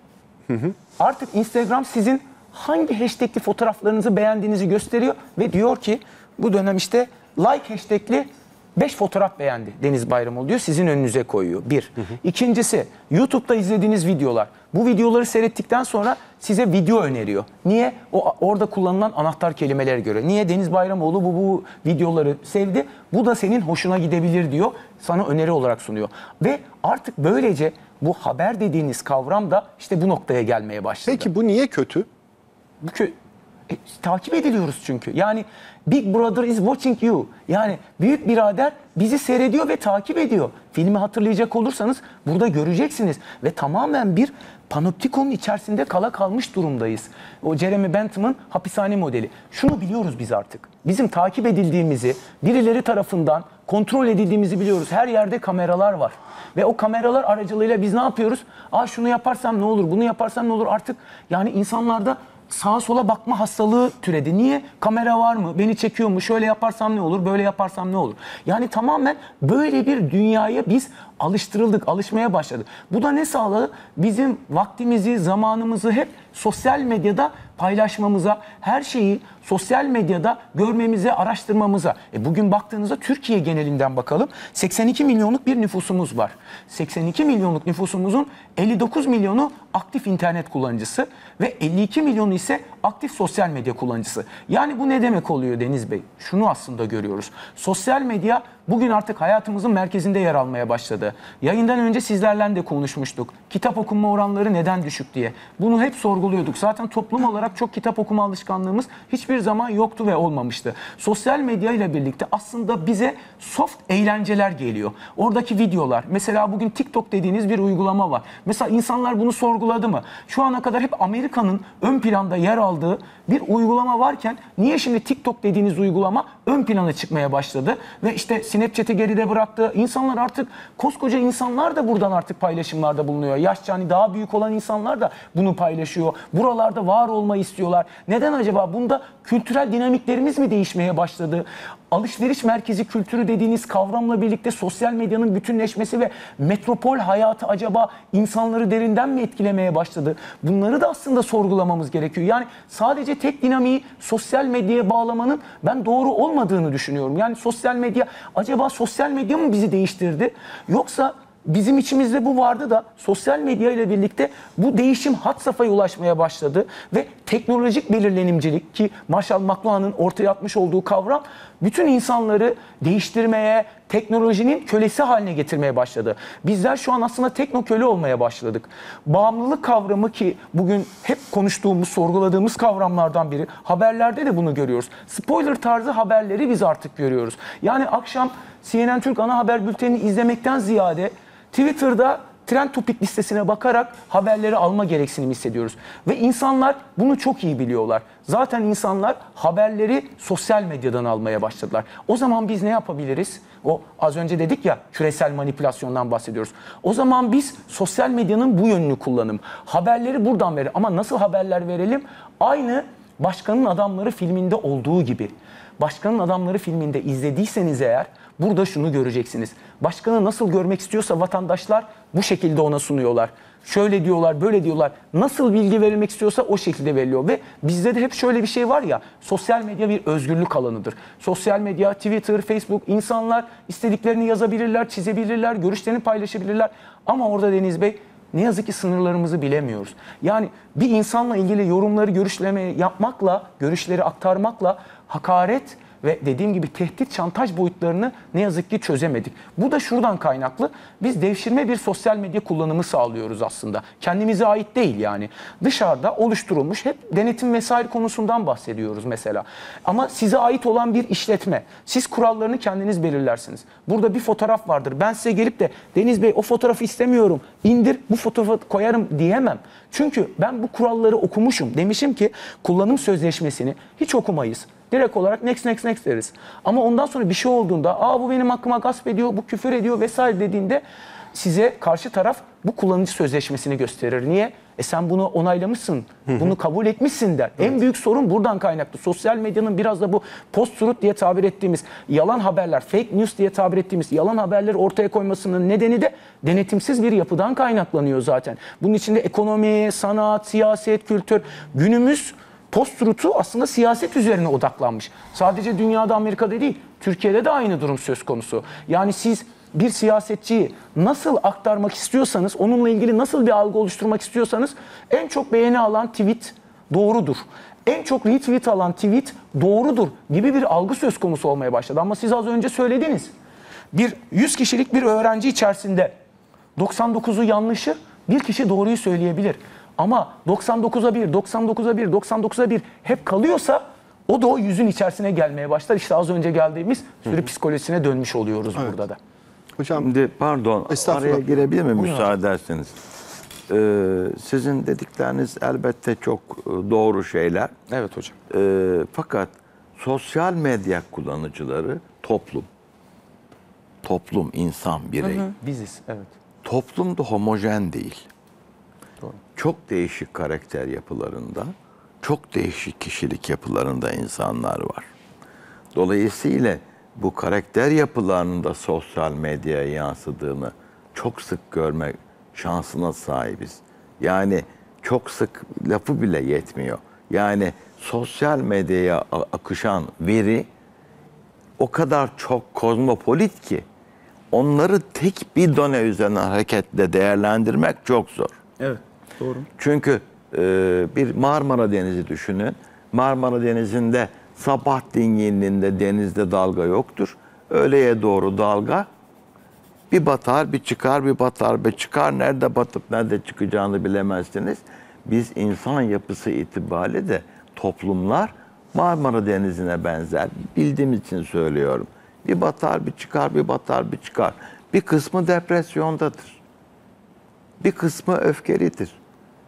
Hı hı. Artık Instagram sizin hangi hashtagli fotoğraflarınızı beğendiğinizi gösteriyor ve diyor ki bu dönem işte like hashtagli beş fotoğraf beğendi Deniz Bayramoğlu diyor. Sizin önünüze koyuyor. Bir. Hı hı. İkincisi YouTube'da izlediğiniz videolar. Bu videoları seyrettikten sonra size video öneriyor. Niye? O orada kullanılan anahtar kelimelere göre. Niye? Deniz Bayramoğlu bu, bu videoları sevdi. Bu da senin hoşuna gidebilir diyor. Sana öneri olarak sunuyor. Ve artık böylece bu haber dediğiniz kavram da işte bu noktaya gelmeye başladı. Peki bu niye kötü? Bu kö- e, takip ediliyoruz çünkü. Yani Big Brother is watching you. Yani büyük birader bizi seyrediyor ve takip ediyor. Filmi hatırlayacak olursanız burada göreceksiniz. Ve tamamen bir panoptikonun içerisinde kala kalmış durumdayız. O Jeremy Bentham'ın hapishane modeli. Şunu biliyoruz biz artık. Bizim takip edildiğimizi, birileri tarafından kontrol edildiğimizi biliyoruz. Her yerde kameralar var. Ve o kameralar aracılığıyla biz ne yapıyoruz? Aa şunu yaparsam ne olur, bunu yaparsam ne olur? Artık yani insanlarda sağa sola bakma hastalığı türedi. Niye? Kamera var mı? Beni çekiyor mu? Şöyle yaparsam ne olur? Böyle yaparsam ne olur? Yani tamamen böyle bir dünyaya biz alıştırıldık, alışmaya başladık. Bu da ne sağladı? Bizim vaktimizi, zamanımızı hep sosyal medyada paylaşmamıza, her şeyi sosyal medyada görmemize, araştırmamıza. E bugün baktığınızda Türkiye genelinden bakalım. seksen iki milyonluk bir nüfusumuz var. seksen iki milyonluk nüfusumuzun elli dokuz milyonu aktif internet kullanıcısı ve elli iki milyonu ise aktif sosyal medya kullanıcısı. Yani bu ne demek oluyor Deniz Bey? Şunu aslında görüyoruz. Sosyal medya bugün artık hayatımızın merkezinde yer almaya başladı. Yayından önce sizlerle de konuşmuştuk. Kitap okuma oranları neden düşük diye. Bunu hep sorguluyorduk. Zaten toplum olarak çok kitap okuma alışkanlığımız hiçbir zaman yoktu ve olmamıştı. Sosyal medya ile birlikte aslında bize soft eğlenceler geliyor. Oradaki videolar. Mesela bugün TikTok dediğiniz bir uygulama var. Mesela insanlar bunu sorguluyor. sorguladı mı? Şu ana kadar hep Amerika'nın ön planda yer aldığı bir uygulama varken niye şimdi TikTok dediğiniz uygulama ön plana çıkmaya başladı? Ve işte Snapchat'i geride bıraktı. İnsanlar artık, koskoca insanlar da buradan artık paylaşımlarda bulunuyor. Yaşça hani daha büyük olan insanlar da bunu paylaşıyor. Buralarda var olmayı istiyorlar. Neden acaba? Bunda kültürel dinamiklerimiz mi değişmeye başladı? Alışveriş merkezi kültürü dediğiniz kavramla birlikte sosyal medyanın bütünleşmesi ve metropol hayatı acaba insanları derinden mi etkilemeye başladı? Bunları da aslında sorgulamamız gerekiyor. Yani sadece tek dinamiği sosyal medyaya bağlamanın ben doğru olmadığını düşünüyorum. Yani sosyal medya, acaba sosyal medya mı bizi değiştirdi? Yoksa bizim içimizde bu vardı da sosyal medya ile birlikte bu değişim had safhaya ulaşmaya başladı ve teknolojik belirlenimcilik, ki Marshall McLuhan'ın ortaya atmış olduğu kavram, bütün insanları değiştirmeye, teknolojinin kölesi haline getirmeye başladı. Bizler şu an aslında teknoköle olmaya başladık. Bağımlılık kavramı, ki bugün hep konuştuğumuz, sorguladığımız kavramlardan biri. Haberlerde de bunu görüyoruz. Spoiler tarzı haberleri biz artık görüyoruz. Yani akşam C N N Türk ana haber bültenini izlemekten ziyade Twitter'da trend topik listesine bakarak haberleri alma gereksinimi hissediyoruz. Ve insanlar bunu çok iyi biliyorlar. Zaten insanlar haberleri sosyal medyadan almaya başladılar. O zaman biz ne yapabiliriz? O az önce dedik ya, küresel manipülasyondan bahsediyoruz. O zaman biz sosyal medyanın bu yönünü kullanalım. Haberleri buradan verelim. Ama nasıl haberler verelim? Aynı Başkanın Adamları filminde olduğu gibi. Başkanın Adamları filminde izlediyseniz eğer, burada şunu göreceksiniz. Başkanı nasıl görmek istiyorsa vatandaşlar bu şekilde ona sunuyorlar. Şöyle diyorlar, böyle diyorlar. Nasıl bilgi verilmek istiyorsa o şekilde veriliyor. Ve bizde de hep şöyle bir şey var ya, sosyal medya bir özgürlük alanıdır. Sosyal medya, Twitter, Facebook, insanlar istediklerini yazabilirler, çizebilirler, görüşlerini paylaşabilirler. Ama orada Deniz Bey, ne yazık ki sınırlarımızı bilemiyoruz. Yani bir insanla ilgili yorumları, görüşleme yapmakla, görüşleri aktarmakla hakaret ve dediğim gibi tehdit, şantaj boyutlarını ne yazık ki çözemedik. Bu da şuradan kaynaklı. Biz devşirme bir sosyal medya kullanımı sağlıyoruz aslında. Kendimize ait değil yani. Dışarıda oluşturulmuş, hep denetim vesaire konusundan bahsediyoruz mesela. Ama size ait olan bir işletme. Siz kurallarını kendiniz belirlersiniz. Burada bir fotoğraf vardır. Ben size gelip de Deniz Bey o fotoğrafı istemiyorum, İndir, bu fotoğrafı koyarım diyemem. Çünkü ben bu kuralları okumuşum. Demişim ki kullanım sözleşmesini hiç okumayız. Direkt olarak next next next deriz. Ama ondan sonra bir şey olduğunda, aa bu benim hakkıma gasp ediyor, bu küfür ediyor vesaire dediğinde size karşı taraf bu kullanıcı sözleşmesini gösterir. Niye? E sen bunu onaylamışsın, bunu kabul etmişsin der. Evet. En büyük sorun buradan kaynaklı. Sosyal medyanın biraz da bu post-truth diye tabir ettiğimiz yalan haberler, fake news diye tabir ettiğimiz yalan haberleri ortaya koymasının nedeni de denetimsiz bir yapıdan kaynaklanıyor zaten. Bunun içinde ekonomi, sanat, siyaset, kültür, günümüz post-truth'u aslında siyaset üzerine odaklanmış. Sadece dünyada, Amerika'da değil, Türkiye'de de aynı durum söz konusu. Yani siz bir siyasetçiyi nasıl aktarmak istiyorsanız, onunla ilgili nasıl bir algı oluşturmak istiyorsanız, en çok beğeni alan tweet doğrudur, en çok retweet alan tweet doğrudur gibi bir algı söz konusu olmaya başladı. Ama siz az önce söylediniz. Bir yüz kişilik bir öğrenci içerisinde doksan dokuzu yanlışı, bir kişi doğruyu söyleyebilir. Ama doksan dokuza bir, doksan dokuza bir, doksan dokuza bir hep kalıyorsa o da o yüzün içerisine gelmeye başlar. İşte az önce geldiğimiz sürü psikolojisine dönmüş oluyoruz evet. burada da. Hocam, şimdi pardon araya girebilir mi müsaade ederseniz? Ee, sizin dedikleriniz elbette çok doğru şeyler. Evet hocam. Ee, fakat sosyal medya kullanıcıları toplum. Toplum, insan, birey. Hı hı. Biziz, evet. Toplum da homojen değil. Doğru. Çok değişik karakter yapılarında, çok değişik kişilik yapılarında insanlar var. Dolayısıyla bu karakter yapılarının da sosyal medyaya yansıdığını çok sık görme şansına sahibiz. Yani çok sık lafı bile yetmiyor. Yani sosyal medyaya akışan veri o kadar çok kozmopolit ki onları tek bir done üzerinden hareketle değerlendirmek çok zor. Evet, doğru. Çünkü e, bir Marmara Denizi düşünün. Marmara Denizi'nde sabah dinginliğinde denizde dalga yoktur. Öğleye doğru dalga bir batar, bir çıkar, bir batar, bir çıkar. Nerede batıp nerede çıkacağını bilemezsiniz. Biz insan yapısı itibariyle de toplumlar Marmara Denizi'ne benzer. Bildiğim için söylüyorum. Bir batar, bir çıkar, bir batar, bir çıkar. Bir kısmı depresyondadır. Bir kısmı öfkelidir.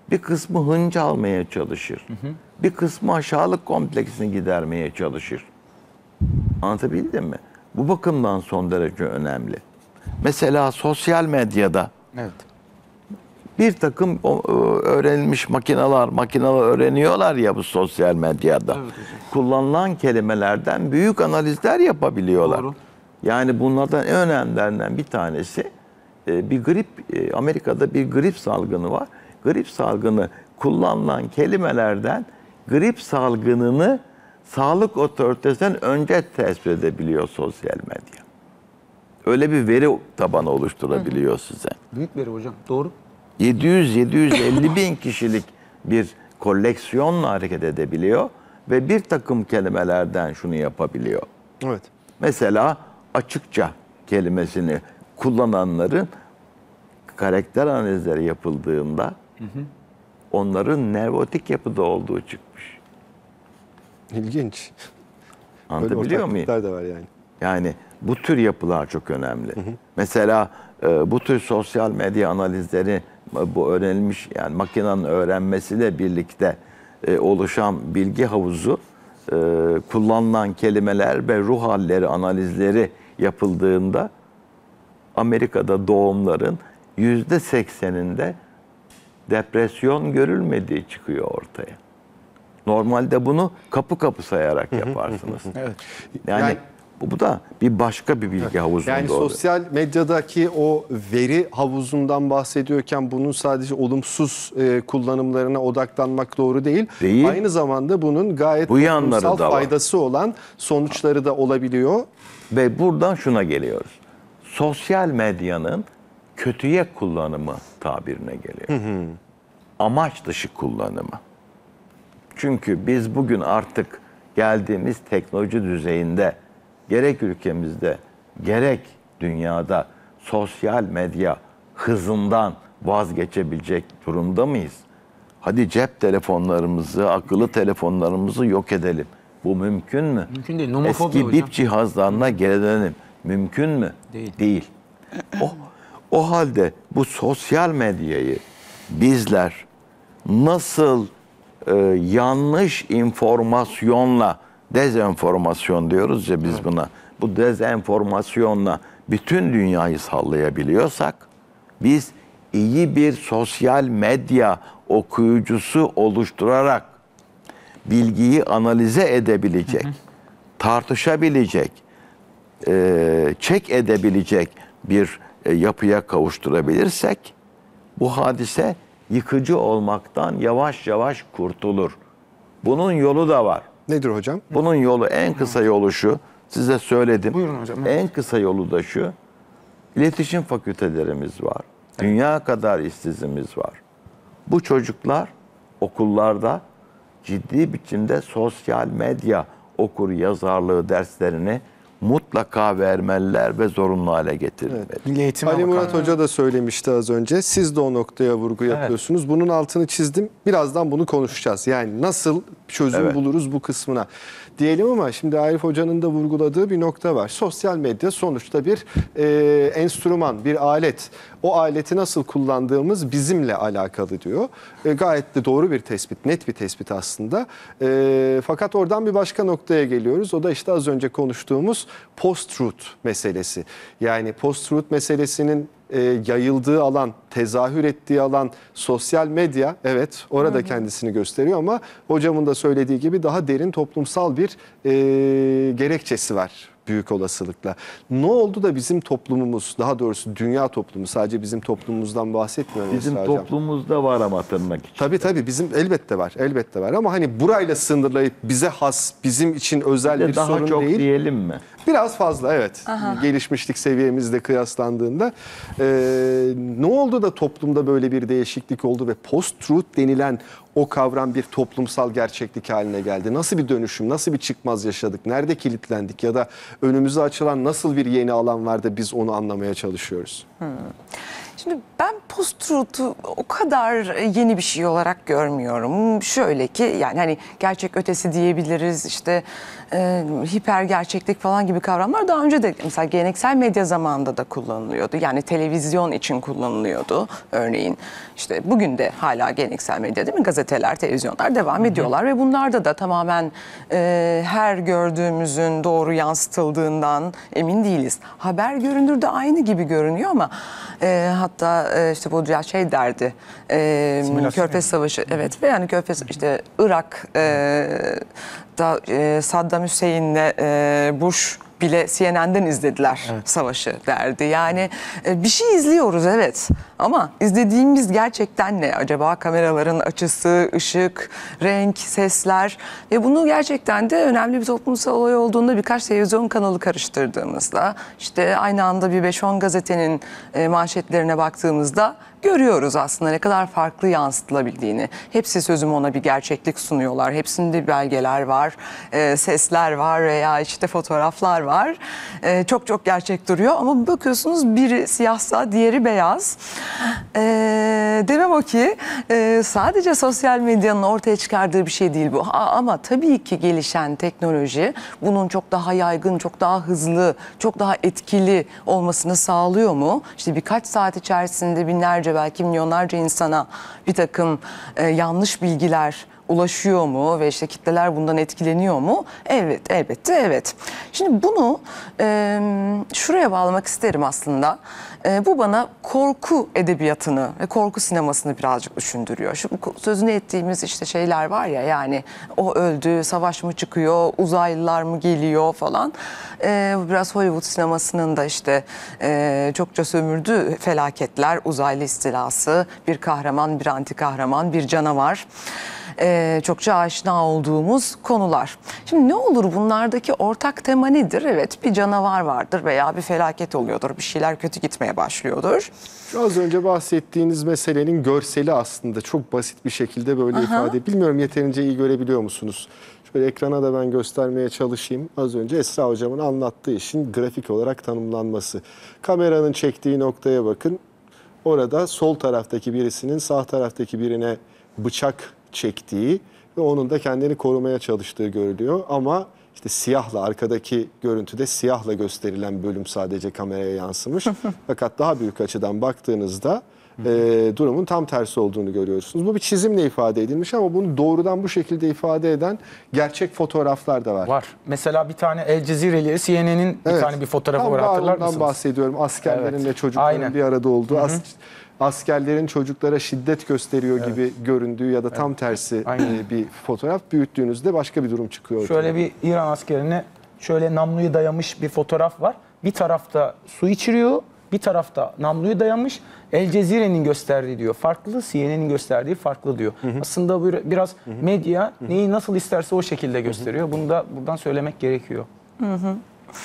Bir kısmı hınç almaya çalışır. Bir kısmı aşağılık kompleksini gidermeye çalışır. Anlatabildim mi? Bu bakımdan son derece önemli. Mesela sosyal medyada Evet. bir takım o, e, öğrenilmiş makineler, makineler öğreniyorlar ya bu sosyal medyada. Evet hocam. Kullanılan kelimelerden büyük analizler yapabiliyorlar. Doğru. Yani bunlardan en önemlilerinden bir tanesi e, bir grip, e, Amerika'da bir grip salgını var. Grip salgını kullanılan kelimelerden grip salgınını sağlık otoritesinden önce tespit edebiliyor sosyal medya. Öyle bir veri tabanı oluşturabiliyor size. Büyük veri hocam. Doğru. yedi yüz yedi yüz elli bin kişilik bir koleksiyonla hareket edebiliyor ve bir takım kelimelerden şunu yapabiliyor. Evet. Mesela açıkça kelimesini kullananların karakter analizleri yapıldığında onların nevrotik yapıda olduğu çıkmış. İlginç. Böyle Anlatabiliyor muyum? ortaklıklar da var yani. Yani bu tür yapılar çok önemli. Mesela e, bu tür sosyal medya analizleri e, bu öğrenilmiş yani makinenin öğrenmesiyle birlikte e, oluşan bilgi havuzu e, kullanılan kelimeler ve ruh halleri analizleri yapıldığında Amerika'da doğumların yüzde sekseninde depresyon görülmediği çıkıyor ortaya. Normalde bunu kapı kapı sayarak yaparsınız. Evet. Yani, Yani- bu, bu da bir başka bir bilgi havuzunda Yani oluyor. sosyal medyadaki o veri havuzundan bahsediyorken bunun sadece olumsuz e, kullanımlarına odaklanmak doğru değil. Değil. Aynı zamanda bunun gayet Bu yanları toplumsal da var. faydası olan sonuçları da olabiliyor. Ve buradan şuna geliyoruz. Sosyal medyanın kötüye kullanımı tabirine geliyor. Amaç dışı kullanımı. Çünkü biz bugün artık geldiğimiz teknoloji düzeyinde gerek ülkemizde gerek dünyada sosyal medya hızından vazgeçebilecek durumda mıyız? Hadi cep telefonlarımızı, akıllı telefonlarımızı yok edelim. Bu mümkün mü? Mümkün değil. Nomofobi Eski hocam. bip cihazlarına geri dönelim. Mümkün mü? Değil. Değil. O, o halde bu sosyal medyayı bizler nasıl e, yanlış informasyonla, dezenformasyon diyoruz ya biz buna, bu dezenformasyonla bütün dünyayı sallayabiliyorsak, biz iyi bir sosyal medya okuyucusu oluşturarak bilgiyi analize edebilecek, tartışabilecek, e, check edebilecek bir e, yapıya kavuşturabilirsek, bu hadise yıkıcı olmaktan yavaş yavaş kurtulur. Bunun yolu da var. Nedir hocam? Bunun yolu, en kısa yolu şu, size söyledim. Buyurun hocam. En kısa yolu da şu, iletişim fakültelerimiz var. Dünya kadar işsizimiz var. Bu çocuklar okullarda ciddi biçimde sosyal medya okur yazarlığı derslerini mutlaka vermeliler ve zorunlu hale getirilmeli. Milli Eğitim Ali Murat Bakanlığı. Hoca da söylemişti az önce. Siz de o noktaya vurgu yapıyorsunuz. Bunun altını çizdim. Birazdan bunu konuşacağız. Yani nasıl çözüm Evet. buluruz bu kısmına diyelim ama şimdi Arif Hoca'nın da vurguladığı bir nokta var. Sosyal medya sonuçta bir e, enstrüman, bir alet. O aleti nasıl kullandığımız bizimle alakalı diyor. E, gayet de doğru bir tespit, net bir tespit aslında. E, fakat oradan bir başka noktaya geliyoruz. O da işte az önce konuştuğumuz post-truth meselesi. Yani post-truth meselesinin e, yayıldığı alan, tezahür ettiği alan sosyal medya, evet orada kendisini gösteriyor ama hocamın da söylediği gibi daha derin toplumsal bir e, gerekçesi var büyük olasılıkla. Ne oldu da bizim toplumumuz, daha doğrusu dünya toplumu, sadece bizim toplumumuzdan bahsetmiyorum. Bizim Esra Hocam. toplumumuzda var ama tırnak için. Tabii tabii bizim elbette var, elbette var ama hani burayla sınırlayıp bize has, bizim için özel Bir de bir daha sorun çok değil. diyelim mi? Biraz fazla evet. Gelişmişlik seviyemizle kıyaslandığında. Ee, ne oldu da toplumda böyle bir değişiklik oldu ve post-truth denilen o kavram bir toplumsal gerçeklik haline geldi? Nasıl bir dönüşüm, nasıl bir çıkmaz yaşadık? Nerede kilitlendik ya da önümüze açılan nasıl bir yeni alan var da biz onu anlamaya çalışıyoruz? Şimdi ben post-truth'u o kadar yeni bir şey olarak görmüyorum. Şöyle ki yani hani gerçek ötesi diyebiliriz, işte e, hiper gerçeklik falan gibi kavramlar daha önce de mesela geleneksel medya zamanında da kullanılıyordu. Yani televizyon için kullanılıyordu örneğin. İşte bugün de hala geleneksel medya değil mi? Gazeteler, televizyonlar devam ediyorlar ve bunlarda da tamamen e, her gördüğümüzün doğru yansıtıldığından emin değiliz. Haber görünürde aynı gibi görünüyor ama e, hatta e, işte bu şey derdi e, Körfez Savaşı, evet, ve yani Körfez işte Irak e, da e, Saddam Hüseyin'le e, Bush bile C N N'den izlediler evet. savaşı derdi. Yani e, bir şey izliyoruz evet ama izlediğimiz gerçekten ne? Acaba kameraların açısı, ışık, renk, sesler ve bunu gerçekten de önemli bir toplumsal olay olduğunda birkaç televizyon kanalı karıştırdığımızda, işte aynı anda bir beş on gazetenin e, manşetlerine baktığımızda görüyoruz aslında ne kadar farklı yansıtılabildiğini. Hepsi sözüm ona bir gerçeklik sunuyorlar. Hepsinde belgeler var, e, sesler var veya işte fotoğraflar var. E, çok çok gerçek duruyor ama bakıyorsunuz biri siyahsa diğeri beyaz. E, demem o ki e, sadece sosyal medyanın ortaya çıkardığı bir şey değil bu. Ha, ama tabii ki gelişen teknoloji bunun çok daha yaygın, çok daha hızlı, çok daha etkili olmasını sağlıyor mu? İşte birkaç saat içerisinde binlerce belki milyonlarca insana bir takım e, yanlış bilgiler ulaşıyor mu ve işte kitleler bundan etkileniyor mu? Evet, elbette evet. Şimdi bunu e, şuraya bağlamak isterim aslında. E, bu bana korku edebiyatını ve korku sinemasını birazcık düşündürüyor. Şu sözünü ettiğimiz işte şeyler var ya, yani o öldü, savaş mı çıkıyor, uzaylılar mı geliyor falan. E, biraz Hollywood sinemasının da işte e, çokça sömürdüğü felaketler, uzaylı istilası, bir kahraman, bir anti kahraman, bir canavar. Ee, çokça aşina olduğumuz konular. Şimdi ne olur bunlardaki ortak tema nedir? Evet, bir canavar vardır veya bir felaket oluyordur, bir şeyler kötü gitmeye başlıyordur. Az önce bahsettiğiniz meselenin görseli aslında çok basit bir şekilde böyle Aha. ifade. Bilmiyorum yeterince iyi görebiliyor musunuz? Şöyle ekrana da ben göstermeye çalışayım. Az önce Esra Hocam'ın anlattığı işin grafik olarak tanımlanması. Kameranın çektiği noktaya bakın. Orada sol taraftaki birisinin sağ taraftaki birine bıçak çektiği ve onun da kendini korumaya çalıştığı görülüyor. Ama işte siyahla, arkadaki görüntüde siyahla gösterilen bölüm sadece kameraya yansımış. Fakat daha büyük açıdan baktığınızda e, durumun tam tersi olduğunu görüyorsunuz. Bu bir çizimle ifade edilmiş ama bunu doğrudan bu şekilde ifade eden gerçek fotoğraflar da var. Var. Mesela bir tane El Cezire'li C N N'in bir evet. tane bir fotoğrafı tam var, hatırlar mısınız? Tam bahsediyorum. Askerlerin evet. ve çocukların Aynen. bir arada olduğu. As askerlerin çocuklara şiddet gösteriyor evet. gibi göründüğü ya da tam evet. tersi Aynen. bir fotoğraf, büyüttüğünüzde başka bir durum çıkıyor. Şöyle ortaya. bir İran askerine şöyle namluyu dayamış bir fotoğraf var. Bir tarafta su içiriyor, bir tarafta namluyu dayamış. El Cezire'nin gösterdiği diyor farklı, C N N'in gösterdiği farklı diyor. Hı hı. Aslında bu biraz hı hı. medya hı hı. neyi nasıl isterse o şekilde gösteriyor. Hı hı. Bunu da buradan söylemek gerekiyor. Hı hı.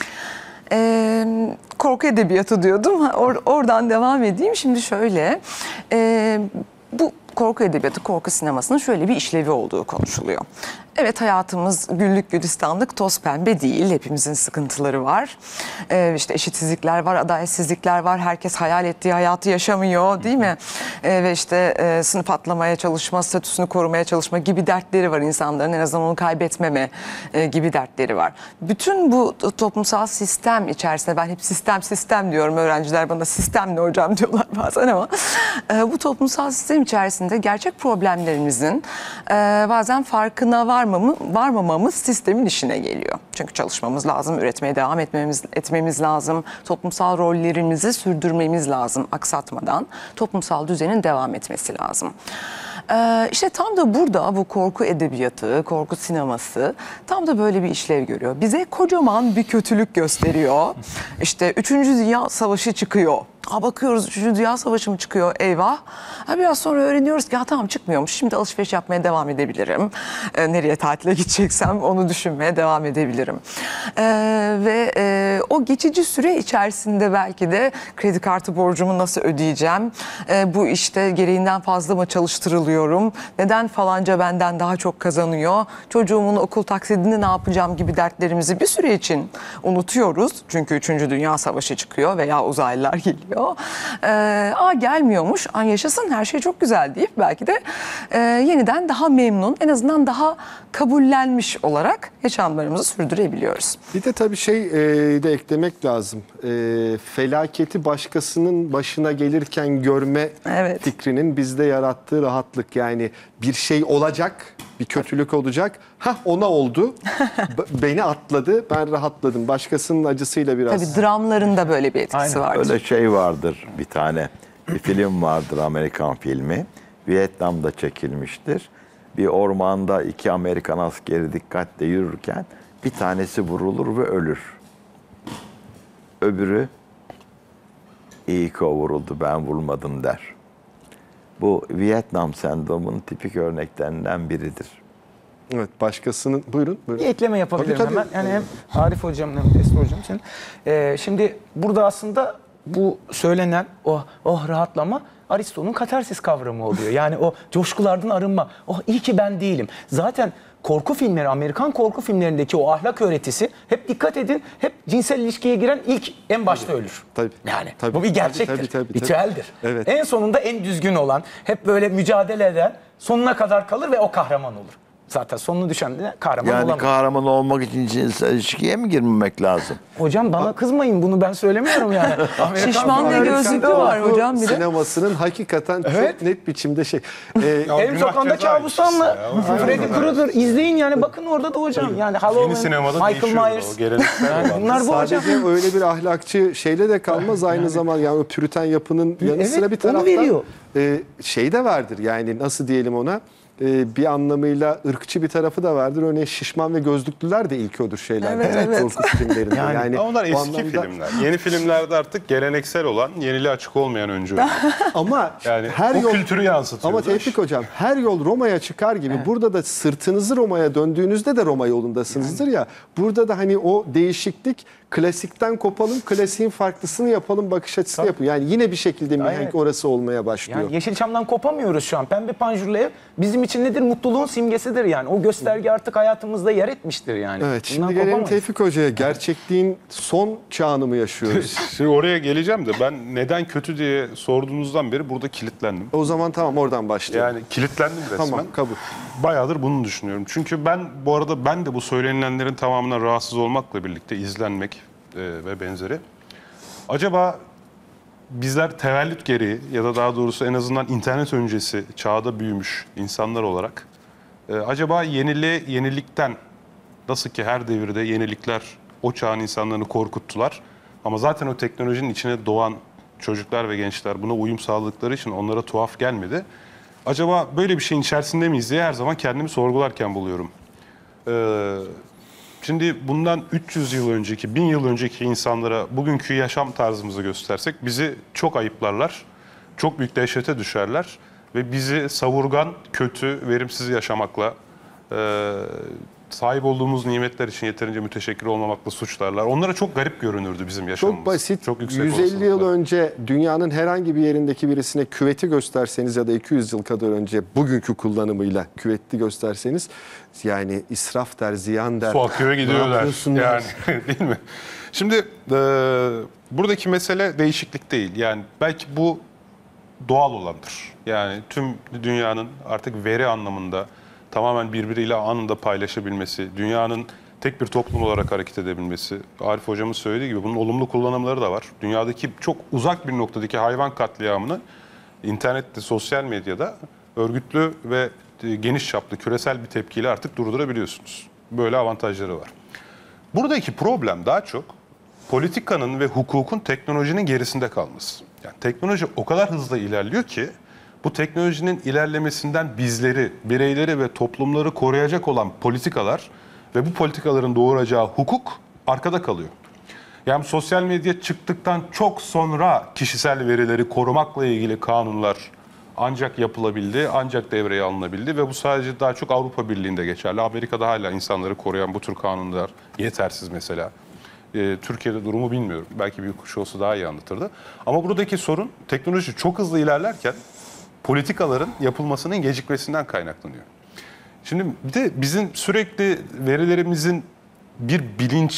Ee, korku edebiyatı diyordum. Or oradan devam edeyim. Şimdi şöyle, e, bu korku edebiyatı, korku sinemasının şöyle bir işlevi olduğu konuşuluyor. Evet, hayatımız güllük gülistanlık, toz pembe değil. Hepimizin sıkıntıları var. Ee, işte eşitsizlikler var, adaletsizlikler var. Herkes hayal ettiği hayatı yaşamıyor, değil mi? Ee, ve işte e, sınıf atlamaya çalışma, statüsünü korumaya çalışma gibi dertleri var insanların. En azından onu kaybetmeme e, gibi dertleri var. Bütün bu toplumsal sistem içerisinde, ben hep sistem sistem diyorum. Öğrenciler bana sistem ne hocam diyorlar bazen ama e, bu toplumsal sistem içerisinde gerçek problemlerimizin e, bazen farkına var varmamamız sistemin işine geliyor. Çünkü çalışmamız lazım, üretmeye devam etmemiz, etmemiz lazım. Toplumsal rollerimizi sürdürmemiz lazım aksatmadan. Toplumsal düzenin devam etmesi lazım. Ee, işte tam da burada bu korku edebiyatı, korku sineması tam da böyle bir işlev görüyor. Bize kocaman bir kötülük gösteriyor. İşte üçüncü Dünya Savaşı çıkıyor. Ha, bakıyoruz üçüncü Dünya Savaşı mı çıkıyor? Eyvah. Ha, biraz sonra öğreniyoruz ki ya tamam çıkmıyormuş. Şimdi alışveriş yapmaya devam edebilirim. Ee, nereye tatile gideceksem onu düşünmeye devam edebilirim. Ee, ve e, o geçici süre içerisinde belki de kredi kartı borcumu nasıl ödeyeceğim? Ee, bu işte gereğinden fazla mı çalıştırılıyorum? Neden falanca benden daha çok kazanıyor? Çocuğumun okul taksidini ne yapacağım gibi dertlerimizi bir süre için unutuyoruz. Çünkü üçüncü Dünya Savaşı çıkıyor veya uzaylılar geliyor. geliyor. Ee, Aa gelmiyormuş, Aa, yaşasın her şey çok güzel deyip belki de e, yeniden daha memnun, en azından daha kabullenmiş olarak yaşamlarımızı sürdürebiliyoruz. Bir de tabii şey e, de eklemek lazım. E, felaketi başkasının başına gelirken görme Evet. fikrinin bizde yarattığı rahatlık. Yani bir şey olacak, bir kötülük olacak. Hah ona oldu. B- beni atladı, ben rahatladım. Başkasının acısıyla biraz. Tabii dramlarında böyle bir etkisi Aynen. vardır. Öyle şey vardır bir tane. Bir film vardır, Amerikan filmi. Vietnam'da çekilmiştir. Bir ormanda iki Amerikan askeri dikkatle yürürken bir tanesi vurulur ve ölür. Öbürü iyi ki o vuruldu, ben vurmadım der. Bu Vietnam sendromunun tipik örneklerinden biridir. Evet, başkasının buyurun. buyurun. Bir ekleme yapabilirim Tabii, tabii. hemen. Yani hem Arif Hocam'ın hem de Esra Hocam için. Ee, şimdi burada aslında bu söylenen o oh rahatlama Aristo'nun katarsis kavramı oluyor. Yani o coşkulardan arınma. Oh iyi ki ben değilim. Zaten korku filmleri, Amerikan korku filmlerindeki o ahlak öğretisi hep dikkat edin, hep cinsel ilişkiye giren ilk en başta ölür. Tabii. Yani Tabii. bu bir gerçektir. Tabii, tabii, tabii. Ritüeldir. Evet. En sonunda en düzgün olan, hep böyle mücadele eden sonuna kadar kalır ve o kahraman olur. Zaten sonunu düşen de kahraman Yani olamaz. kahraman olmak için cinsel ilişkiye mi girmemek lazım? Hocam bana kızmayın, bunu ben söylemiyorum yani. Amerikan Şişman ve filmlerinde gözlüklü o. var hocam bir de. Sinemasının hakikaten Evet. çok net biçimde şey. Ee, Ya Ev günah sokağında ceza kabusanla ilişkisi ya. Freddy Krueger izleyin yani, bakın orada da hocam. Yani Halloween, Yeni sinemada Michael değişiyor Myers. o geleneksel Yani olan. bunlar bu hocam. Sadece öyle bir ahlakçı şeyle de kalmaz, aynı zamanda yani o püriten yapının yanı Evet, sıra bir onu taraftan veriyor. e, şey de vardır yani, nasıl diyelim ona, e, bir anlamıyla ırkçı bir tarafı da vardır. Örneğin Şişman ve Gözlüklüler de ilk odur şeyler. Evet, evet. Korku filmlerinde. Yani- Yani, Ama onlar o eski anlamda- filmler. Yeni filmlerde artık geleneksel olan, yeniliğe açık olmayan öncü. Ama Yani her o yol kültürü yansıtıyor. Ama Tevfik Hocam, her yol Roma'ya çıkar gibi burada da sırtınızı Roma'ya döndüğünüzde de Roma yolundasınızdır ya. Burada da hani o değişiklik, klasikten kopalım, klasiğin farklısını yapalım bakış açısı yapın. Yani yine bir şekilde mihenk Evet. orası olmaya başlıyor. Yani Yeşilçam'dan kopamıyoruz şu an. Pembe panjurlu ev bizim için nedir? Mutluluğun simgesidir yani. O gösterge artık hayatımızda yer etmiştir yani. Evet, şimdi Bundan gelelim kopamayız. Tevfik Hoca'ya. Gerçekliğin son çağını mı yaşıyoruz? Şimdi oraya geleceğim de ben neden kötü diye sorduğunuzdan beri burada kilitlendim. O zaman tamam, oradan başlayalım. Yani kilitlendim resmen. Tamam, kabul. Bayağıdır bunu düşünüyorum. Çünkü ben bu arada ben de bu söylenilenlerin tamamına rahatsız olmakla birlikte izlenmek e, ve benzeri. Acaba bizler tevellüt gereği ya da daha doğrusu en azından internet öncesi çağda büyümüş insanlar olarak e, acaba yeniliğe yenilikten, nasıl ki her devirde yenilikler o çağın insanlarını korkuttular ama zaten o teknolojinin içine doğan çocuklar ve gençler buna uyum sağladıkları için onlara tuhaf gelmedi. Acaba böyle bir şeyin içerisinde miyiz diye her zaman kendimi sorgularken buluyorum. Ee, şimdi bundan üç yüz yıl önceki, bin yıl önceki insanlara bugünkü yaşam tarzımızı göstersek bizi çok ayıplarlar, çok büyük dehşete düşerler ve bizi savurgan, kötü, verimsiz yaşamakla, e, sahip olduğumuz nimetler için yeterince müteşekkir olmamakla suçlarlar. Onlara çok garip görünürdü bizim yaşamımız. Çok basit. Çok yüksek yüz elli yıl olasılıkla. önce dünyanın herhangi bir yerindeki birisine küveti gösterseniz ya da iki yüz yıl kadar önce bugünkü kullanımıyla küvetli gösterseniz, yani israf der, ziyan der. Su akıyor Ne gidiyorlar. yapıyorsun der. Yani değil mi? Şimdi e, buradaki mesele değişiklik değil. Yani belki bu doğal olandır. Yani tüm dünyanın artık veri anlamında tamamen birbiriyle anında paylaşabilmesi, dünyanın tek bir toplum olarak hareket edebilmesi. Arif Hocam'ın söylediği gibi bunun olumlu kullanımları da var. Dünyadaki çok uzak bir noktadaki hayvan katliamını internette, sosyal medyada örgütlü ve geniş çaplı küresel bir tepkiyle artık durdurabiliyorsunuz. Böyle avantajları var. Buradaki problem daha çok politikanın ve hukukun teknolojinin gerisinde kalması. Yani teknoloji o kadar hızlı ilerliyor ki bu teknolojinin ilerlemesinden bizleri, bireyleri ve toplumları koruyacak olan politikalar ve bu politikaların doğuracağı hukuk arkada kalıyor. Yani sosyal medya çıktıktan çok sonra kişisel verileri korumakla ilgili kanunlar ancak yapılabildi, ancak devreye alınabildi ve bu sadece daha çok Avrupa Birliği'nde geçerli. Amerika'da hala insanları koruyan bu tür kanunlar yetersiz mesela. Ee, Türkiye'de durumu bilmiyorum. Belki bir kuş olsa daha iyi anlatırdı. Ama buradaki sorun teknoloji çok hızlı ilerlerken politikaların yapılmasının gecikmesinden kaynaklanıyor. Şimdi bir de bizim sürekli verilerimizin bir bilinç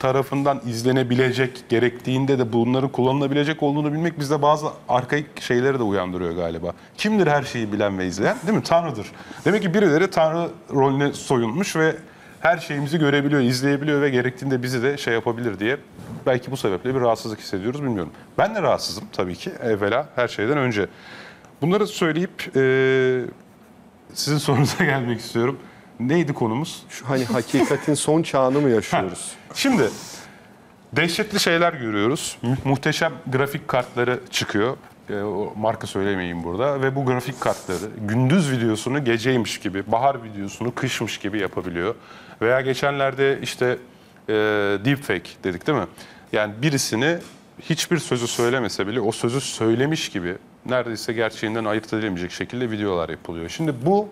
tarafından izlenebilecek, gerektiğinde de bunların kullanılabilecek olduğunu bilmek bizde bazı arkaik şeyleri de uyandırıyor galiba. Kimdir her şeyi bilen ve izleyen? Değil mi? Tanrı'dır. Demek ki birileri Tanrı rolüne soyunmuş ve her şeyimizi görebiliyor, izleyebiliyor ve gerektiğinde bizi de şey yapabilir diye belki bu sebeple bir rahatsızlık hissediyoruz, bilmiyorum. Ben de rahatsızım tabii ki evvela her şeyden önce. Bunları söyleyip e, sizin sorunuza gelmek istiyorum. Neydi konumuz? Şu hani hakikatin son çağını mı yaşıyoruz? Şimdi dehşetli şeyler görüyoruz. Mu- Muhteşem grafik kartları çıkıyor. E, o marka söylemeyeyim burada. Ve bu grafik kartları gündüz videosunu geceymiş gibi, bahar videosunu kışmış gibi yapabiliyor. Veya geçenlerde işte e, deepfake dedik değil mi? Yani birisini hiçbir sözü söylemese bile o sözü söylemiş gibi neredeyse gerçeğinden ayırt edilemeyecek şekilde videolar yapılıyor. Şimdi bu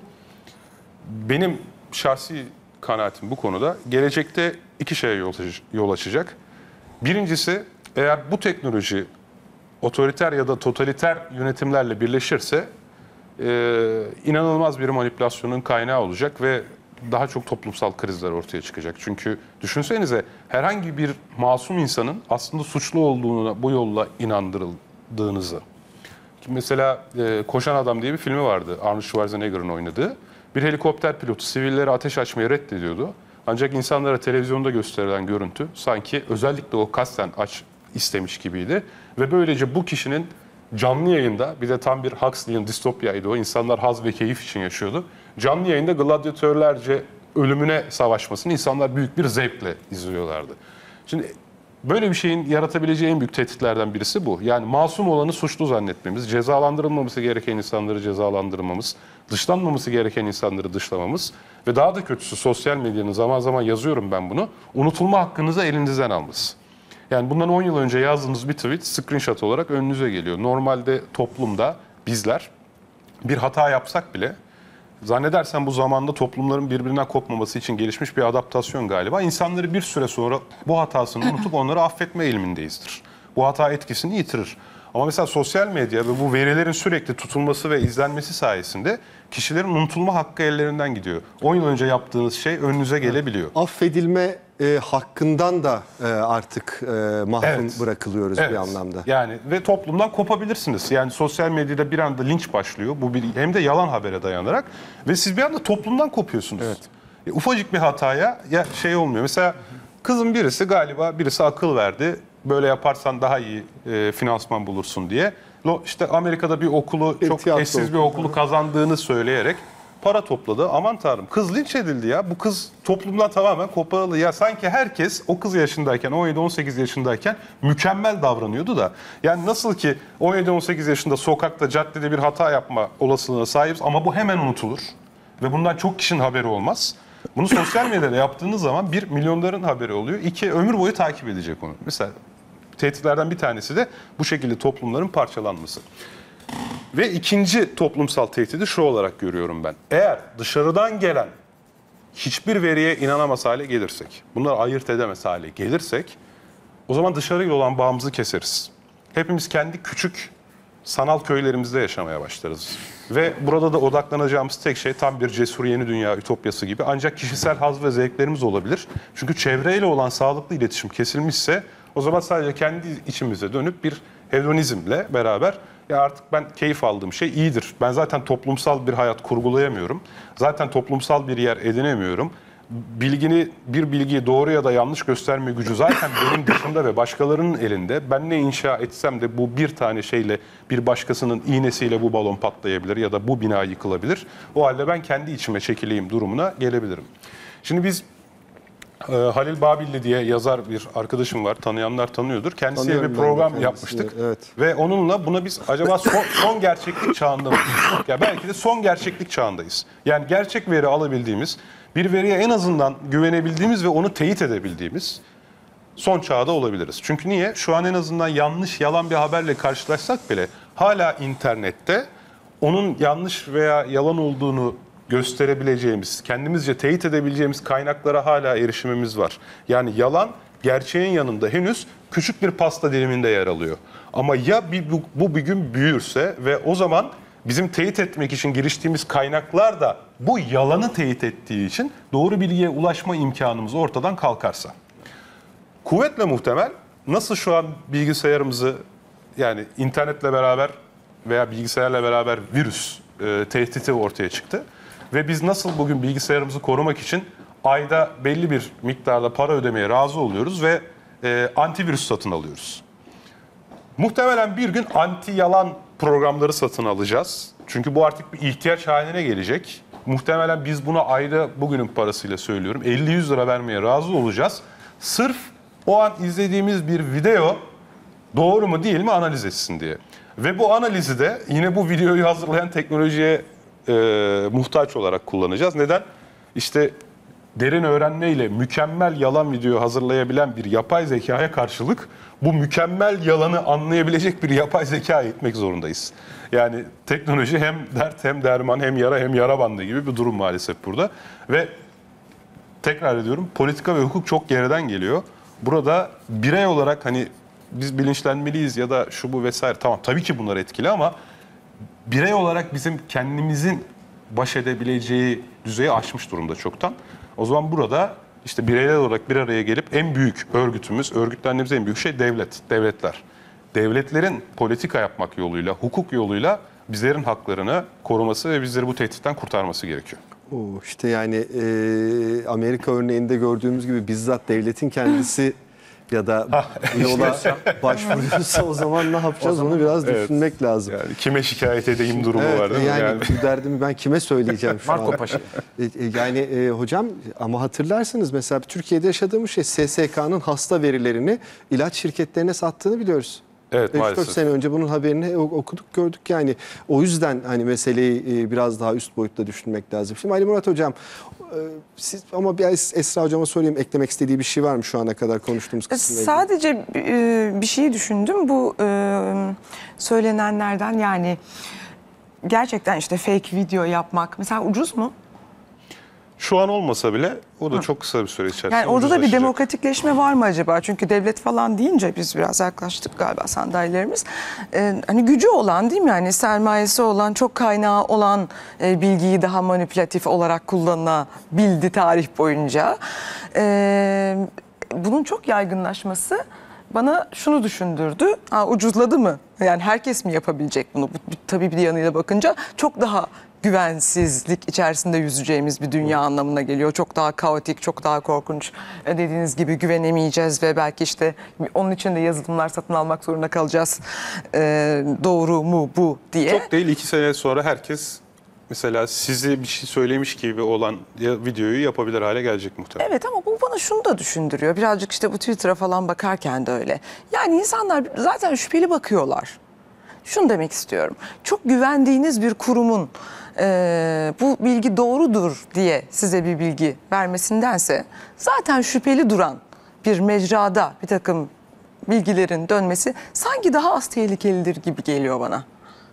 benim şahsi kanaatim bu konuda gelecekte iki şeye yol, yol açacak. Birincisi, eğer bu teknoloji otoriter ya da totaliter yönetimlerle birleşirse e, inanılmaz bir manipülasyonun kaynağı olacak ve daha çok toplumsal krizler ortaya çıkacak. Çünkü düşünsenize herhangi bir masum insanın aslında suçlu olduğuna bu yolla inandırıldığınızı. Mesela e, Koşan Adam diye bir filmi vardı, Arnold Schwarzenegger'ın oynadığı. Bir helikopter pilotu sivillere ateş açmayı reddediyordu. Ancak insanlara televizyonda gösterilen görüntü sanki özellikle o kasten aç istemiş gibiydi. Ve böylece bu kişinin canlı yayında, bir de tam bir Huxley'in distopyaydı o, insanlar haz ve keyif için yaşıyordu. Canlı yayında gladyatörlerce ölümüne savaşmasını insanlar büyük bir zevkle izliyorlardı. Şimdi böyle bir şeyin yaratabileceği en büyük tehditlerden birisi bu. Yani masum olanı suçlu zannetmemiz, cezalandırılmaması gereken insanları cezalandırmamız, dışlanmaması gereken insanları dışlamamız ve daha da kötüsü sosyal medyanın, zaman zaman yazıyorum ben bunu, unutulma hakkınızı elinizden alması. Yani bundan on yıl önce yazdığınız bir tweet screenshot olarak önünüze geliyor. Normalde toplumda bizler bir hata yapsak bile, zannedersem bu zamanda toplumların birbirinden kopmaması için gelişmiş bir adaptasyon galiba. İnsanları bir süre sonra bu hatasını unutup onları affetme eğilimindeyizdir. Bu hata etkisini yitirir. Ama mesela sosyal medya ve bu verilerin sürekli tutulması ve izlenmesi sayesinde kişilerin unutulma hakkı ellerinden gidiyor. on yıl önce yaptığınız şey önünüze gelebiliyor. Affedilme e, hakkından da e, artık e, mahrum Evet. bırakılıyoruz Evet. bir anlamda. Yani ve toplumdan kopabilirsiniz. Yani sosyal medyada bir anda linç başlıyor. Bu bir, hem de yalan habere dayanarak ve siz bir anda toplumdan kopuyorsunuz. Evet. E, ufacık bir hataya ya şey olmuyor. Mesela kızın birisi galiba birisi akıl verdi. Böyle yaparsan daha iyi e, finansman bulursun diye. Lo, işte Amerika'da bir okulu çok tiyatro eşsiz bir okulu kazandığını söyleyerek para topladı. Aman tanrım, kız linç edildi ya. Bu kız toplumdan tamamen koparıldı. Ya sanki herkes o kız yaşındayken, on yedi on sekiz yaşındayken mükemmel davranıyordu da. Yani nasıl ki on yedi on sekiz yaşında sokakta, caddede bir hata yapma olasılığına sahibiz ama bu hemen unutulur. Ve bundan çok kişinin haberi olmaz. Bunu sosyal medyada yaptığınız zaman bir, milyonların haberi oluyor. İki, ömür boyu takip edecek onu. Mesela tehditlerden bir tanesi de bu şekilde toplumların parçalanması. Ve ikinci toplumsal tehdidi şu olarak görüyorum ben. Eğer dışarıdan gelen hiçbir veriye inanamaz hale gelirsek, bunları ayırt edemez hale gelirsek, o zaman dışarıyla olan bağımızı keseriz. Hepimiz kendi küçük sanal köylerimizde yaşamaya başlarız. Ve burada da odaklanacağımız tek şey tam bir cesur yeni dünya ütopyası gibi. Ancak kişisel haz ve zevklerimiz olabilir. Çünkü çevreyle olan sağlıklı iletişim kesilmişse o zaman sadece kendi içimize dönüp bir hedonizmle beraber ya artık ben keyif aldığım şey iyidir. Ben zaten toplumsal bir hayat kurgulayamıyorum. Zaten toplumsal bir yer edinemiyorum. Bilgini, bir bilgiyi doğru ya da yanlış gösterme gücü zaten benim dışımda ve başkalarının elinde. Ben ne inşa etsem de bu bir tane şeyle, bir başkasının iğnesiyle bu balon patlayabilir ya da bu bina yıkılabilir. O halde ben kendi içime çekileyim durumuna gelebilirim. Şimdi biz e, Halil Babilli diye yazar bir arkadaşım var. Tanıyanlar tanıyordur. Kendisiyle Tanıyorum bir ben de program kendisini, yapmıştık. evet. Ve onunla buna biz acaba son, son gerçeklik çağında mıyız? Ya belki de son gerçeklik çağındayız. Yani gerçek veri alabildiğimiz, bir veriye en azından güvenebildiğimiz ve onu teyit edebildiğimiz son çağda olabiliriz. Çünkü niye? Şu an en azından yanlış, yalan bir haberle karşılaşsak bile hala internette onun yanlış veya yalan olduğunu gösterebileceğimiz, kendimizce teyit edebileceğimiz kaynaklara hala erişimimiz var. Yani yalan gerçeğin yanında henüz küçük bir pasta diliminde yer alıyor. Ama ya bir, bu, bu bir gün büyürse ve o zaman bizim teyit etmek için giriştiğimiz kaynaklar da bu yalanı teyit ettiği için doğru bilgiye ulaşma imkanımız ortadan kalkarsa. kuvvetle muhtemel nasıl şu an bilgisayarımızı yani internetle beraber veya bilgisayarla beraber virüs e, tehdidi ortaya çıktı. Ve biz nasıl bugün bilgisayarımızı korumak için ayda belli bir miktarda para ödemeye razı oluyoruz ve e, antivirüs satın alıyoruz. Muhtemelen bir gün anti yalan programları satın alacağız. Çünkü bu artık bir ihtiyaç haline gelecek. Muhtemelen biz buna ayda bugünün parasıyla söylüyorum elli yüz lira vermeye razı olacağız. Sırf o an izlediğimiz bir video doğru mu değil mi analiz etsin diye. Ve bu analizi de yine bu videoyu hazırlayan teknolojiye e, muhtaç olarak kullanacağız. Neden? İşte derin öğrenmeyle mükemmel yalan video hazırlayabilen bir yapay zekaya karşılık bu mükemmel yalanı anlayabilecek bir yapay zeka eğitmek zorundayız. Yani teknoloji hem dert hem derman hem yara hem yara bandı gibi bir durum maalesef burada. Ve tekrar ediyorum politika ve hukuk çok geriden geliyor. Burada birey olarak hani biz bilinçlenmeliyiz ya da şu bu vesaire tamam tabii ki bunlar etkili ama birey olarak bizim kendimizin baş edebileceği düzeyi aşmış durumda çoktan. O zaman burada işte bireyler olarak bir araya gelip en büyük örgütümüz, örgütlendiğimiz en büyük şey devlet, devletler. Devletlerin politika yapmak yoluyla, hukuk yoluyla bizlerin haklarını koruması ve bizleri bu tehditten kurtarması gerekiyor. Oo, işte yani e, Amerika örneğinde gördüğümüz gibi bizzat devletin kendisi ya da bu yola başvuruyorsa o zaman ne yapacağız onu biraz evet. düşünmek lazım. Yani kime şikayet edeyim durumu Evet, var değil mi? yani, Yani. bu derdimi ben kime söyleyeceğim şu Marco an? Paşa. E, e, Yani e, hocam ama hatırlarsınız mesela Türkiye'de yaşadığımız şey S S K'nın hasta verilerini ilaç şirketlerine sattığını biliyoruz. Evet, üç dört maalesef. sene önce bunun haberini okuduk gördük yani. O yüzden hani meseleyi biraz daha üst boyutta düşünmek lazım. Şimdi Ali Murat Hocam siz ama bir Esra Hocama sorayım eklemek istediği bir şey var mı şu ana kadar konuştuğumuz kısımla ilgili? Sadece bir şey düşündüm bu söylenenlerden yani gerçekten işte fake video yapmak mesela ucuz mu? Şu an olmasa bile o da Hı. çok kısa bir süre içerisinde Yani orada da bir ucuzlaşacak. demokratikleşme var mı acaba? Çünkü devlet falan deyince biz biraz yaklaştık galiba sandalyelerimiz. Ee, hani gücü olan değil mi? Yani sermayesi olan, çok kaynağı olan e, bilgiyi daha manipülatif olarak kullanabildi tarih boyunca. Ee, bunun çok yaygınlaşması bana şunu düşündürdü. Ha, ucuzladı mı? Yani herkes mi yapabilecek bunu? Bu, tabii bir yanıyla bakınca çok daha güvensizlik içerisinde yüzeceğimiz bir dünya anlamına geliyor. Çok daha kaotik, çok daha korkunç. Dediğiniz gibi güvenemeyeceğiz ve belki işte onun için de yazılımlar satın almak zorunda kalacağız. Ee, doğru mu bu diye. Çok değil iki sene sonra herkes mesela size bir şey söylemiş gibi olan videoyu yapabilir hale gelecek muhtemelen. Evet ama bu bana şunu da düşündürüyor. Birazcık işte bu Twitter'a falan bakarken de öyle. Yani insanlar zaten şüpheli bakıyorlar. Şunu demek istiyorum. Çok güvendiğiniz bir kurumun e, bu bilgi doğrudur diye size bir bilgi vermesindense zaten şüpheli duran bir mecrada bir takım bilgilerin dönmesi sanki daha az tehlikelidir gibi geliyor bana.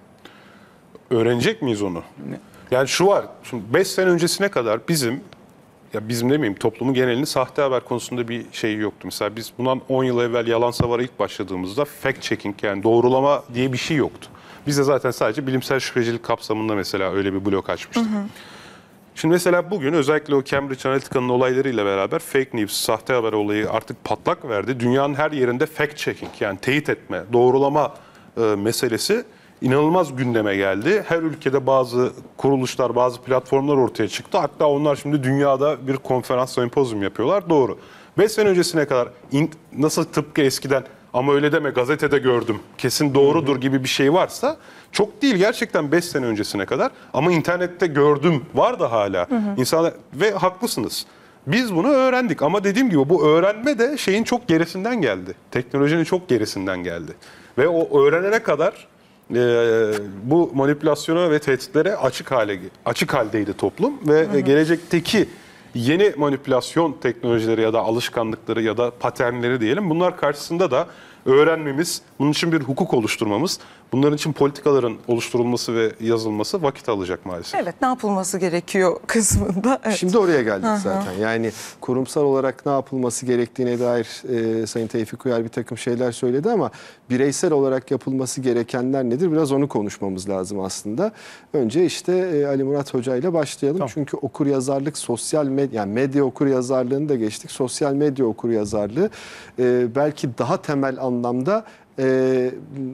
Öğrenecek miyiz onu? Yani şu var, beş sene öncesine kadar bizim, ya bizim demeyeyim toplumun genelinin sahte haber konusunda bir şey yoktu. Mesela biz bundan on yıl evvel Yalan Savar'a ilk başladığımızda fact checking yani doğrulama diye bir şey yoktu. Biz de zaten sadece bilimsel şüphecilik kapsamında mesela öyle bir blok açmıştık. Hı hı. Şimdi mesela bugün özellikle o Cambridge Analytica'nın olaylarıyla beraber fake news, sahte haber olayı artık patlak verdi. Dünyanın her yerinde fact checking yani teyit etme, doğrulama e, meselesi inanılmaz gündeme geldi. Her ülkede bazı kuruluşlar, bazı platformlar ortaya çıktı. Hatta onlar şimdi dünyada bir konferans, sempozyum yapıyorlar. Doğru. beş sene öncesine kadar in, nasıl tıpkı eskiden ama öyle deme gazetede gördüm, kesin doğrudur gibi bir şey varsa çok değil gerçekten beş sene öncesine kadar ama internette gördüm var da hala. Hı hı. İnsanlar ve haklısınız. Biz bunu öğrendik ama dediğim gibi bu öğrenme de şeyin çok gerisinden geldi. Teknolojinin çok gerisinden geldi. Ve o öğrenene kadar e, bu manipülasyona ve tehditlere açık hale açık haldeydi toplum ve hı hı. gelecekteki yeni manipülasyon teknolojileri ya da alışkanlıkları ya da paternleri diyelim bunlar karşısında da öğrenmemiz, Bunun için bir hukuk oluşturmamız, bunların için politikaların oluşturulması ve yazılması vakit alacak maalesef. Evet, ne yapılması gerekiyor kısmında. Evet. Şimdi oraya geldik zaten. Yani kurumsal olarak ne yapılması gerektiğine dair e, Sayın Tevfik Uyar bir takım şeyler söyledi ama bireysel olarak yapılması gerekenler nedir? Biraz onu konuşmamız lazım aslında. Önce işte e, Ali Murat Hoca ile başlayalım. Tamam. Çünkü okuryazarlık, sosyal medya, yani medya okuryazarlığını da geçtik. Sosyal medya okuryazarlığı e, belki daha temel anlamda e,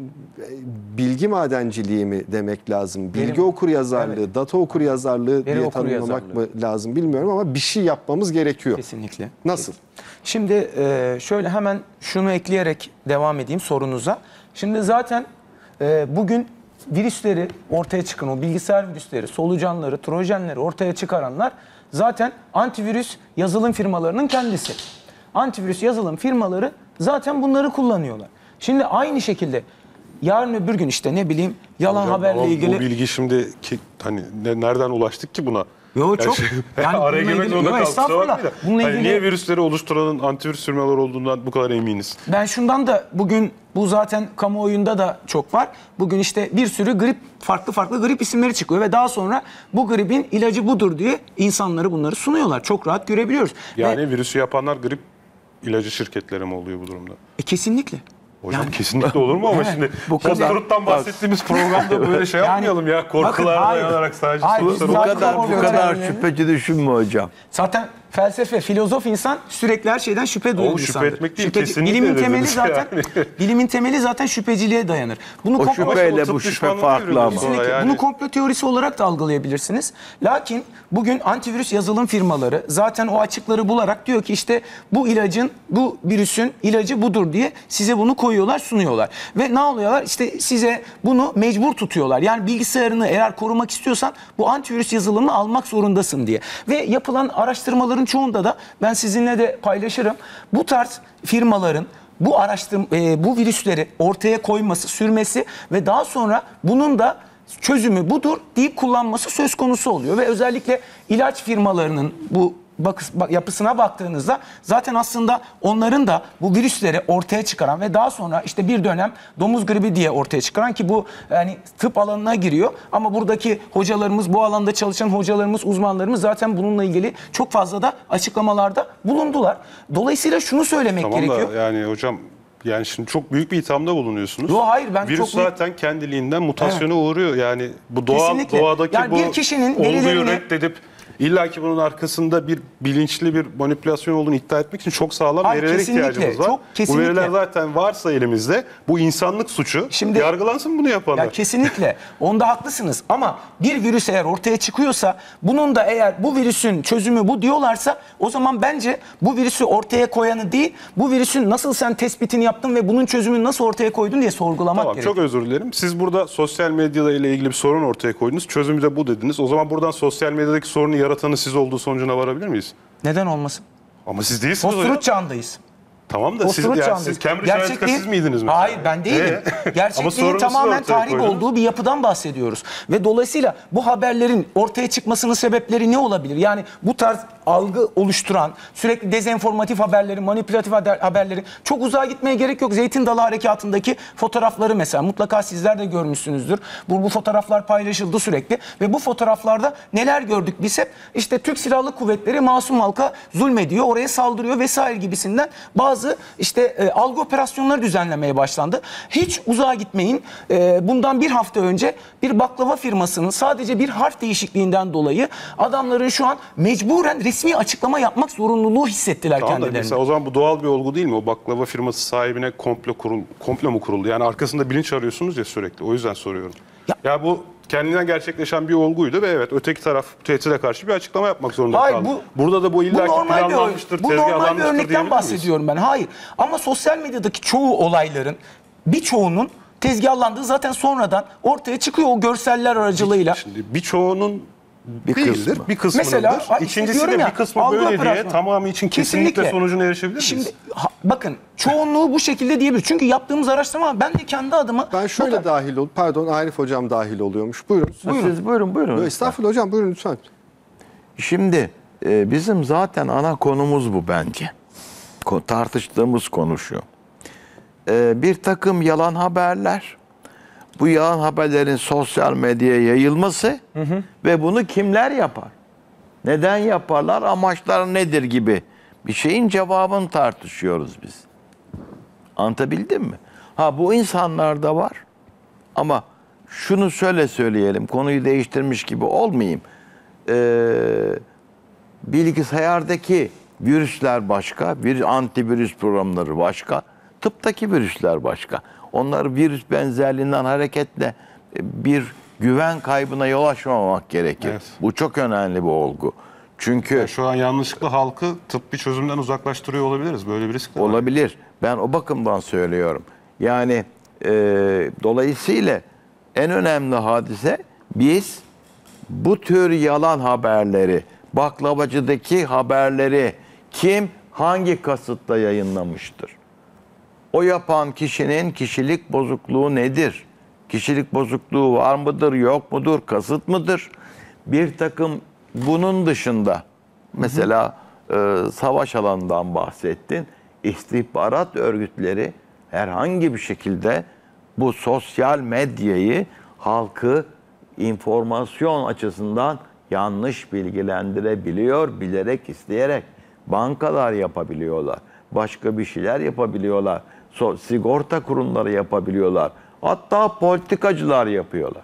bilgi madenciliği mi demek lazım? Bilgi Verim- okuryazarlığı, Evet. data okuryazarlığı Veri diye tanımlamak mı okuryazarlığı. lazım bilmiyorum ama bir şey yapmamız gerekiyor. Kesinlikle. Nasıl? Şimdi e, şöyle hemen şunu ekleyerek devam edeyim sorunuza. Şimdi zaten e, bugün virüsleri ortaya çıkan, o bilgisayar virüsleri, solucanları, trojanları ortaya çıkaranlar zaten antivirüs yazılım firmalarının kendisi. Antivirüs yazılım firmaları zaten bunları kullanıyorlar. Şimdi aynı şekilde yarın öbür gün işte ne bileyim yalan Hocam, haberle ama ilgili... Bu bilgi şimdi ki, hani ne- nereden ulaştık ki buna? Yo, çok. şey- Yani araya bununla girmek ilgili- zorunda Yo, kaldık. Kusura estağfurullah. bakmayın da. Bununla Hani ilgili- niye virüsleri oluşturanın antivirüs firmaları olduğundan bu kadar eminiz? Ben şundan da bugün bu zaten kamuoyunda da çok var. Bugün işte bir sürü grip, farklı farklı grip isimleri çıkıyor ve daha sonra bu gripin ilacı budur diye insanları bunları sunuyorlar. Çok rahat görebiliyoruz. Yani Ve, virüsü yapanlar grip ilacı şirketleri mi oluyor bu durumda? e, kesinlikle. Hocam Yani- kesinlikle olur mu ama Evet, şimdi bu kadar- Post-truth'tan bahsettiğimiz programda böyle şey Yani- yapmayalım ya. Bakın, Korkulara hayır. dayanarak sadece Hayır, sonuçlar biz Bu zaten kadar bu oluyor kadar yani. şüpheci düşünme hocam. Zaten felsefe, filozof insan sürekli her şeyden şüphe duyan O şüphe insandır. etmek değil, Şüpheci- kesinlikle bilimin dediniz temeli zaten yani. bilimin temeli zaten şüpheciliğe dayanır. Bunu O komplo- şüpheyle tıp bu şüphe düşmanlığı farklı ama. yürüyoruz. Kesinlikle. Yani- Bunu komplo teorisi olarak da algılayabilirsiniz. Lakin bugün antivirüs yazılım firmaları zaten o açıkları bularak diyor ki işte bu ilacın, bu virüsün ilacı budur diye size bunu koyuyorlar, sunuyorlar. Ve ne oluyorlar? İşte size bunu mecbur tutuyorlar. Yani bilgisayarını eğer korumak istiyorsan bu antivirüs yazılımını almak zorundasın diye. Ve yapılan araştırmaların çoğunda da ben sizinle de paylaşırım. Bu tarz firmaların bu araştırma, e, bu virüsleri ortaya koyması, sürmesi ve daha sonra bunun da çözümü budur deyip kullanması söz konusu oluyor. Ve özellikle ilaç firmalarının bu bak, bak- yapısına baktığınızda zaten aslında onların da bu virüsleri ortaya çıkaran ve daha sonra işte bir dönem domuz gribi diye ortaya çıkaran ki bu yani tıp alanına giriyor. Ama buradaki hocalarımız, bu alanda çalışan hocalarımız, uzmanlarımız zaten bununla ilgili çok fazla da açıklamalarda bulundular. Dolayısıyla şunu söylemek Tamam gerekiyor. da yani hocam yani şimdi çok büyük bir ithamda bulunuyorsunuz. Yo, hayır, ben Virüs çok büyük- zaten kendiliğinden mutasyona uğruyor. Yani bu doğal Kesinlikle. doğadaki Yani bu bir kişinin olguyu verilerini- reddedip İlla ki bunun arkasında bir bilinçli bir manipülasyon olduğunu iddia etmek için çok sağlam Hayır, verilere kesinlikle, ihtiyacımız var. çok Bu kesinlikle. veriler zaten varsa elimizde bu insanlık suçu. Şimdi- Yargılansın bunu yapanlar. Ya kesinlikle. Onda haklısınız. Ama bir virüs eğer ortaya çıkıyorsa bunun da eğer bu virüsün çözümü bu diyorlarsa o zaman bence bu virüsü ortaya koyanı değil, bu virüsün nasıl sen tespitini yaptın ve bunun çözümünü nasıl ortaya koydun diye sorgulamak Tamam, gerekiyor. çok özür dilerim. Siz burada sosyal medya ile ilgili bir sorun ortaya koydunuz. Çözümü de bu dediniz. O zaman buradan sosyal medyadaki sorunu yaratanı siz olduğu sonucuna varabilir miyiz? Neden olmasın? Ama siz değilsiniz hocam. Post-truth çağındayız. Tamam da siz, Post-truth yani çağındayız. siz Cambridge Analytica siz miydiniz mesela? Hayır, ben değilim. Ee? Ama Gerçekliğin sorunu siz tamamen ortaya tahrip koydunuz. olduğu bir yapıdan bahsediyoruz. Ve dolayısıyla bu haberlerin ortaya çıkmasının sebepleri ne olabilir? Yani bu tarz algı oluşturan, sürekli dezenformatif haberleri, manipülatif haber- haberleri çok uzağa gitmeye gerek yok. Zeytin Dalı Harekatı'ndaki fotoğrafları mesela mutlaka sizler de görmüşsünüzdür. Bu, bu fotoğraflar paylaşıldı sürekli ve bu fotoğraflarda neler gördük biz hep? İşte Türk Silahlı Kuvvetleri masum halka zulmediyor, oraya saldırıyor vesaire gibisinden bazı işte e, algı operasyonları düzenlemeye başlandı. Hiç uzağa gitmeyin. E, bundan bir hafta önce bir baklava firmasının sadece bir harf değişikliğinden dolayı adamların şu an mecburen resmi açıklama yapmak zorunluluğu hissettiler Tamam da kendilerine. mesela o zaman bu doğal bir olgu değil mi? O baklava firması sahibine komplo, kurul, komplo mu kuruldu? Yani arkasında bilinç arıyorsunuz ya sürekli. O yüzden soruyorum. Ya- Ya, bu kendinden gerçekleşen bir olguydu ve evet öteki taraf tehdide karşı bir açıklama yapmak zorunda Hayır, kaldı. bu- Burada da bu Bu illaki normal bir, planlanmıştır, bu normal bir tezgahlanmıştır örnekten diyebilir miyiz? bahsediyorum ben. Hayır. Ama sosyal medyadaki çoğu olayların birçoğunun tezgahlandığı zaten sonradan ortaya çıkıyor o görseller aracılığıyla. Şimdi birçoğunun Bir değildir, kısmı. bir kısmınındır. Mesela, ha, işte İkincisi diyorum de ya, bir kısmı algı böyle diye operasyonu. tamamı için kesinlikle, Kesinlikle. sonucuna erişebilir miyiz? Şimdi ha- bakın çoğunluğu bu şekilde diyebilir. Çünkü yaptığımız araştırma ben de kendi adıma... Ben bu şöyle tarz- dahil ol. Pardon Arif hocam dahil oluyormuş. Buyurun. Siz buyurun buyurun. Yo, Estağfurullah hocam buyurun lütfen. Şimdi e, bizim zaten ana konumuz bu bence. Ko- tartıştığımız konu şu. e, bir takım yalan haberler, bu yalan haberlerin sosyal medyaya yayılması ve bunu kimler yapar? Neden yaparlar? Amaçları nedir gibi bir şeyin cevabını tartışıyoruz biz. Anlatabildim mi? Ha bu insanlarda var ama şunu şöyle söyleyelim, konuyu değiştirmiş gibi olmayayım. Ee, bilgisayardaki virüsler başka, bir antivirüs programları başka, tıptaki virüsler başka. Onlar virüs benzerliğinden hareketle bir güven kaybına yol açmamak gerekir. Evet. Bu çok önemli bir olgu. Çünkü Yani şu an yanlışlıkla halkı tıbbi çözümden uzaklaştırıyor olabiliriz. Böyle bir risk de var. olabilir. Ben o bakımdan söylüyorum. Yani e, dolayısıyla en önemli hadise biz bu tür yalan haberleri, baklavacıdaki haberleri kim hangi kasıtla yayınlamıştır? O yapan kişinin kişilik bozukluğu nedir? Kişilik bozukluğu var mıdır, yok mudur, kasıt mıdır? Bir takım bunun dışında mesela e, savaş alanından bahsettin. İstihbarat örgütleri herhangi bir şekilde bu sosyal medyayı halkı informasyon açısından yanlış bilgilendirebiliyor, bilerek isteyerek. Bankalar yapabiliyorlar, başka bir şeyler yapabiliyorlar, so- sigorta kurumları yapabiliyorlar, hatta politikacılar yapıyorlar.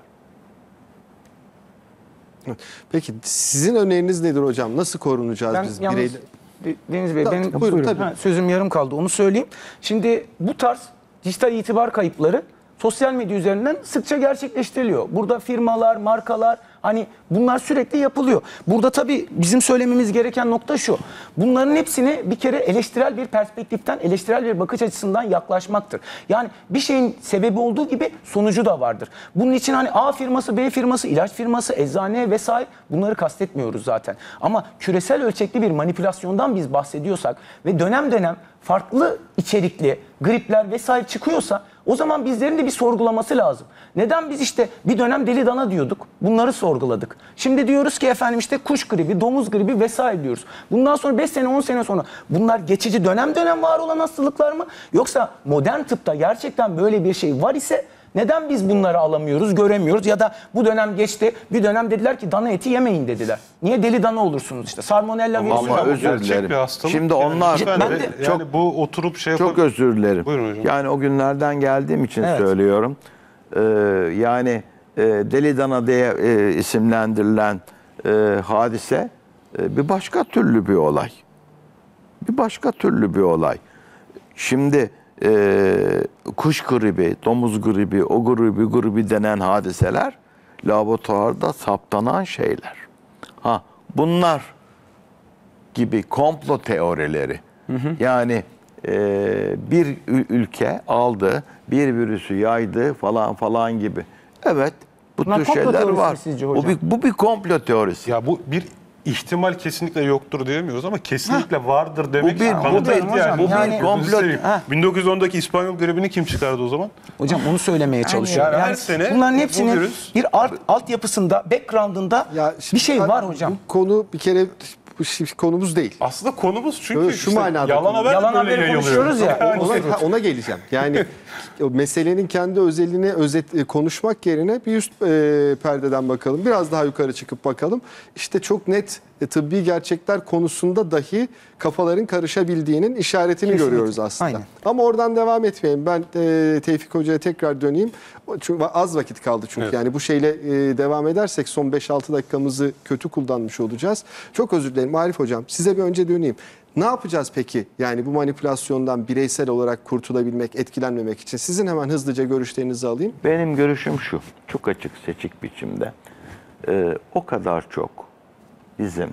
Peki sizin öneriniz nedir hocam? Nasıl korunacağız Ben biz yalnız bireyler? De- Deniz Bey, Ta- benim buyurun, tabii. Ha, sözüm yarım kaldı. Onu söyleyeyim. Şimdi bu tarz dijital itibar kayıpları sosyal medya üzerinden sıkça gerçekleştiriliyor. Burada firmalar, markalar, hani bunlar sürekli yapılıyor. Burada tabii bizim söylememiz gereken nokta şu. Bunların hepsini bir kere eleştirel bir perspektiften, eleştirel bir bakış açısından yaklaşmaktır. Yani bir şeyin sebebi olduğu gibi sonucu da vardır. Bunun için hani A firması, B firması, ilaç firması, eczane vesaire bunları kastetmiyoruz zaten. Ama küresel ölçekli bir manipülasyondan biz bahsediyorsak ve dönem dönem farklı içerikli gripler vesaire çıkıyorsa o zaman bizlerin de bir sorgulaması lazım. Neden biz işte bir dönem deli dana diyorduk? Bunları sorguladık. Şimdi diyoruz ki efendim işte kuş gribi, domuz gribi vesaire diyoruz. Bundan sonra beş sene on sene sonra bunlar geçici dönem dönem var olan hastalıklar mı? Yoksa modern tıpta gerçekten böyle bir şey var ise neden biz bunları alamıyoruz, göremiyoruz? Ya da bu dönem geçti, bir dönem dediler ki dana eti yemeyin dediler. Niye deli dana olursunuz işte? Salmonella virüsü. Ama özür Gerçek dilerim. bir hastalık. Şimdi Yani onlar lütfen Ben de- de- yani çok- bu oturup şey Çok yapabilir. özür dilerim. Buyurun hocam. Yani o günlerden geldiğim için Evet. söylüyorum. Ee, yani e, Deli Dana diye e, isimlendirilen e, hadise e, bir başka türlü bir olay. Bir başka türlü bir olay. Şimdi e, kuş gribi, domuz gribi, o gribi, gribi denen hadiseler laboratuvarda saptanan şeyler. Ha bunlar gibi komplo teorileri. Yani e, bir ü- ülke aldı, bir virüsü yaydı falan falan gibi. Evet, bu Bunlar tür komplo şeyler teorisi var. mi sizce Bu hocam? bir, bu bir komplo teorisi. Ya bu bir ihtimal kesinlikle yoktur diyemiyoruz ama kesinlikle vardır demek Bu bir- için bu kanıta bir- ihtiyacımız hocam, var. yani- Gözünüzü komplo- seveyim. Ha. bin dokuz yüz ondaki İspanyol gribini kim çıkardı o zaman? Hocam onu söylemeye çalışıyorum. Yani her Yani sene bunların bu hepsinin virüs- bir alt, altyapısında, background'ında Ya bir şimdi şey ben- var hocam. Bu konu bir kere bu şi- konumuz değil. Aslında konumuz çünkü Yo, şu işte manada yalan konu. haber Yalan böyle haberi yayılıyor. konuşuyoruz ya. Ona, ha, ona geleceğim. Yani o meselenin kendi özelliğine özet e, konuşmak yerine bir üst e, perdeden bakalım. Biraz daha yukarı çıkıp bakalım. İşte çok net e, tıbbi gerçekler konusunda dahi kafaların karışabildiğinin işaretini Kesinlikle. görüyoruz aslında. Aynen. Ama oradan devam etmeyeyim. Ben e, Tevfik Hoca'ya tekrar döneyim. O- Çünkü az vakit kaldı çünkü. Evet. Yani bu şeyle e, devam edersek son beş altı dakikamızı kötü kullanmış olacağız. Çok özür dilerim Arif Hocam. Size bir önce döneyim. Ne yapacağız peki? Yani bu manipülasyondan bireysel olarak kurtulabilmek, etkilenmemek için. Sizin hemen hızlıca görüşlerinizi alayım. Benim görüşüm şu, çok açık seçik biçimde. Ee, o kadar çok bizim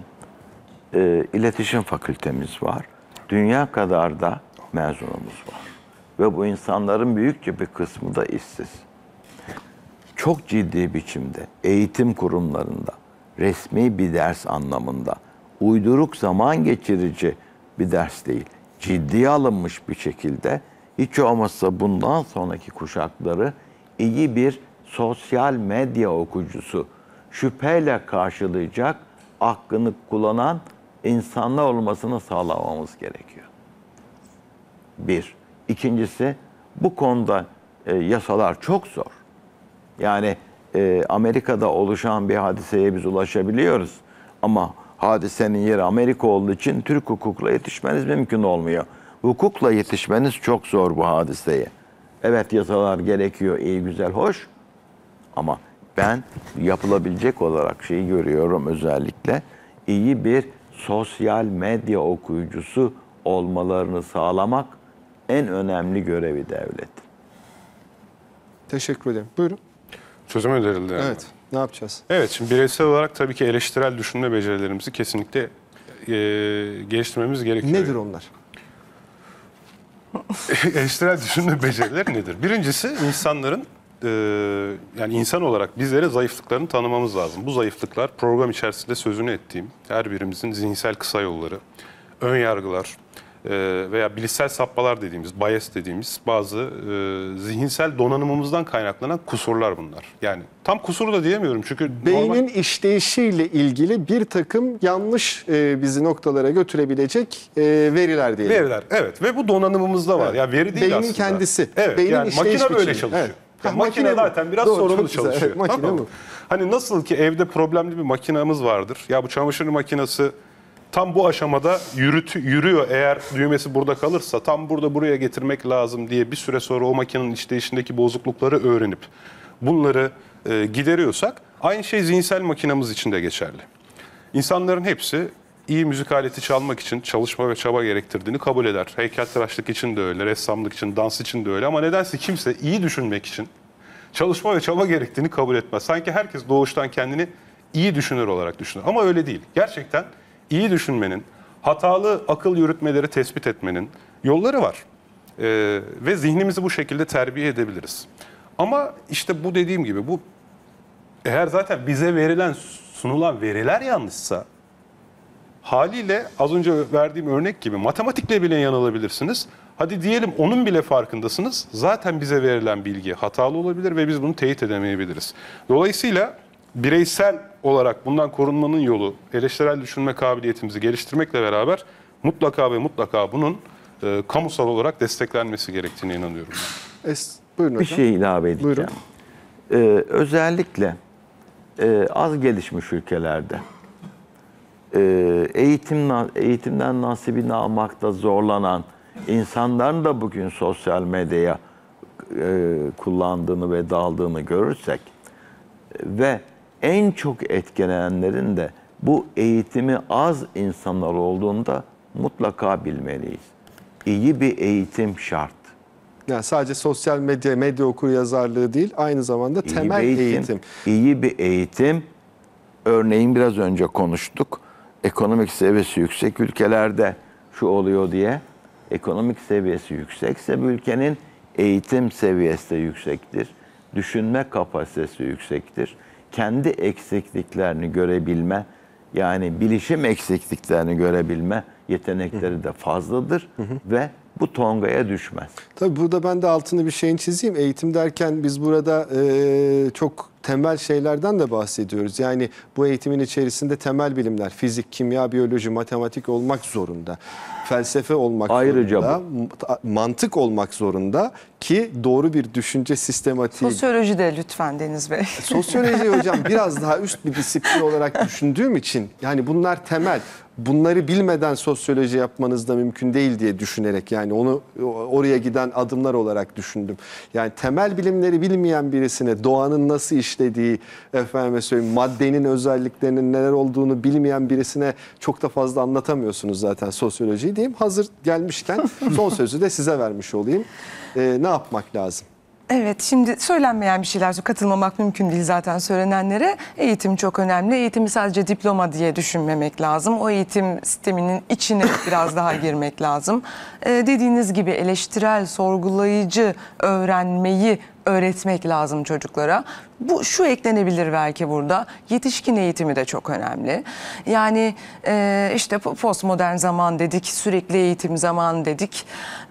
e, iletişim fakültemiz var. Dünya kadar da mezunumuz var. Ve bu insanların büyükçe bir kısmı da işsiz. Çok ciddi biçimde eğitim kurumlarında, resmi bir ders anlamında, uyduruk zaman geçirici bir ders değil, ciddiye alınmış bir şekilde hiç olmazsa bundan sonraki kuşakları iyi bir sosyal medya okuyucusu, şüpheyle karşılayacak, hakkını kullanan insanlar olmasını sağlamamız gerekiyor. Bir. İkincisi, Bu konuda e, yasalar çok zor. Yani e, Amerika'da oluşan bir hadiseye biz ulaşabiliyoruz. Ama hadisenin yeri Amerika olduğu için Türk hukukla yetişmeniz mümkün olmuyor. Hukukla yetişmeniz çok zor bu hadiseye. Evet, yasalar gerekiyor, iyi, güzel, hoş. Ama ben yapılabilecek olarak şeyi görüyorum, özellikle iyi bir sosyal medya okuyucusu olmalarını sağlamak en önemli görevi devlet. Teşekkür ederim. Buyurun. Çözüm önerildi. Yani. Evet. Ne yapacağız? Evet, şimdi bireysel olarak tabii ki eleştirel düşünme becerilerimizi kesinlikle e, geliştirmemiz gerekiyor. Nedir onlar? Eleştirel düşünme becerileri nedir? Birincisi insanların e, yani insan olarak bizlere zayıflıklarını tanımamız lazım. Bu zayıflıklar program içerisinde sözünü ettiğim her birimizin zihinsel kısa yolları, ön yargılar e, veya bilişsel sapmalar dediğimiz, bias dediğimiz bazı e, zihinsel donanımımızdan kaynaklanan kusurlar bunlar. Yani tam kusur da diyemiyorum çünkü Beynin normal... işleyişiyle ilgili bir takım yanlış e, bizi noktalara götürebilecek e, veriler diyelim. Veriler, evet, ve bu donanımımızda var. Evet. Ya veri değil Beynin aslında. kendisi. Evet, Beynin yani işleyiş makine böyle biçimi. çalışıyor. Evet. Yani Ha, makine makine bu. zaten biraz Doğru, sorunlu çok güzel. çalışıyor. Evet, makine Tamam. bu. Hani nasıl ki evde problemli bir makinamız vardır. Ya bu çamaşır makinesi tam bu aşamada yürütü, yürüyor. Eğer düğmesi burada kalırsa tam burada buraya getirmek lazım diye bir süre sonra o makinenin işleyişindeki bozuklukları öğrenip bunları e, gideriyorsak aynı şey zihinsel makinamız için de geçerli. İnsanların hepsi iyi müzik aleti çalmak için çalışma ve çaba gerektirdiğini kabul eder. Heykeltıraşlık için de öyle, ressamlık için, dans için de öyle ama nedense kimse iyi düşünmek için çalışma ve çaba gerektiğini kabul etmez. Sanki herkes doğuştan kendini iyi düşünür olarak düşünür. Ama öyle değil. Gerçekten iyi düşünmenin, hatalı akıl yürütmeleri tespit etmenin yolları var. Ee, ve zihnimizi bu şekilde terbiye edebiliriz. Ama işte bu dediğim gibi bu eğer zaten bize verilen, sunulan veriler yanlışsa haliyle az önce verdiğim örnek gibi matematikle bile yanılabilirsiniz. Hadi diyelim onun bile farkındasınız. Zaten bize verilen bilgi hatalı olabilir ve biz bunu teyit edemeyebiliriz. Dolayısıyla bireysel olarak bundan korunmanın yolu eleştirel düşünme kabiliyetimizi geliştirmekle beraber mutlaka ve mutlaka bunun e, kamusal olarak desteklenmesi gerektiğine inanıyorum. Ben. Es, buyurun Bir hocam. şey ilave edeceğim. Buyurun. Ee, özellikle e, az gelişmiş ülkelerde e, eğitim eğitimden nasibini almakta zorlanan insanların da bugün sosyal medyaya e, kullandığını ve daldığını görürsek ve en çok etkilenenlerin de bu eğitimi az insanlar olduğunda mutlaka bilmeliyiz. İyi bir eğitim şart. Yani sadece sosyal medya, medya okuryazarlığı değil, aynı zamanda İyi temel bir eğitim. İyi bir eğitim, örneğin biraz önce konuştuk. Ekonomik seviyesi yüksek ülkelerde şu oluyor diye. Ekonomik seviyesi yüksekse bir ülkenin eğitim seviyesi de yüksektir. Düşünme kapasitesi yüksektir. Kendi eksikliklerini görebilme, yani bilişim eksikliklerini görebilme yetenekleri de fazladır ve bu tongaya düşmez. Tabii burada ben de altını bir şeyin çizeyim. Eğitim derken biz burada e, çok temel şeylerden de bahsediyoruz. Yani bu eğitimin içerisinde temel bilimler, fizik, kimya, biyoloji, matematik olmak zorunda. Felsefe olmak Ayrıca zorunda. Mantık olmak zorunda ki doğru bir düşünce sistematiği. Sosyoloji de lütfen Deniz Bey. Sosyoloji hocam biraz daha üst bir disiplin olarak düşündüğüm için yani bunlar temel. Bunları bilmeden sosyoloji yapmanız da mümkün değil diye düşünerek yani onu oraya giden adımlar olarak düşündüm. Yani temel bilimleri bilmeyen birisine doğanın nasıl işlediği, efendime söyleyeyim maddenin özelliklerinin neler olduğunu bilmeyen birisine çok da fazla anlatamıyorsunuz zaten sosyolojiyi diyeyim. Hazır gelmişken son sözü de size vermiş olayım. Ee, ne yapmak lazım? Evet, şimdi söylenmeyen bir şeyler, katılmamak mümkün değil zaten söylenenlere. Eğitim çok önemli. Eğitimi sadece diploma diye düşünmemek lazım. O eğitim sisteminin içine biraz daha girmek lazım. Ee, dediğiniz gibi eleştirel, sorgulayıcı öğrenmeyi öğretmek lazım çocuklara. Bu şu eklenebilir belki burada. Yetişkin eğitimi de çok önemli. Yani e, işte postmodern zaman dedik, sürekli eğitim zaman dedik.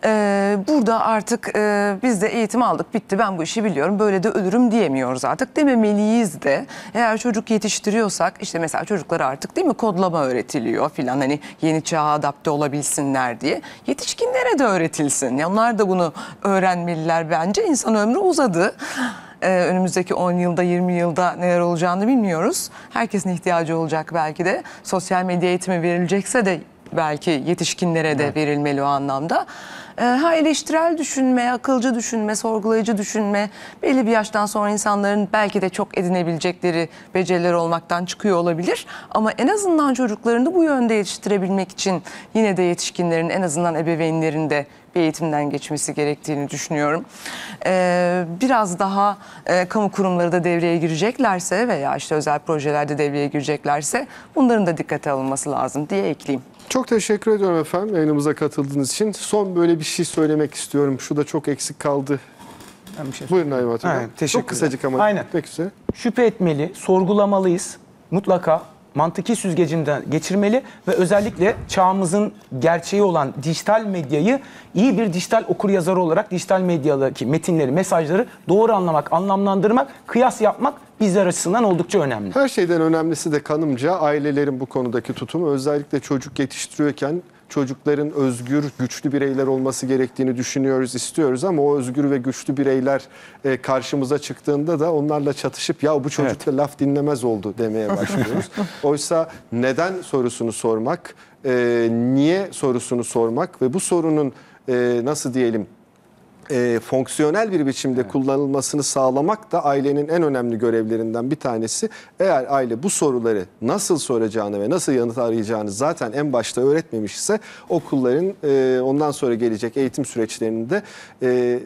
E, burada artık e, biz de eğitim aldık, bitti, ben bu işi biliyorum, böyle de ölürüm diyemiyoruz artık. Dememeliyiz de. Eğer çocuk yetiştiriyorsak işte mesela çocuklara artık değil mi kodlama öğretiliyor filan, hani yeni çağa adapte olabilsinler diye. Yetişkinlere de öğretilsin. Ya onlar da bunu öğrenmeliler bence. İnsan ömrü uzadı. Ee, önümüzdeki on yılda, yirmi yılda neler olacağını bilmiyoruz. Herkesin ihtiyacı olacak belki de. Sosyal medya eğitimi verilecekse de belki yetişkinlere de evet. verilmeli o anlamda. Ee, ha eleştirel düşünme, akılcı düşünme, sorgulayıcı düşünme belli bir yaştan sonra insanların belki de çok edinebilecekleri beceriler olmaktan çıkıyor olabilir. Ama en azından çocuklarını bu yönde yetiştirebilmek için yine de yetişkinlerin, en azından ebeveynlerin de bir eğitimden geçmesi gerektiğini düşünüyorum. Ee, biraz daha e, kamu kurumları da devreye gireceklerse veya işte özel projelerde devreye gireceklerse bunların da dikkate alınması lazım diye ekleyeyim. Çok teşekkür ediyorum efendim yayınımıza katıldığınız için. Son böyle bir şey söylemek istiyorum. Şu da çok eksik kaldı. Ben bir şey Buyurun Naim Atilla. Aynen, teşekkürler. Çok kısacık ama. Aynen. Pek güzel. Şüphe etmeli, sorgulamalıyız. Mutlaka mantıki süzgecinden geçirmeli ve özellikle çağımızın gerçeği olan dijital medyayı iyi bir dijital okuryazarı olarak dijital medyadaki metinleri, mesajları doğru anlamak, anlamlandırmak, kıyas yapmak bizler açısından oldukça önemli. Her şeyden önemlisi de kanımca ailelerin bu konudaki tutumu. Özellikle çocuk yetiştiriyorken çocukların özgür, güçlü bireyler olması gerektiğini düşünüyoruz, istiyoruz ama o özgür ve güçlü bireyler e, karşımıza çıktığında da onlarla çatışıp ya bu çocuk Evet. da laf dinlemez oldu demeye başlıyoruz. Oysa neden sorusunu sormak, e, niye sorusunu sormak ve bu sorunun e, nasıl diyelim E, fonksiyonel bir biçimde evet. kullanılmasını sağlamak da ailenin en önemli görevlerinden bir tanesi. Eğer aile bu soruları nasıl soracağını ve nasıl yanıt arayacağını zaten en başta öğretmemiş ise okulların e, ondan sonra gelecek eğitim süreçlerinde e,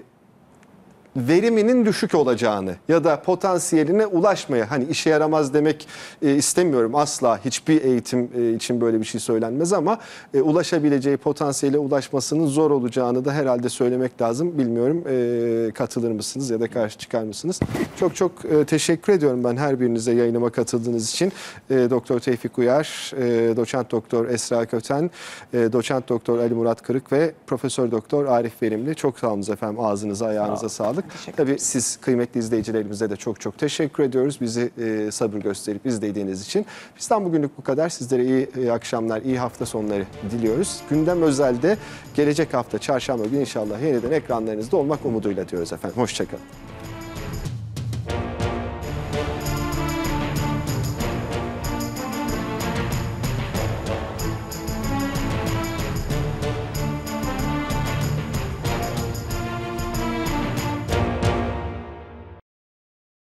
veriminin düşük olacağını ya da potansiyeline ulaşmaya, hani işe yaramaz demek e, istemiyorum asla, hiçbir eğitim e, için böyle bir şey söylenmez ama e, ulaşabileceği potansiyele ulaşmasının zor olacağını da herhalde söylemek lazım. Bilmiyorum e, katılır mısınız ya da karşı çıkar mısınız? Çok çok e, teşekkür ediyorum ben her birinize yayınıma katıldığınız için. E, Doktor Tevfik Uyar, e, Doçent Doktor Esra Köten, e, Doçent Doktor Ali Murat Kırık ve Profesör Doktor Arif Verimli. Çok sağ olun efendim, ağzınıza ayağınıza sağlık. Tabii siz kıymetli izleyicilerimize de çok çok teşekkür ediyoruz. Bizi e, sabır gösterip izlediğiniz için. Bizden bugünlük bu kadar. Sizlere iyi, iyi akşamlar, iyi hafta sonları diliyoruz. Gündem Özel'de gelecek hafta çarşamba günü inşallah yeniden ekranlarınızda olmak umuduyla diyoruz efendim. Hoşçakalın.